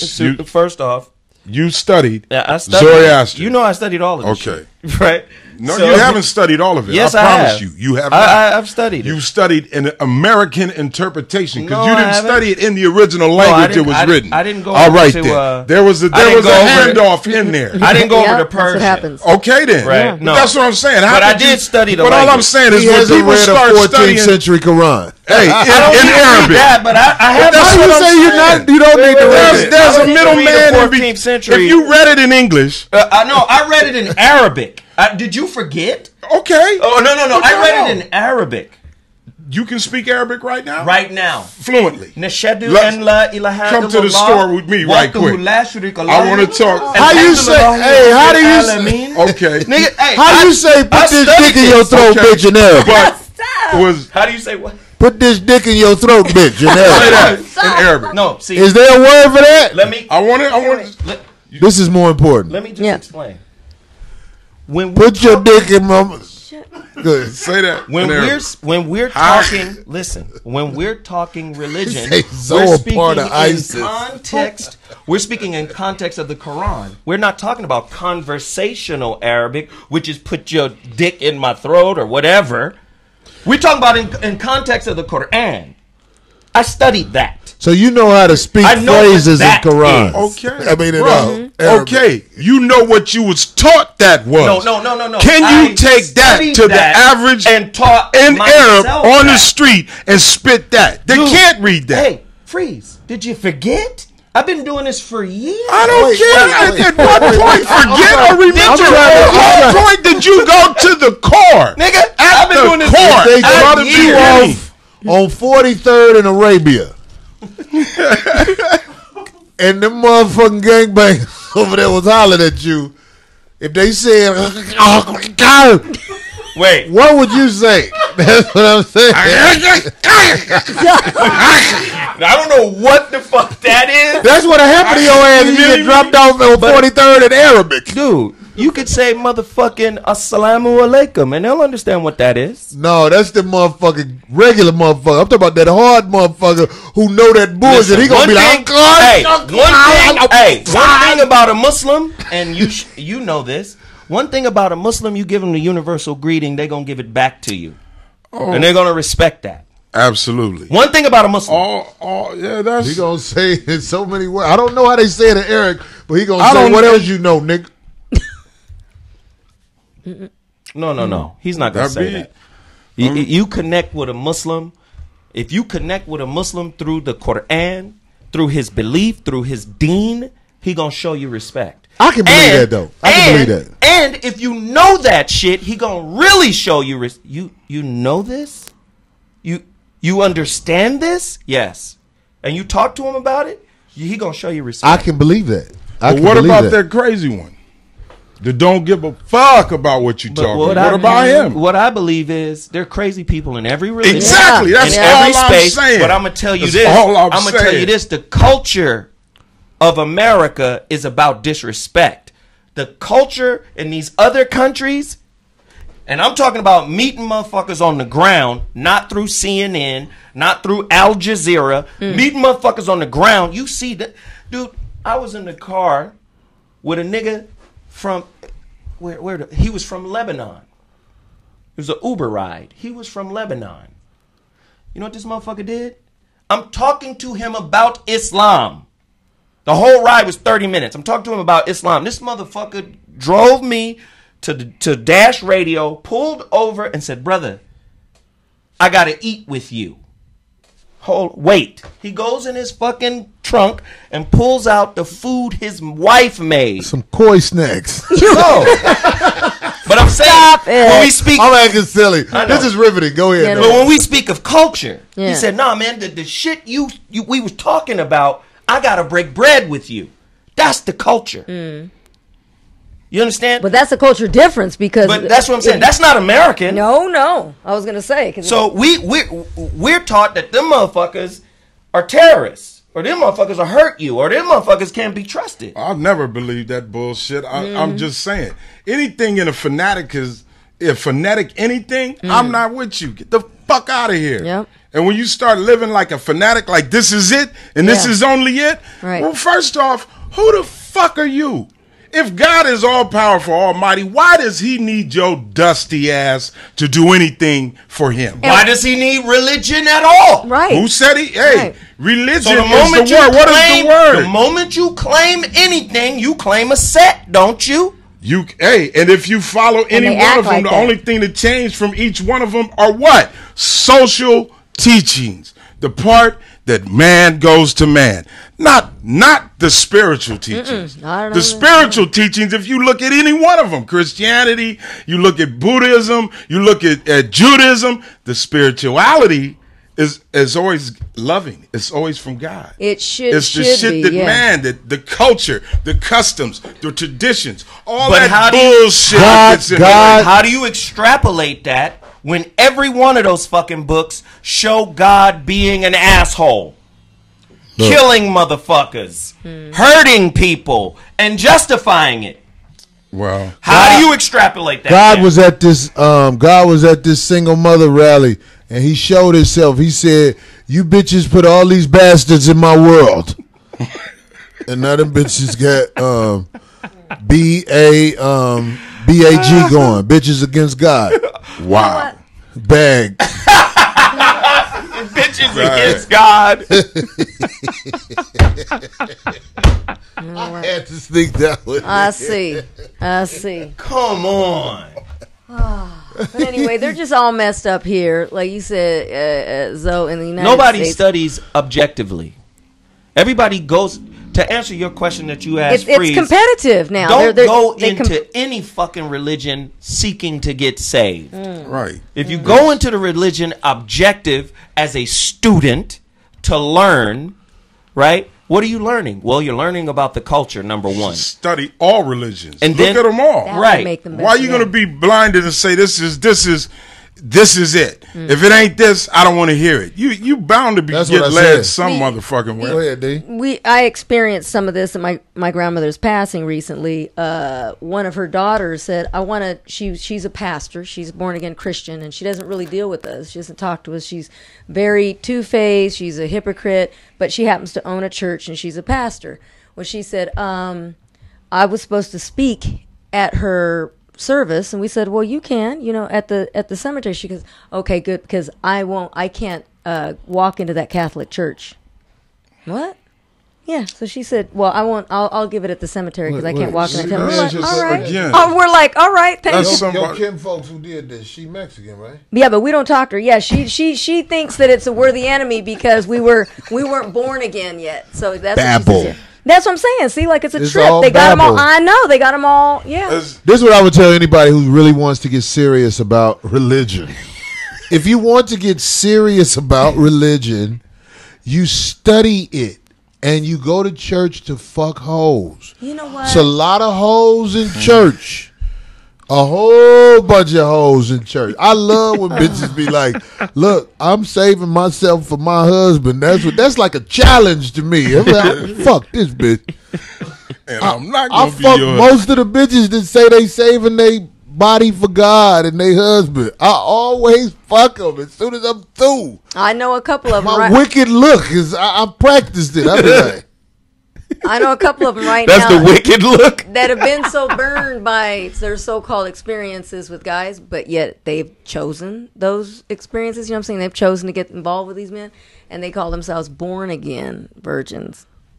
you studied I studied Zoroaster. You know I studied all of it. Okay. Right? No, you haven't studied all of it. Yes, I promise have. you. You have. I've studied it. You studied an American interpretation because No, you didn't study it in the original language it was written. I didn't go all over right to, then. There was a handoff in there. I didn't go over to Persian. That's what happens. Okay then. Right. No. That's what I'm saying. But I did study the But language. all I'm saying is He when hasn't people read start a 14th studying century Quran. Hey, in Arabic. That, but I have. That's How what you I'm say saying. you don't need to read it? There's a middleman in 14th century. If you read it in English, I read it in Arabic. Did you forget? Okay. Oh no! I read it in Arabic. You can speak Arabic right now? Right now. Fluently. Nashadu Let's an la ilaha come to the illallah store with me right wahdahu quick. la sharika I lahu. want to talk. How you say? Hey, how do you say? Okay. Nigga, hey, How you say? Put this dick in your throat, bitch, in Arabic. How do you say what? Put this dick in your throat, bitch, in Say Arabic. that in Arabic. No, see. Is there a word for that? Let me. I want it. This is more important. Let me just explain. When Put your dick in my. Good. Say that. When we're talking, listen. When we're talking religion, Say we're so part of ISIS. speaking in context. We're speaking in context of the Quran. We're not talking about conversational Arabic, which is put your dick in my throat or whatever. We're talking about in context of the Quran. I studied that. So you know how to speak phrases in Quran. Okay. I mean, okay. You know what you was taught that was. No. Can you take that to the average and taught in Arab on the that. street and spit that? They can't read that. Hey, freeze. Did you forget? I've been doing this for years. I don't care. At what point forget or remember? At what point did you go to the core? Nigga, I've been doing this core. They dropped you years. off on 43rd in Arabia. And them motherfucking gangbangers over there was hollering at you. If they said, wait, what would you say? That's what I'm saying. I don't know what the fuck that is. That's what happened to your ass if you get dropped off on 43rd in Arabic. Dude, you could say motherfucking assalamu alaikum and they'll understand what that is. No, that's the motherfucking regular motherfucker. I'm talking about that hard motherfucker who know that bullshit. Listen, he gonna be like, one thing about a Muslim, and you know this. One thing about a Muslim, you give them the universal greeting, they're gonna give it back to you, and they're gonna respect that. Absolutely. One thing about a Muslim. Yeah, that's. He gonna say it in so many words. I don't know how they say it in Arabic, but he gonna say what else you know, nigga. No. He's not gonna say that. You connect with a Muslim. If you connect with a Muslim through the Quran, through his belief, through his deen, he gonna show you respect. I can believe that though. I can believe that. And if you know that shit, he gonna really show you you know this? You understand this? Yes. And you talk to him about it, he gonna show you respect. I can believe that. But what about that crazy one that don't give a fuck about what you talking? What about him? What I believe is there are crazy people in every religion. Exactly. That's in all every space, I'm saying. But I'm gonna tell you That's this. all I'm gonna tell you this. The culture of America is about disrespect. The culture in these other countries, and I'm talking about meeting motherfuckers on the ground, not through CNN, not through Al Jazeera, meeting motherfuckers on the ground. You see that, dude. I was in the car with a nigga from he was from Lebanon. It was an Uber ride. He was from Lebanon. You know what this motherfucker did? I'm talking to him about Islam. The whole ride was 30 minutes. I'm talking to him about Islam. This motherfucker drove me to Dash Radio, pulled over, and said, brother, I got to eat with you. Wait. He goes in his fucking trunk and pulls out the food his wife made. Some koi snacks. No. But I'm saying, when we speak... I'm acting silly. This is riveting. Go ahead. But when we speak of culture, he said, nah, man, the shit we was talking about, I got to break bread with you. That's the culture. Mm. You understand? But that's a culture difference because... But that's what I'm saying. That's not American. No. I was going to say. So we're taught that them motherfuckers are terrorists, or them motherfuckers will hurt you, or them motherfuckers can't be trusted. I'll never believe that bullshit. I'm just saying. Anything in a phonetic anything, I'm not with you. Get the fuck out of here. Yep. And when you start living like a fanatic, like this is it, and this is only it, well, first off, who the fuck are you? If God is all-powerful, almighty, why does he need your dusty ass to do anything for him? Why does he need religion at all? Right. Who said he? Hey, religion So is the word. What is the word? The moment you claim anything, you claim a set, don't you? And if you follow any one of them, the only thing that changed from each one of them are what? Social teachings. The part that man goes to man. Not the spiritual teachings. The spiritual teachings, if you look at any one of them, Christianity, you look at Buddhism, you look at Judaism, the spirituality is always loving. It's always from God. It's the shit that man, the culture, the customs, the traditions, all that bullshit. How do you extrapolate that when every one of those fucking books show God being an asshole? Killing motherfuckers, hurting people, and justifying it. Well, how do you extrapolate that? God was at this single mother rally, and he showed himself. He said, "You bitches put all these bastards in my world," and now them bitches got BAG going. Bitches against God. Wow. Bag. Bitches against God. I had to sneak that one. I see. Come on. But anyway, they're just all messed up here. Like you said, Zoe, in the United States. Nobody studies objectively. Everybody goes... To answer your question that you asked, it's competitive now. Don't go into any fucking religion seeking to get saved. Right. If you go into the religion objective as a student to learn, right? What are you learning? Well, you're learning about the culture, number one. Study all religions. And look at them all. Right. Why are you going to be blinded and say this is it? If it ain't this, I don't want to hear it. You bound to be get led some motherfucking way. Go ahead, D. I experienced some of this at my grandmother's passing recently. One of her daughters said, she's a pastor, she's a born again Christian, and she doesn't really deal with us. She doesn't talk to us. She's very two-faced, she's a hypocrite, but she happens to own a church and she's a pastor. Well, she said, I was supposed to speak at her service, and we said, well, you can, at the cemetery. She goes, okay, good, because I can't walk into that Catholic church. What? Yeah. So she said, well, I'll give it at the cemetery because I can't walk in that temple. We're like, all right. We're like, all right, thank you. Your kin folks who did this, she Mexican, right? Yeah, but we don't talk to her. Yeah, she thinks that we're the enemy because we weren't born again yet. So that's what she says. That's what I'm saying. See, like it's a trip. They got them all. I know they got them all. Yeah. This is what I would tell anybody who really wants to get serious about religion. If you want to get serious about religion, you study it and you go to church to fuck hoes. You know what? It's a lot of hoes in church. A whole bunch of hoes in church. I love when bitches be like, look, I'm saving myself for my husband. That's like a challenge to me. I'm like, fuck this bitch. And I'm not gonna be fuck most of the bitches that say they saving their body for God and their husband. I always fuck them as soon as I'm through. I know a couple of them. My wicked look is I practiced it. I be like, I know a couple of them now. That's the wicked look. That have been so burned by their so-called experiences with guys, but yet they've chosen those experiences. You know what I'm saying? They've chosen to get involved with these men, and they call themselves born-again virgins.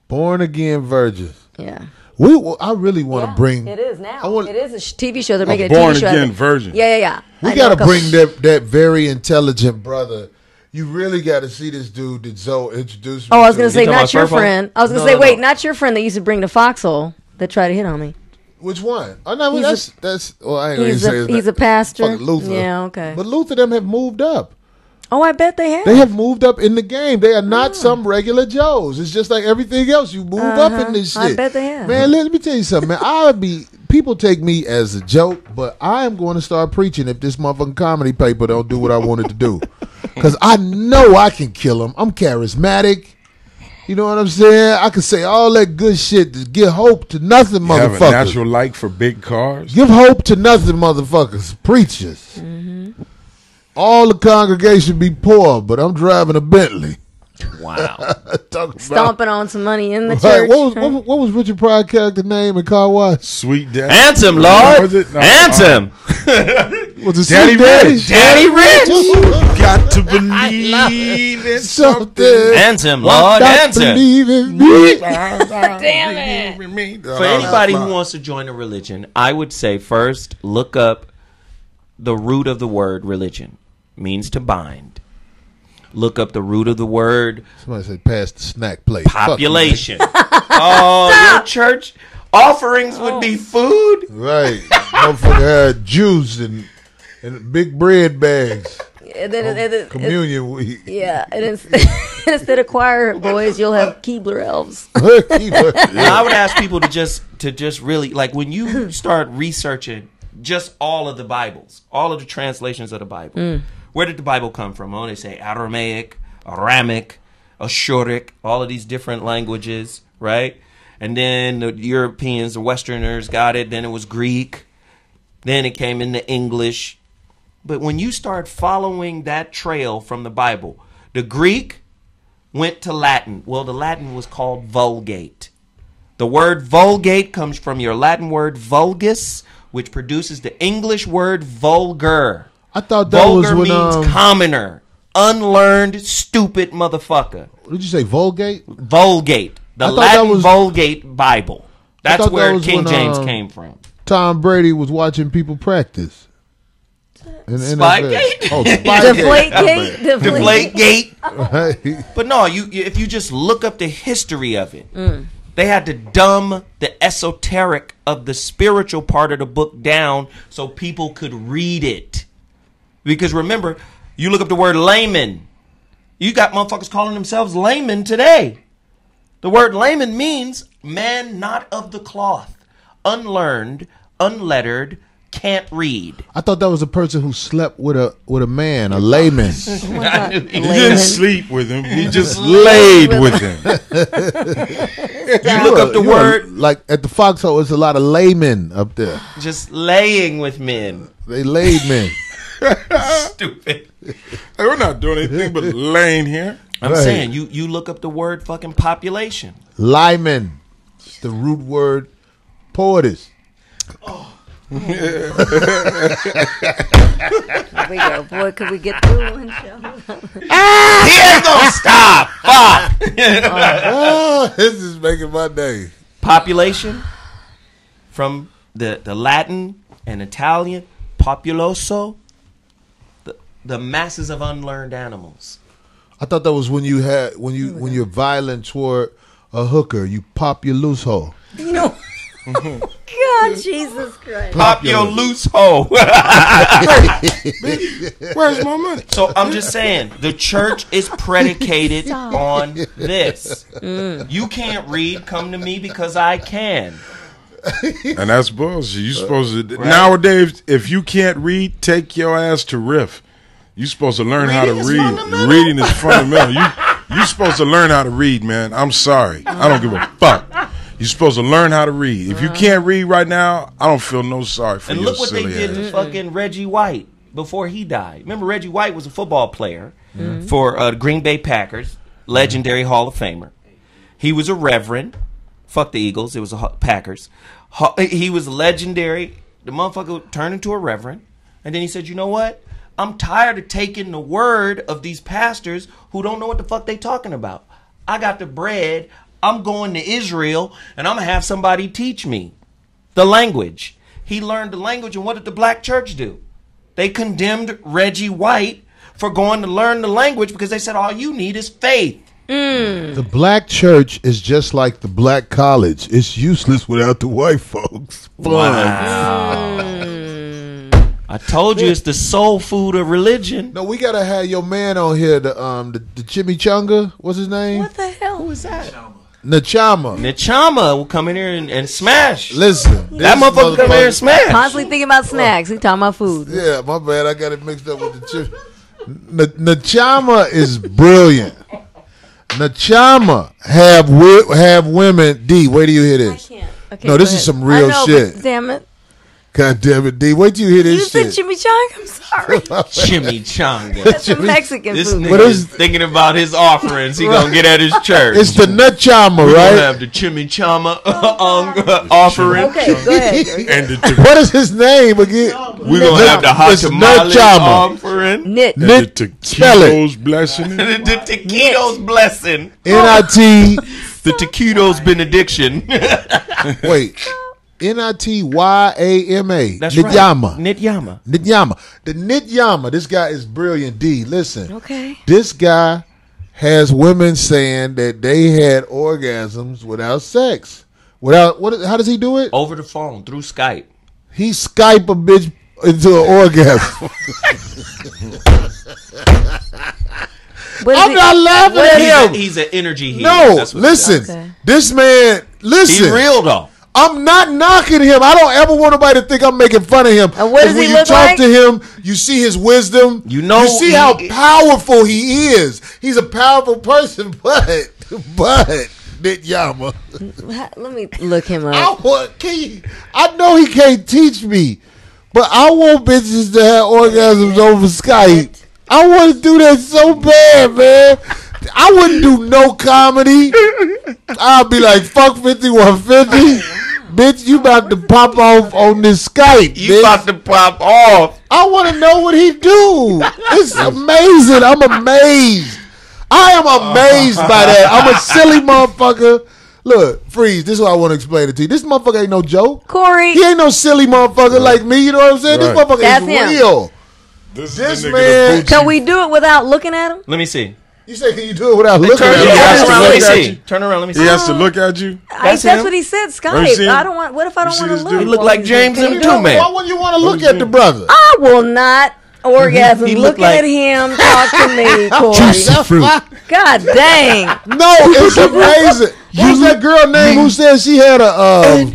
Born Again Virgins. Yeah. I really want to bring. It is now. It is a TV show. They're making a Born TV show. Again Virgin. Yeah. We got to bring that very intelligent brother. You really got to see this dude that Zoe introduced me I was going to. to say, not your friend. I was going to say, wait, not your friend that used to bring the foxhole that tried to hit on me. Which one? Oh, no, that's. Well, I ain't going to say his he's a pastor. Fucking Luther. Yeah, okay. But Luther them have moved up. Oh, I bet they have. They have moved up in the game. They are not some regular Joes. It's just like everything else. You move up in this shit. I bet they have. Man, let me tell you something, man. People take me as a joke, but I am going to start preaching if this motherfucking comedy paper don't do what I wanted to do. Because I know I can kill them. I'm charismatic. You know what I'm saying? I can say all that good shit to give hope to nothing, motherfuckers. Have a natural like for big cars. Give hope to nothing, motherfuckers. Preachers. Mm-hmm. All the congregation be poor, but I'm driving a Bentley. Wow. Stomping on some money in the church. What was Richard Pryor character name in Car Wash? Sweet Daddy. Anthem, Lord. Was it? No, Anthem. Was it Daddy Rich? Daddy Rich. Got to believe in something. Anthem, Lord. Anthem. Believe in me. Damn it. For anybody who wants to join a religion, I would say first look up the root of the word religion. Means to bind. Look up the root of the word. Somebody said pass the snack plate. Population. Oh, your church offerings would be food? Right. Motherfucker had juice and big bread bags. And then communion week. Yeah. And instead of choir boys, you'll have Keebler elves. Now, I would ask people to just really, like, when you start researching just all of the Bibles, all of the translations of the Bible. Where did the Bible come from? Oh, they say Aramaic, Aramic, Ashuric, all of these different languages, right? And then the Europeans, the Westerners got it. Then it was Greek. Then it came into English. But when you start following that trail from the Bible, the Greek went to Latin. Well, the Latin was called Vulgate. The word Vulgate comes from your Latin word vulgus, which produces the English word vulgar. I thought that vulgar was when, means commoner, unlearned, stupid motherfucker. What did you say, Vulgate? Vulgate. The Latin Vulgate Bible. That's where King James came from. Tom Brady was watching people practice. Spygate? Oh, Spygate. Deflategate. But no, if you just look up the history of it, they had to dumb the esoteric of the spiritual part of the book down so people could read it. Because remember, you look up the word layman. You got motherfuckers calling themselves laymen today. The word layman means man not of the cloth, unlearned, unlettered, can't read. I thought that was a person who slept with a man, a layman. He didn't sleep with him. He just laid with him. You look up the word. Like at the foxhole, it's a lot of laymen up there. Just laying with men. They laid men. Stupid. Hey, we're not doing anything but laying here. I'm saying, you look up the word fucking population. Lyman. The root word poetess. Oh. There we go. Boy, could we get through one show? He ain't gonna stop. Fuck. This is making my day. Population from the Latin and Italian, populoso, the masses of unlearned animals. I thought that was when you're violent toward a hooker, you pop your loose hole. You know. God, Jesus Christ. Pop your loose hole. Where's my money? So I'm just saying, the church is predicated on this. You can't read, come to me because I can. And that's bullshit. You supposed to nowadays, if you can't read, take your ass to Riff. You supposed to learn how to read. Reading is fundamental. You supposed to learn how to read, man. I'm sorry. I don't give a fuck. You're supposed to learn how to read. If you can't read right now, I don't feel no sorry for you. And look what they did to fucking Reggie White before he died. Remember, Reggie White was a football player for the Green Bay Packers, legendary Hall of Famer. He was a reverend. Fuck the Eagles. It was the Packers. He was legendary. The motherfucker turned into a reverend. And then he said, you know what? I'm tired of taking the word of these pastors who don't know what the fuck they talking about. I got the bread. I'm going to Israel and I'm going to have somebody teach me the language. He learned the language, and what did the black church do? They condemned Reggie White for going to learn the language because they said all you need is faith. The black church is just like the black college. It's useless without the white folks. Wow. I told you it's the soul food of religion. No, we gotta have your man on here, the chimichanga. What's his name? What the hell? Who is that? Nachama will come in here and smash. Listen, that motherfucker come here and smash. Constantly thinking about snacks. He talking about food. Yeah, my bad. I got it mixed up with the chip. Nachama is brilliant. Nachama have women. D, wait till you hear this. Okay, no, this is some real shit. Damn it. God damn it, D. Wait till you hear this shit. You said chimichanga? I'm sorry. Chimichanga. That's some Mexican this food. Nigga is thinking about his offerings he gonna get at his church. It's the Nachama, We're right? gonna have the chimichama offering. Okay, go ahead. And what is his name again? We're gonna have the hot tamales offering. Taquitos blessing. The taquitos blessing. NIT. The taquitos benediction. Wait. Nityama. That's Nityama. right. Nityama. The Nityama. This guy is brilliant. D. Listen. Okay. This guy has women saying that they had orgasms without sex. Without what? How does he do it? Over the phone through Skype. He Skype a bitch into an orgasm. I'm not laughing at him. He's an energy healer. No, listen. This man. Listen. He's real though. I'm not knocking him. I don't ever want nobody to think I'm making fun of him. And what does when he you look talk like? to him, you see his wisdom. You know, you see how powerful he is. He's a powerful person, but Nityama. Let me look him up. I know he can't teach me, but I want bitches to have orgasms over Skype. I want to do that so bad, man. I wouldn't do no comedy. I'll be like, fuck 5150. Bitch, you about to pop off on this Skype. You bitch. about to pop off. I want to know what he do. It's amazing. I'm amazed. I am amazed by that. I'm a silly motherfucker. Look, Freeze, this is what I want to explain it to you. This motherfucker ain't no joke. Corey. He ain't no silly motherfucker like me. You know what I'm saying? Right. This motherfucker That's is him. real. This man. Can we do it without looking at him? Let me see. You say, can you do it without looking Turn at him? around. Let me see. Turn around. Let me see. He has to look at you. That's what he said. Skype. I don't want. What if I don't want to look? He look like James M. Two Man. Why would you want to look at the brother? I will not orgasm He look looking like- at him. Talk to me, Corey. Juicy fruit. God dang. No, it's amazing. Who's that girl name who said she had a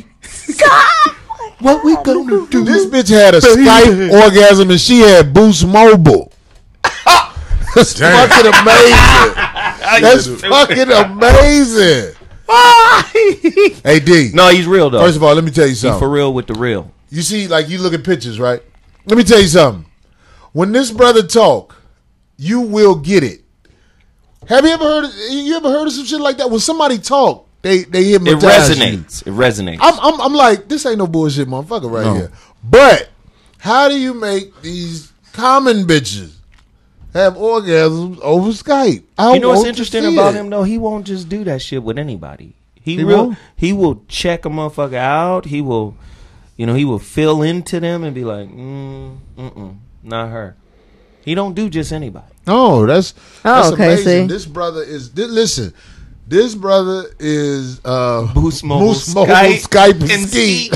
What we gonna do? This bitch had a Skype orgasm and she had Boost Mobile. That's fucking amazing. That's fucking amazing. Hey D. No, he's real though. First of all, let me tell you He's something. for real with the real. You see, like you look at pictures, right? Let me tell you something. When this brother talk, you will get it. Have you ever heard of some shit like that? When somebody talk, they hypnotize It you. resonates. It resonates. I'm like, this ain't no bullshit motherfucker right here. But how do you make these common bitches have orgasms over Skype? You know what's interesting about him though? He won't just do that shit with anybody. He will check a motherfucker out. He will, he will fill into them and be like, not her. He don't do just anybody. Oh, that's okay, amazing. see. This brother is listen. This brother is Boost Mobile, Skype and Skeet.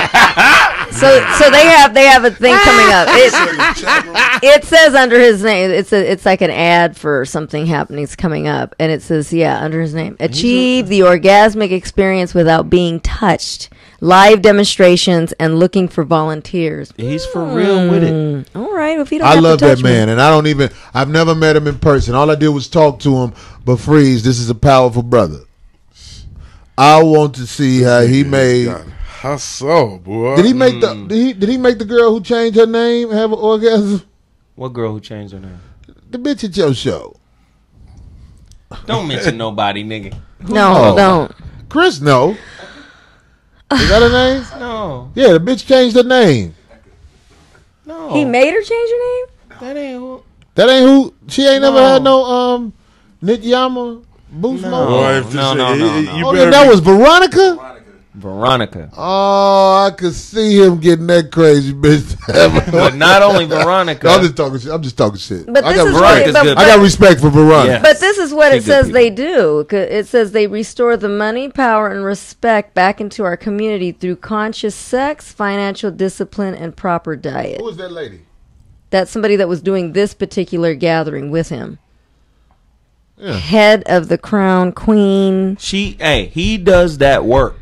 So they have a thing coming up. It says under his name. It's like an ad for something happening. It's coming up, and it says under his name. Achieve the orgasmic experience without being touched. Live demonstrations and looking for volunteers. He's for real with it. All right, if you don't. I have love to that touch me. man, and I've never met him in person. All I did was talk to him. But Freeze, this is a powerful brother. I want to see how he made. Hustle, boy. Did he make Did he make the girl who changed her name have an orgasm? What girl who changed her name? The bitch at your show. Don't mention nobody, nigga. No, don't. Chris, no. Is that her name? No. Yeah, the bitch changed her name. No. He made her change her name. That ain't who. That ain't who. She ain't never had no Nityama. Boost No. Mobile? No. That was Veronica? Veronica. Oh, I could see him getting that crazy bitch. But not only Veronica. No, I'm just talking shit. But I this is Veronica's what, good. I got respect for Veronica. Yes. But this is what She's it says good they do. It says they restore the money, power, and respect back into our community through conscious sex, financial discipline, and proper diet. Who is that lady? That's somebody that was doing this particular gathering with him. Yeah. Head of the Crown Queen. He does that work.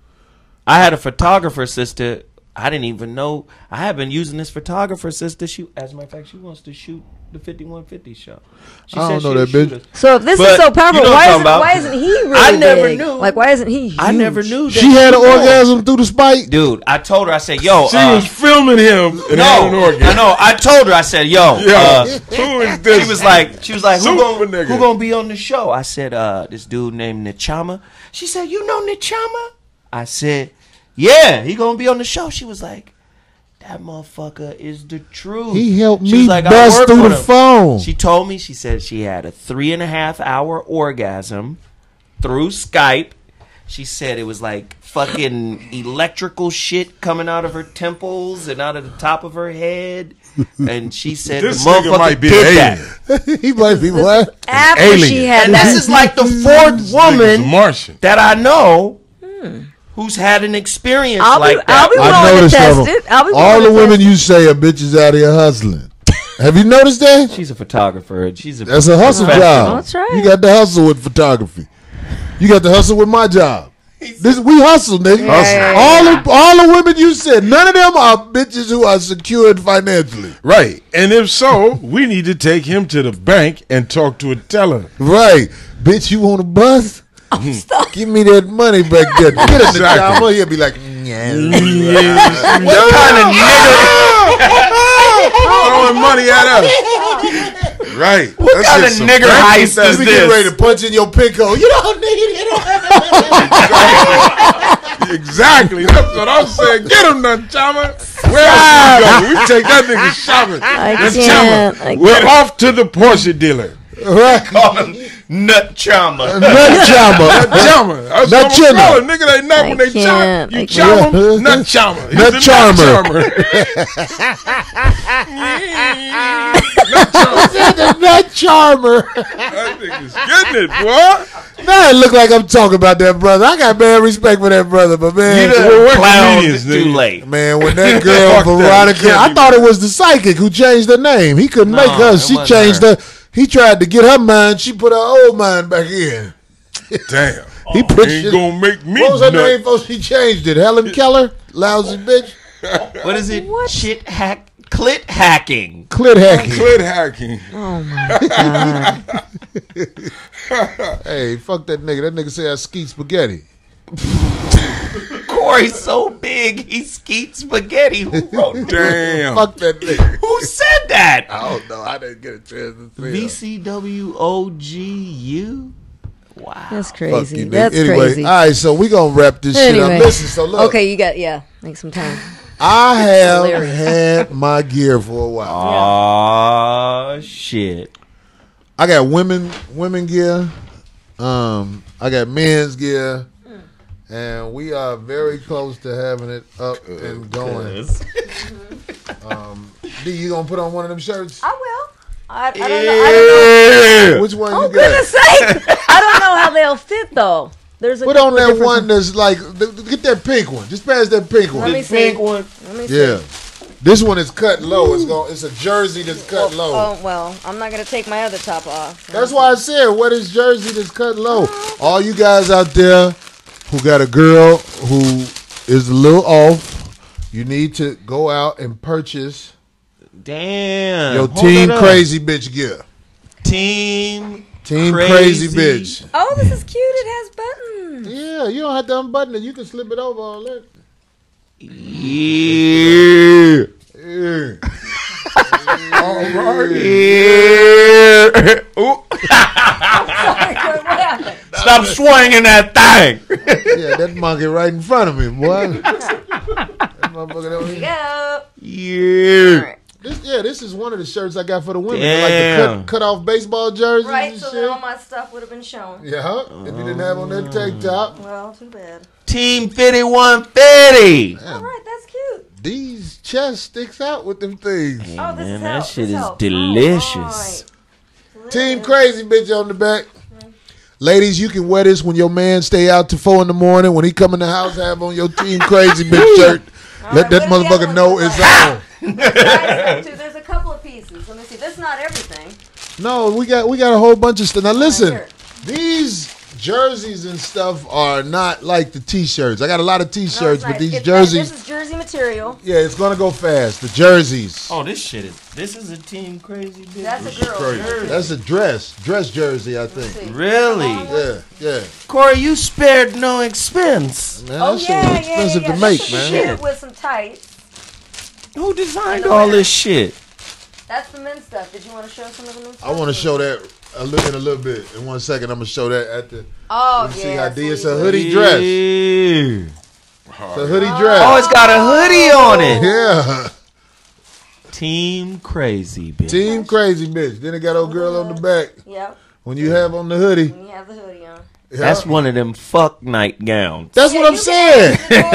I had a photographer sister. I didn't even know. I have been using this photographer sister. As a matter of fact, she wants to shoot the 5150 show. She I don't said know that bitch. So if this is so powerful, why isn't he really I never big? knew. Like, why isn't he huge? I never knew that. She had an orgasm through the spike? Dude, I told her, I said, yo. She was filming him and had an orgasm. I know. I told her, I said, yo. Who is this? She was like, who gonna be on the show? I said, this dude named Nichama. She said, you know Nichama? I said, yeah, he gonna be on the show. She was like, that motherfucker is the truth. He helped She me was like, I bust work through with the him. phone. She told me, she said she had a 3.5 hour orgasm through Skype. She said it was like fucking electrical shit coming out of her temples and out of the top of her head. And she said This the nigga motherfucker might be did an that. He might be what? After Alien. she had And this is like the fourth woman Martian that I know who's had an experience I'll like be that. I noticed test of them. it. I'll be All willing the to women test you say are bitches out here hustling. Have you noticed that? She's a photographer. That's a hustle professional. job. That's right. You got to hustle with photography. You got to hustle with my job. We hustle, nigga. All the women you said, none of them are bitches who are secured financially. Right. And if so, we need to take him to the bank and talk to a teller. Right. Bitch, you want a bus? Give me that money back there. Get in the job. He'll be like, What kind of nigga? Throwing money at us. Right. What kind of nigger heist is We get ready this? to punch in your pinko. You don't need it. Exactly. That's what I'm saying. Get him, Nutchama. Where else we go? We take that nigga shopping. Nutchama. We're off to the Porsche dealer. Right. Call him Nutchama. Nutchama. Nutchama. That's what I'm Nutchama. calling. Nigga, they nut when they chop. You chop him, Nutchama. He's Nut the charmer. The nut charmer. That nigga's getting it, boy. Now it look like I'm talking about that brother. I got bad respect for that brother, but man, Clowns too late. man, when that girl Veronica, I thought it was the psychic who changed her name. He couldn't make her. She changed her. He tried to get her mind. She put her old mind back in. Damn. He put ain't shit- gonna make me What was her nut. name before she changed it? Helen Keller? Lousy bitch. What is it? Shit hack. Clit hacking. Clit hacking. Clit hacking. Oh my god. Hey, fuck that nigga. That nigga said I skeet spaghetti. Corey's so big, he skeets spaghetti. Who wrote that? Damn. Fuck that nigga. Who said that? I don't know. I didn't get a chance to see him. VCWOGU? Wow. That's Fuck crazy. you, nigga. That's Anyway, crazy. all right, so we gonna wrap this shit Anyway. up. Listen, so look. Okay, you got make some time. I have Hilarious. had my gear for a while. Aw, shit. I got women gear. I got men's gear. And we are very close to having it up and going. D, you gonna put on one of them shirts? I will. I don't know. Which one Oh, you got? goodness sake. I don't know how they'll fit, though. There's a Put on couple of that different- one that's like, get that pink one. Just pass that pink one. Let me see. Let me see. Yeah. This one is cut low. It's a jersey that's cut low. Oh, well, I'm not going to take my other top off. That's why I said, what is jersey that's cut low? All you guys out there who got a girl who is a little off, you need to go out and purchase Damn. your Hold Team it up. Crazy Bitch gear. Team Crazy Bitch. Oh, this is cute. It has buttons. Yeah, you don't have to unbutton it. You can slip it over all that. Yeah. Yeah. All right. Yeah. Ooh. Stop swinging that thing. Yeah, that monkey right in front of me, boy. That motherfucker over here. Go. Yeah. This is one of the shirts I got for the women. Damn. Like the cut off baseball jerseys Right, and so shit. then all my stuff would have been shown. Yeah, if you didn't have on that tank top. Well, too bad. Team 5150. All right, that's cute. These chests sticks out with them things. Hey, Oh, this man, is that help. shit This is help. delicious. Team Crazy bitch on the back. Ladies, you can wear this when your man stay out till 4 in the morning. When he come in the house, have on your Team Crazy bitch shirt. Let that motherfucker know it's on. There's a couple of pieces. Let me see. That's not everything. No, we got a whole bunch of stuff. Now listen, these jerseys and stuff are not like the t-shirts. I got a lot of t-shirts, but these jerseys. This is jersey material. Yeah, it's gonna go fast. The jerseys. Oh, this is a Team Crazy bitch. That's a girl jersey. That's a dress jersey, I think. Really? Yeah. Corey, you spared no expense. Man, that shit was expensive to make, man. Shit with some tights. Who designed all this shit? That's the men's stuff. Did you want to show some of the men's stuff? I want to show that in a little bit. In 1 second, I'm gonna show that at the. Oh, see how D. It's a hoodie dress. It's a hoodie dress. Oh, it's got a hoodie on it. Yeah. Team Crazy bitch. Team Crazy bitch. Then it got old girl on the back. Yep. When you have on the hoodie. When you have the hoodie on. That's one of them fuck night gowns. That's what I'm saying.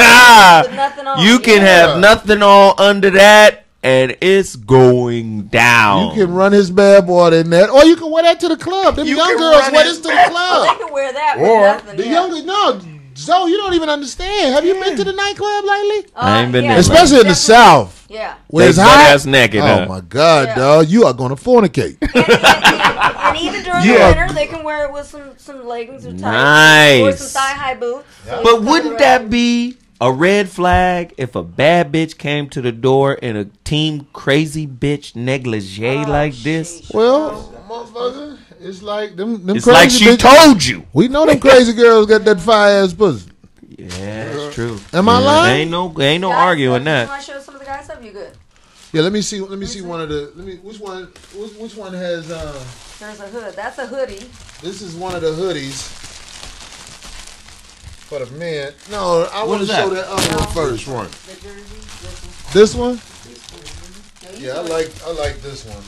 You can have nothing on under that, and it's going down. You can run his bad boy in that, or you can wear that to the club. Them young girls wear this to the club. They can wear that with Or nothing. the younger, Zoe, you don't even understand. Have you been to the nightclub lately? I ain't been there. Especially in the South. Yeah. Where it's They hot. butt-ass naked, Oh huh? my God, dog! You are gonna fornicate. And even during the winter, they can wear it with some leggings or tights. Or some thigh-high boots. So But wouldn't that be a red flag if a bad bitch came to the door in a Team Crazy bitch negligee like this? Well, motherfucker, it's like them It's crazy like she bitches. told you. We know them crazy girls got that fire ass pussy. Yeah, that's true. Am I lying? Ain't no arguing You that. want to show some of the guys stuff? You good? Yeah, let me see one of the. Which one has? There's a hood. That's a hoodie. This is one of the hoodies for the men. No, I want to show that other one first. One. This one? Yeah, I like this one.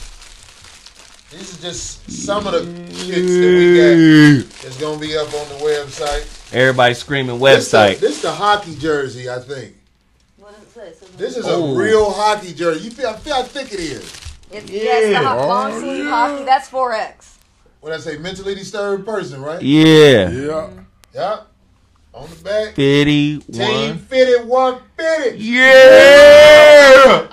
These are just some of the shits that we got. It's gonna be up on the website. Everybody screaming website. This is the hockey jersey, I think. What does it say? This is a real hockey jersey. I feel how thick it is. It's the long sleeve hockey. That's 4X. When I say mentally disturbed person, right? Yeah. Yep. On the back. 51. Team Fitted 150. Yeah.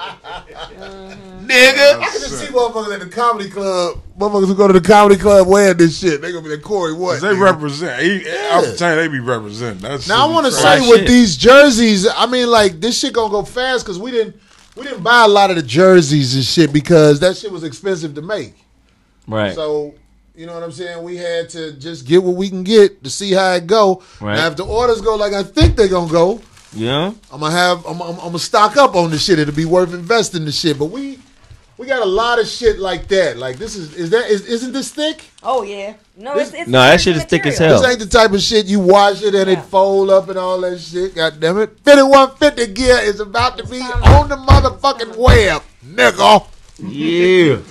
Nigga. I can just see motherfuckers at the comedy club. Motherfuckers who go to the comedy club wearing this shit. They gonna be like, Corey, what? They represent. Out the time, they be representing. Now I want to say with these jerseys, I mean, like this shit gonna go fast because we didn't buy a lot of the jerseys and shit because that shit was expensive to make. Right. So you know what I'm saying? We had to just get what we can get to see how it go. Right. Now if the orders go like I think they're gonna go, yeah, I'm gonna stock up on the shit. It'll be worth investing the shit. But we got a lot of shit like that. Like this isn't this thick? Oh yeah. No, it's No, that shit is thick as hell. This ain't the type of shit you wash it and it fold up and all that shit. God damn it. 5150 gear is about to be on the motherfucking web, nigga. Yeah.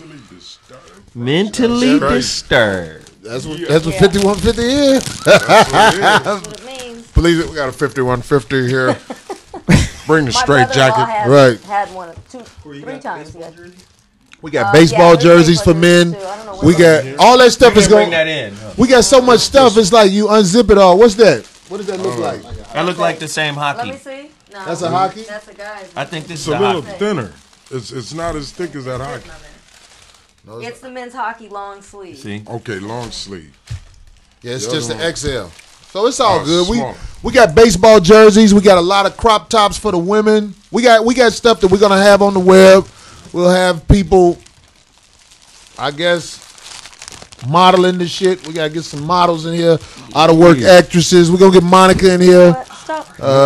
Mentally disturbed. That's what 5150 is. That's what it means. Believe it, we got a 5150 here. Bring the My straight brother-in-law jacket. Right. Had one, three times. We got baseball jerseys for men. We got all that stuff is going. Bring that in. We got so much stuff. It's like you unzip it all. What's that? What does that look like? That look like the same hockey. Let me see. No, That's a hockey? That's a guy's. I think this It's is a a little hockey. thinner. It's not as thick as that hockey. It's the men's hockey long sleeve. See? Okay, long sleeve. Yeah, it's The just other an one- XL. So it's all Oh, good. small. We got baseball jerseys. We got a lot of crop tops for the women. We got stuff that we're gonna have on the web. We'll have people, I guess, modeling the shit. We gotta get some models in here. Out of work actresses. We're gonna get Monica in here. Stop.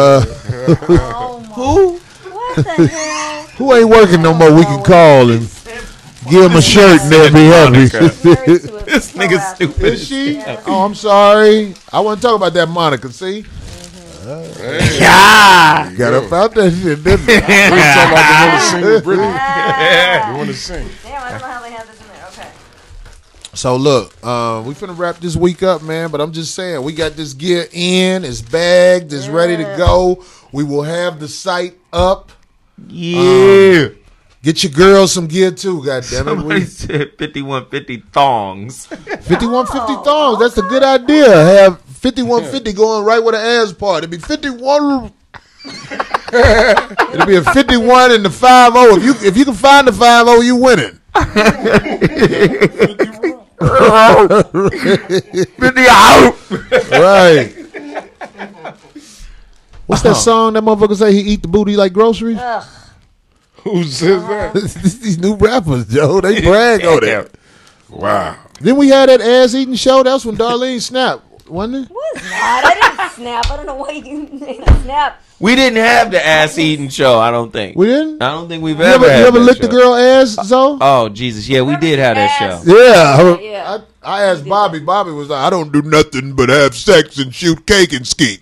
Who? What the hell? Who ain't working no more? We can call and give him a shirt and they'll be happy. This nigga's stupid. Is she? Oh, I'm sorry. I want to talk about that Monica. See, Yeah. Got up out that shit, didn't We talking about the one to sing with Brittany. You want to sing? Damn, I don't know how they have this in there. Okay. So look, we finna wrap this week up, man. But I'm just saying, we got this gear in, it's bagged, it's ready to go. We will have the site up. Yeah. Get your girls some gear too, goddammit. Somebody said 5150 thongs. 5150 thongs. That's a good idea. Have 5150 going right with the ass part. It'd be 51. It'll be a 51 and the 50. If you can find the 50, you winning. 50 out. Right. What's that song that motherfucker say he eat the booty like groceries? Who says that? These new rappers, Joe. They brag on it. Wow. Then we had that ass eating show. That was when Darlene snapped, wasn't it? What? I didn't snap. I don't know why you snap. We didn't have the ass eating show, I don't think. We didn't? I don't think we've You ever had ever that licked show. the girl ass, Zoe? Oh, Jesus. Yeah, we did have that show. Yeah. I asked Bobby. Bobby was like, I don't do nothing but have sex and shoot cake and skeet.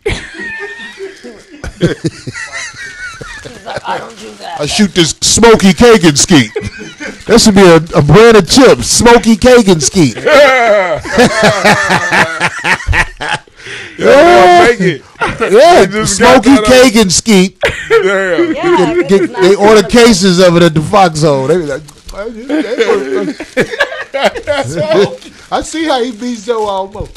I don't do that. I shoot this smoky cake and skeet. That should be a brand of chips. Smoky cake and skeet. Yeah, smoky cake and skeet. Damn. They order cases of it at the Foxhole. They be like, I see how he beats Joe almost.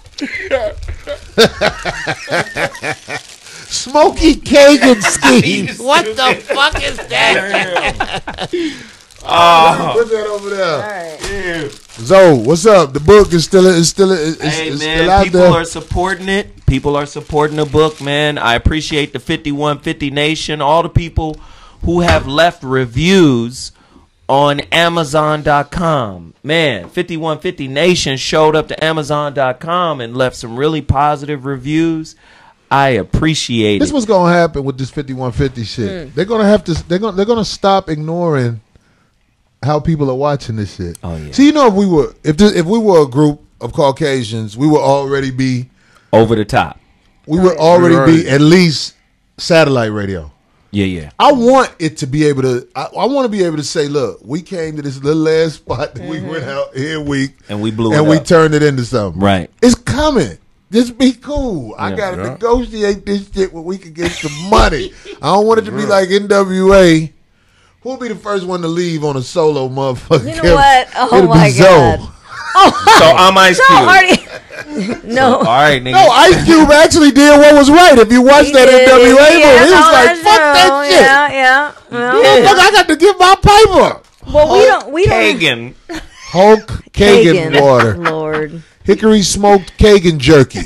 Smoky cake and skeet. What the fuck is that? Put that over there. All right. Yeah. Zoe, what's up? The book is still Hey, still man, out people there. are supporting it. People are supporting the book, man. I appreciate the 5150 Nation, all the people who have left reviews on Amazon.com. Man, 5150 Nation showed up to Amazon.com and left some really positive reviews. I appreciate This it. what's gonna happen with this 5150 shit. They're gonna have to. They're gonna stop ignoring how people are watching this shit. Oh yeah. See, you know, if we were a group of Caucasians, we would already be over the top. We would already be at least satellite radio. Yeah, yeah. I want it to be able to. I want to be able to say, look, we came to this little ass spot that we went out here week and we blew it and we up. turned it into something. Right. It's coming. Just be cool. I Yeah. gotta negotiate this shit where we can get some money. I don't want it to be like NWA. Who'll be the first one to leave on a solo motherfucker? You know what? Oh It'll my be Zoe. God. So I'm Ice Cube. No. All right, nigga. No, Ice Cube actually did what was right. If you watch that NWA movie, he was like, "Fuck that shit." Yeah. Motherfucker, I got to get my paper. Well, we don't. Kagan. Hulk Kagan water. Lord. Hickory smoked Kagan jerky.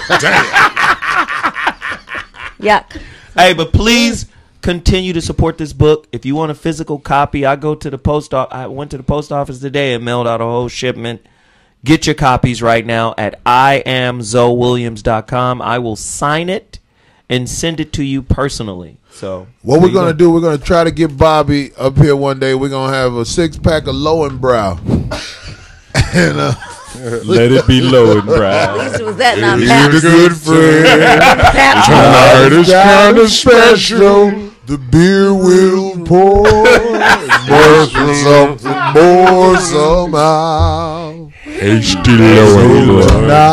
Yuck. Hey, but please continue to support this book. If you want a physical copy, I went to the post office today and mailed out a whole shipment. Get your copies right now at IamZoeWilliams.com. I will sign it and send it to you personally. So What we're going to do, we're going to try to get Bobby up here one day. We're going to have a 6-pack of Lowenbrow. And let it be Lowenbrow. At least it was that not He's Pabst. a good friend. Pabst. Tonight is kind of special. The beer will pour. More something more somehow. HD Lowenbrow.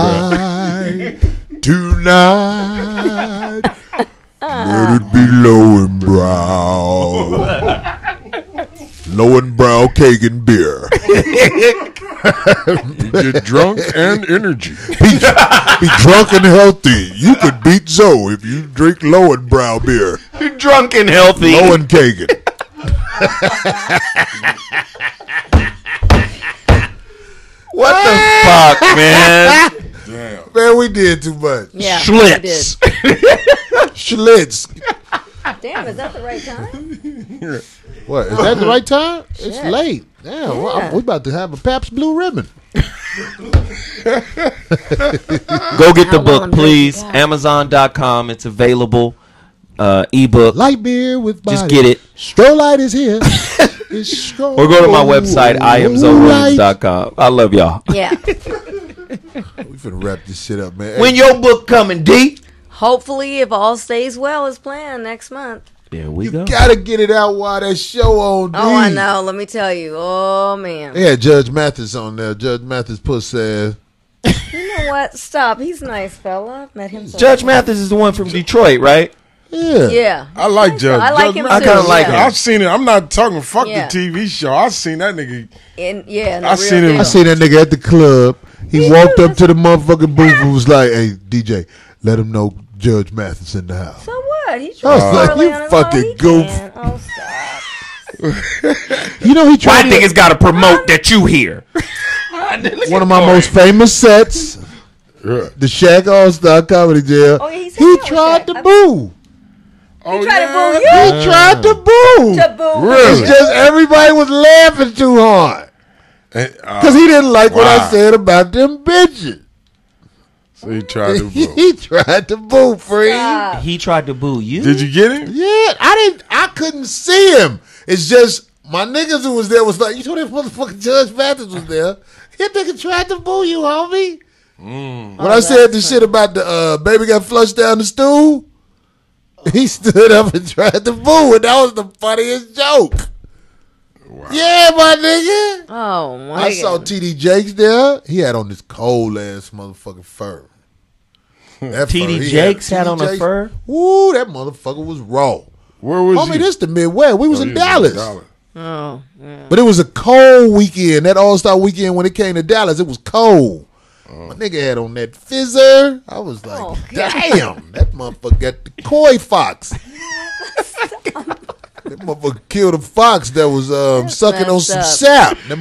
Tonight, let it be Lowenbrow. Lowenbrow Kagan beer. You get drunk and energy. Be drunk and healthy. You could beat Zoe if you drink Lowenbrow beer. You're drunk and healthy. Lowen Kagan. What the fuck, man? Damn. Man, we did too much. Yeah. Schlitz. Schlitz. Damn, is that the right time? What? Is that the right time? It's Shit. late. Damn, Yeah. we about to have a Pabst Blue Ribbon. Go get the How book, long please. does it got? Amazon.com. It's available. Ebook. Light beer with body. Just get it. Stroh Light is here. It's Stroh. Or go to my website, IamZoeWilliams.com. I love y'all. Yeah. We finna wrap this shit up, man. When your book coming, D? hopefully, if all stays well as planned, next month. There we go. Gotta get it out while that show on. Oh, I know. Let me tell you. Oh man. They had Judge Mathis on there. Judge Mathis pussy ass. You know what? Stop. He's a nice fella. Met him. Judge Mathis is the one from Detroit, right? Yeah. Yeah. I like Judge. I like him I too. kind of like him. I've seen it. I'm not talking fuck Yeah. the TV show. I've seen that nigga. I seen him. I seen that nigga at the club. He walked up to the motherfucking booth and was like, "Hey, DJ, let him know Judge Mathis in the house." So what? He I was tried like, to "You fucking goof." Oh, stop. You know he Why tried. niggas got to promote that you here? One of my most famous sets, the Shaq All Star Comedy Jail. Oh, yeah, he tried to boo. Oh, He tried to boo you? He tried to boo. To boo. Really? It's just everybody was laughing too hard because he didn't like what I wow. said about them bitches. So he tried to boo. He tried to boo, free. He tried to boo you. Did you get him? Yeah, I couldn't see him. It's just my niggas who was there was like, you know that motherfucking Judge Mathis was there. That nigga tried to boo you, homie. When I said the shit about the baby got flushed down the stool, he stood up and tried to boo, and that was the funniest joke. Wow. Yeah, my nigga. Oh my! I saw TD Jakes there. He had on this cold ass motherfucking fur. TD Jakes had on a fur? Woo, that motherfucker was raw. Where was Homie, he? this the Midwest. We was in Dallas. Oh, yeah. But it was a cold weekend. That All-Star weekend when it came to Dallas, it was cold. My nigga had on that fizzer. I was like, damn, that motherfucker got the koi fox. That motherfucker killed a fox that was sucking on some sap. That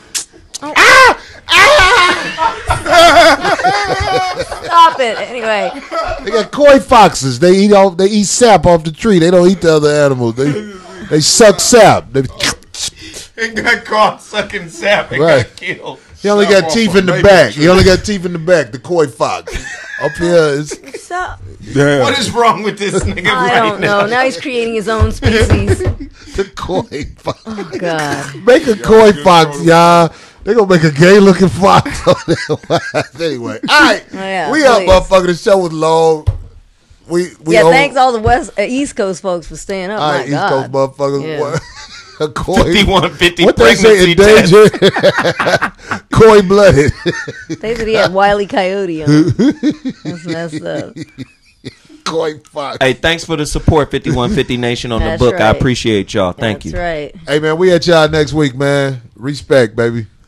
Stop it. Anyway. They got koi foxes. They eat sap off the tree. They don't eat the other animals. They suck sap. They got caught sucking sap and Right. got killed. He only got teeth in the back. He only got teeth in the back. The koi fox. Up here is. Damn. What is wrong with this nigga I don't know. Now he's creating his own species. The koi fox. Oh God. Make a koi fox, y'all. They gonna make a gay looking fox on there. Anyway, all right. Yeah, we up, please. motherfucker. The show was long. We Thanks all the East Coast folks for staying up. All My right, East God. Coast motherfuckers. Yeah. A koi. 5150 What they say? pregnancy Endangered. Koi blooded. They said he had Wile E. Coyote on. That's messed up. Koi fox. Hey, thanks for the support, 5150 Nation on That's the book. I right. appreciate y'all. Thank you. That's right. Hey man, we at y'all next week, man. Respect, baby.